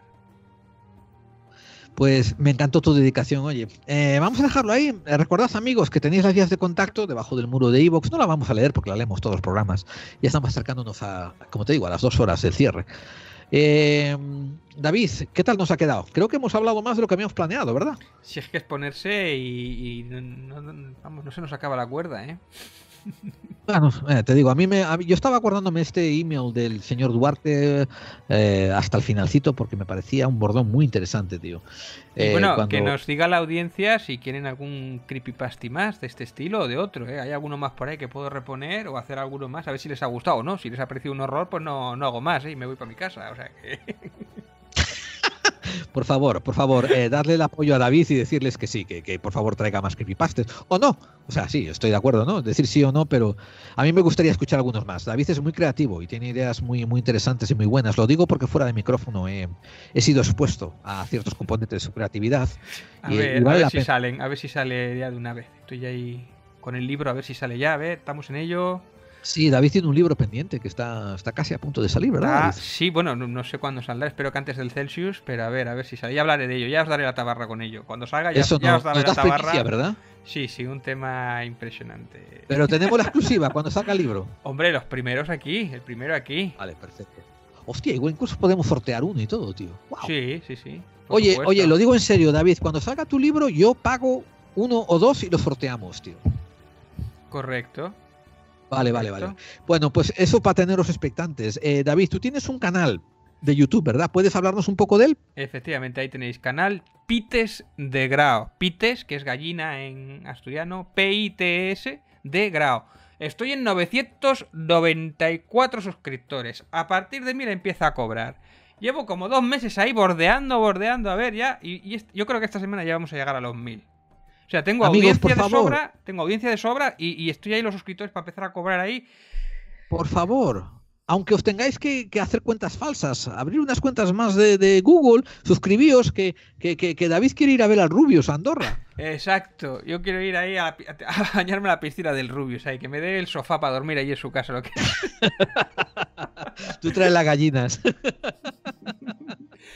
Pues me encantó tu dedicación, oye. Eh, vamos a dejarlo ahí. Eh, recordad, amigos, que tenéis las vías de contacto debajo del muro de iVoox. No la vamos a leer porque la leemos todos los programas. Ya estamos acercándonos a, como te digo, a las dos horas del cierre. Eh, David, ¿qué tal nos ha quedado? Creo que hemos hablado más de lo que habíamos planeado, ¿verdad? Si es que es ponerse y, y no, no- vamos, no se nos acaba la cuerda, ¿eh? Bueno, eh, te digo, a mí me, a mí- yo estaba acordándome este email del señor Duarte eh, hasta el finalcito porque me parecía un bordón muy interesante, tío. Y Eh, bueno, cuando- que nos diga la audiencia si quieren algún creepypasti más de este estilo o de otro, ¿eh? Hay alguno más por ahí que puedo reponer o hacer alguno más, a ver si les ha gustado o no. Si les ha parecido un horror, pues no, no hago más, ¿eh? Y me voy para mi casa, o sea que... Por favor, por favor, eh, darle el apoyo a David y decirles que sí, que, que por favor traiga más creepypastas. O no. O sea, sí, estoy de acuerdo, ¿no? Decir sí o no, pero a mí me gustaría escuchar algunos más. David es muy creativo y tiene ideas muy, muy interesantes y muy buenas. Lo digo porque fuera de micrófono he, he sido expuesto a ciertos componentes de su creatividad. A y, ver, y vale a ver la si pena. salen, a ver si sale ya de una vez. Estoy ahí con el libro, a ver si sale ya, a ver, estamos en ello. Sí, David tiene un libro pendiente que está, está casi a punto de salir, ¿verdad? Ah, David? sí, bueno, no, no sé cuándo saldrá, espero que antes del Celsius, pero a ver, a ver si sale. Ya hablaré de ello, ya os daré la tabarra con ello. Cuando salga ya, Eso ya no, os daré nos la das tabarra. primicia, ¿verdad? Sí, sí, un tema impresionante. Pero tenemos la exclusiva cuando salga el libro. Hombre, los primeros aquí, el primero aquí. Vale, perfecto. Hostia, igual incluso podemos sortear uno y todo, tío. Wow. Sí, sí, sí. por Oye, supuesto. oye, lo digo en serio, David, cuando salga tu libro yo pago uno o dos y lo sorteamos, tío. Correcto. Vale, vale, correcto. vale. Bueno, pues eso para teneros expectantes. Eh, David, tú tienes un canal de YouTube, ¿verdad? ¿Puedes hablarnos un poco de él? Efectivamente, ahí tenéis canal Pites de Grao. Pites, que es gallina en asturiano, P I T S de Grao. Estoy en novecientos noventa y cuatro suscriptores. A partir de mil empieza a cobrar. Llevo como dos meses ahí bordeando, bordeando, a ver ya. Y, y est- yo creo que esta semana ya vamos a llegar a los mil. O sea, tengo Amigos, audiencia por de favor. sobra, tengo audiencia de sobra y, y estoy ahí los suscriptores para empezar a cobrar ahí. Por favor, aunque os tengáis que, que hacer cuentas falsas, abrir unas cuentas más de, de Google, suscribíos que, que, que, que David quiere ir a ver al Rubius a Andorra. Exacto, yo quiero ir ahí a, a- a bañarme a la piscina del Rubius, ahí, que me dé el sofá para dormir ahí en su casa. Lo que... Tú traes las gallinas.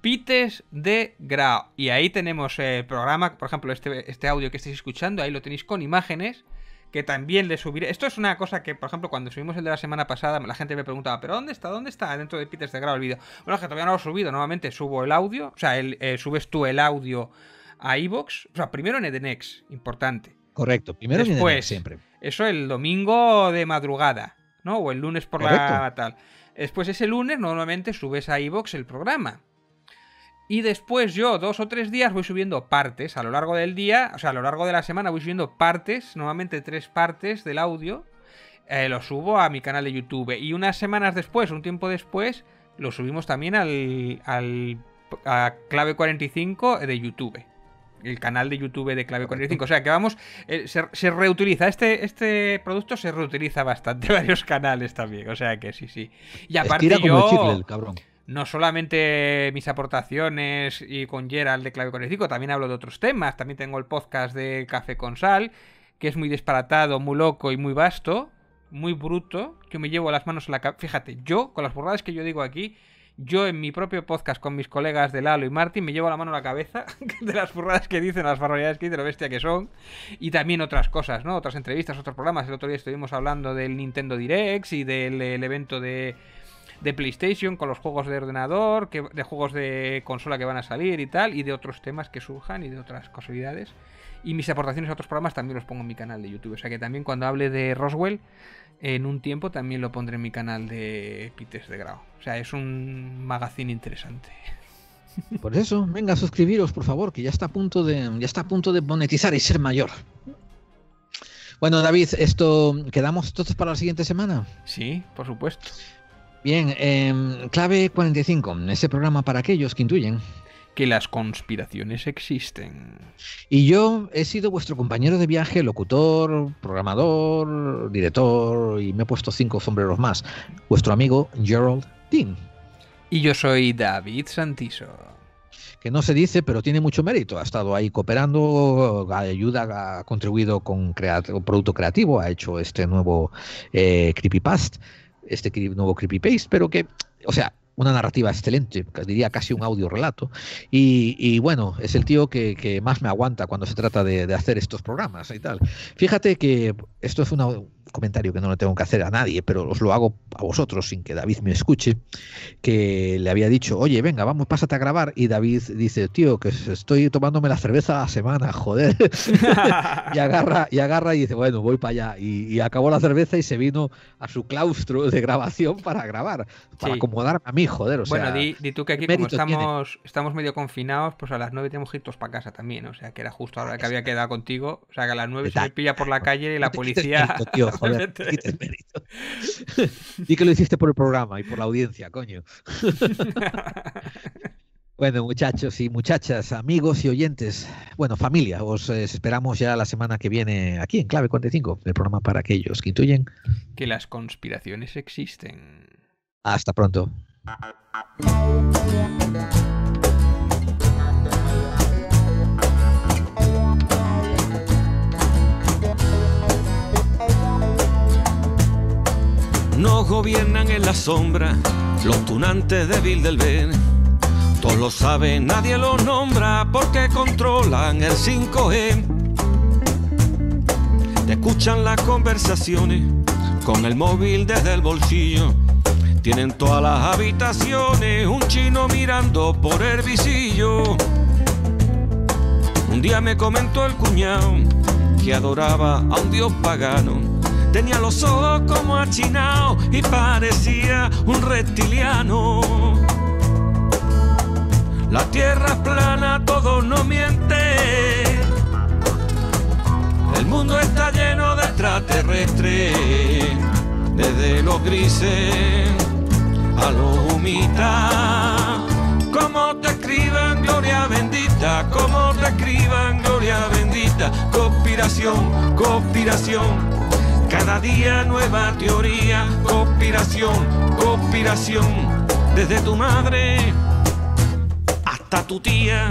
Pites de Grau. Y ahí tenemos el programa, por ejemplo, este, este audio que estáis escuchando, ahí lo tenéis con imágenes, que también le subiré. Esto es una cosa que, por ejemplo, cuando subimos el de la semana pasada, la gente me preguntaba, ¿pero dónde está? ¿Dónde está dentro de Pites de Grau el vídeo? Bueno, es que todavía no lo he subido. Normalmente subo el audio, o sea, el, eh, subes tú el audio a iVoox. O sea, primero en Edenex, importante. Correcto, primero Después, en Edenex siempre. Eso el domingo de madrugada, ¿no? O el lunes por Correcto. la tal. Después ese lunes normalmente subes a iVoox el programa. Y después yo dos o tres días voy subiendo partes a lo largo del día, o sea, a lo largo de la semana voy subiendo partes, normalmente tres partes del audio, eh, lo subo a mi canal de YouTube. Y unas semanas después, un tiempo después, lo subimos también al, al a Clave cuarenta y cinco de YouTube. El canal de YouTube de Clave cuarenta y cinco. O sea que vamos, eh, se, se reutiliza. Este, este producto se reutiliza bastante. Varios canales también. O sea que sí, sí. Y aparte Estira yo... como el chicle, el cabrón. No solamente mis aportaciones y con Gerald de Clave cuarenta y cinco, también hablo de otros temas. También tengo el podcast de Café con Sal, que es muy disparatado, muy loco y muy vasto, muy bruto, que me llevo las manos a la cabeza. Fíjate, yo, con las burradas que yo digo aquí, yo en mi propio podcast con mis colegas de Lalo y Martín me llevo la mano a la cabeza de las burradas que dicen, las barbaridades que dicen, lo bestia que son. Y también otras cosas, ¿no? Otras entrevistas, otros programas. El otro día estuvimos hablando del Nintendo Direct y del el evento de... de PlayStation con los juegos de ordenador, que, de juegos de consola que van a salir y tal, y de otros temas que surjan y de otras casualidades. Y mis aportaciones a otros programas también los pongo en mi canal de YouTube. O sea que también cuando hable de Roswell, en un tiempo también lo pondré en mi canal de Pites de Grau. O sea, es un magazine interesante. Por eso, venga, suscribiros, por favor, que ya está a punto de, ya está a punto de monetizar y ser mayor. Bueno, David, esto ¿quedamos todos para la siguiente semana? Sí, por supuesto. Bien, eh, Clave cuarenta y cinco, ese programa para aquellos que intuyen que las conspiraciones existen. Y yo he sido vuestro compañero de viaje, locutor, programador, director, y me he puesto cinco sombreros más. Vuestro amigo Gerald Dean. Y yo soy David Santiso. Que no se dice, pero tiene mucho mérito. Ha estado ahí cooperando, ayuda, ha contribuido con creat- un producto creativo, ha hecho este nuevo eh, creepypast, este cri- nuevo creepypaste, pero que, o sea, una narrativa excelente, diría casi un audio relato, y, y bueno, es el tío que, que más me aguanta cuando se trata de, de hacer estos programas y tal. Fíjate que esto es una, un comentario que no le tengo que hacer a nadie, pero os lo hago a vosotros sin que David me escuche, que le había dicho, oye, venga, vamos, pásate a grabar, y David dice, tío, que estoy tomándome la cerveza a la semana, joder. y agarra y agarra y dice, bueno, voy para allá, y, y acabó la cerveza y se vino a su claustro de grabación para grabar, para sí. acomodarme a mí, joder, o bueno, sea, di, di tú que aquí como estamos, estamos medio confinados, pues a las nueve tenemos que irnos para casa también, o sea, que era justo ahora que había quedado contigo, o sea, que a las nueve se me pilla por la calle y la policía... Mérito, tío, joder, quites mérito. Y que lo hiciste por el programa y por la audiencia, coño. Bueno, muchachos y muchachas, amigos y oyentes, bueno, familia, os eh, esperamos ya la semana que viene aquí en Clave cuarenta y cinco, el programa para aquellos que intuyen que las conspiraciones existen. Hasta pronto. Nos gobiernan en la sombra los tunantes de Bilderberg. Todos lo saben, nadie los nombra porque controlan el cinco G. Te escuchan las conversaciones con el móvil desde el bolsillo. Tienen todas las habitaciones un chino mirando por el visillo. Un día me comentó el cuñado que adoraba a un dios pagano. Tenía los ojos como achinados y parecía un reptiliano. La tierra es plana, todo no miente. El mundo está lleno de extraterrestres, desde los grises a los humitas. Como te escriban gloria bendita, como te escriban gloria bendita. Conspiración, conspiración, cada día nueva teoría. Conspiración, conspiración, desde tu madre hasta tu tía.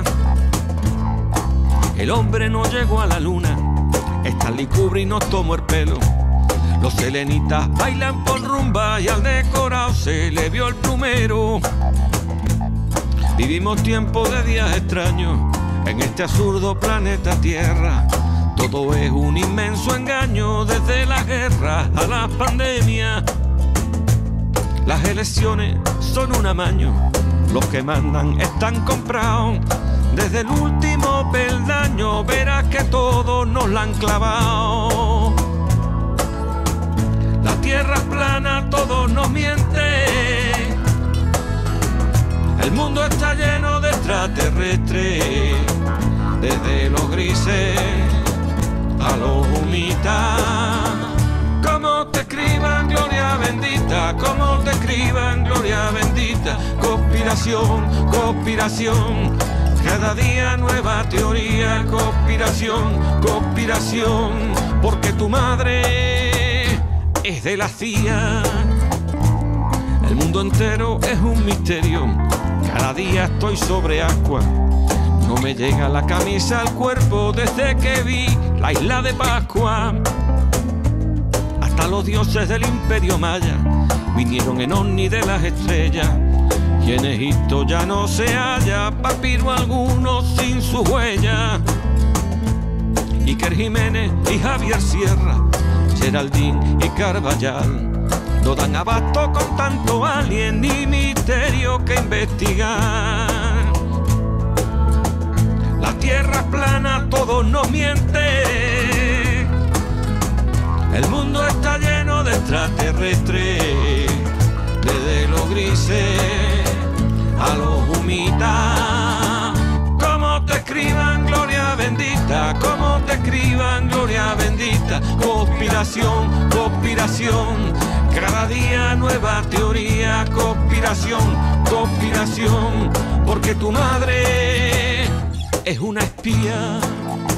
El hombre no llegó a la luna, Stanley Kubrick nos tomó el pelo. Los selenitas bailan por rumba y al decorado se le vio el plumero. Vivimos tiempos de días extraños en este absurdo planeta Tierra. Todo es un inmenso engaño, desde la guerra a la pandemia. Las elecciones son un amaño, los que mandan están comprados. Desde el último peldaño verás que todos nos la han clavado. La tierra es plana, todos nos mienten. El mundo está lleno de extraterrestres, desde los grises a los humitas. Como te escriban gloria bendita, como te escriban gloria bendita. Conspiración, conspiración, cada día nueva teoría. Conspiración, conspiración, porque tu madre es de la C I A. El mundo entero es un misterio, cada día estoy sobre agua. No me llega la camisa al cuerpo desde que vi la isla de Pascua. Hasta los dioses del imperio maya vinieron en ovni de las estrellas. Y en Egipto ya no se halla papiro alguno sin su huella. Iker Jiménez y Javier Sierra, Geraldine y Carballal no dan abasto con tanto alien y misterio que investigar. La tierra es plana, todos nos mienten. El mundo está lleno de extraterrestres, desde los grises a los humitas. Como te escriban gloria bendita, como te escriban gloria bendita. Conspiración, conspiración, cada día nueva teoría. Conspiración, conspiración, porque tu madre es una espía.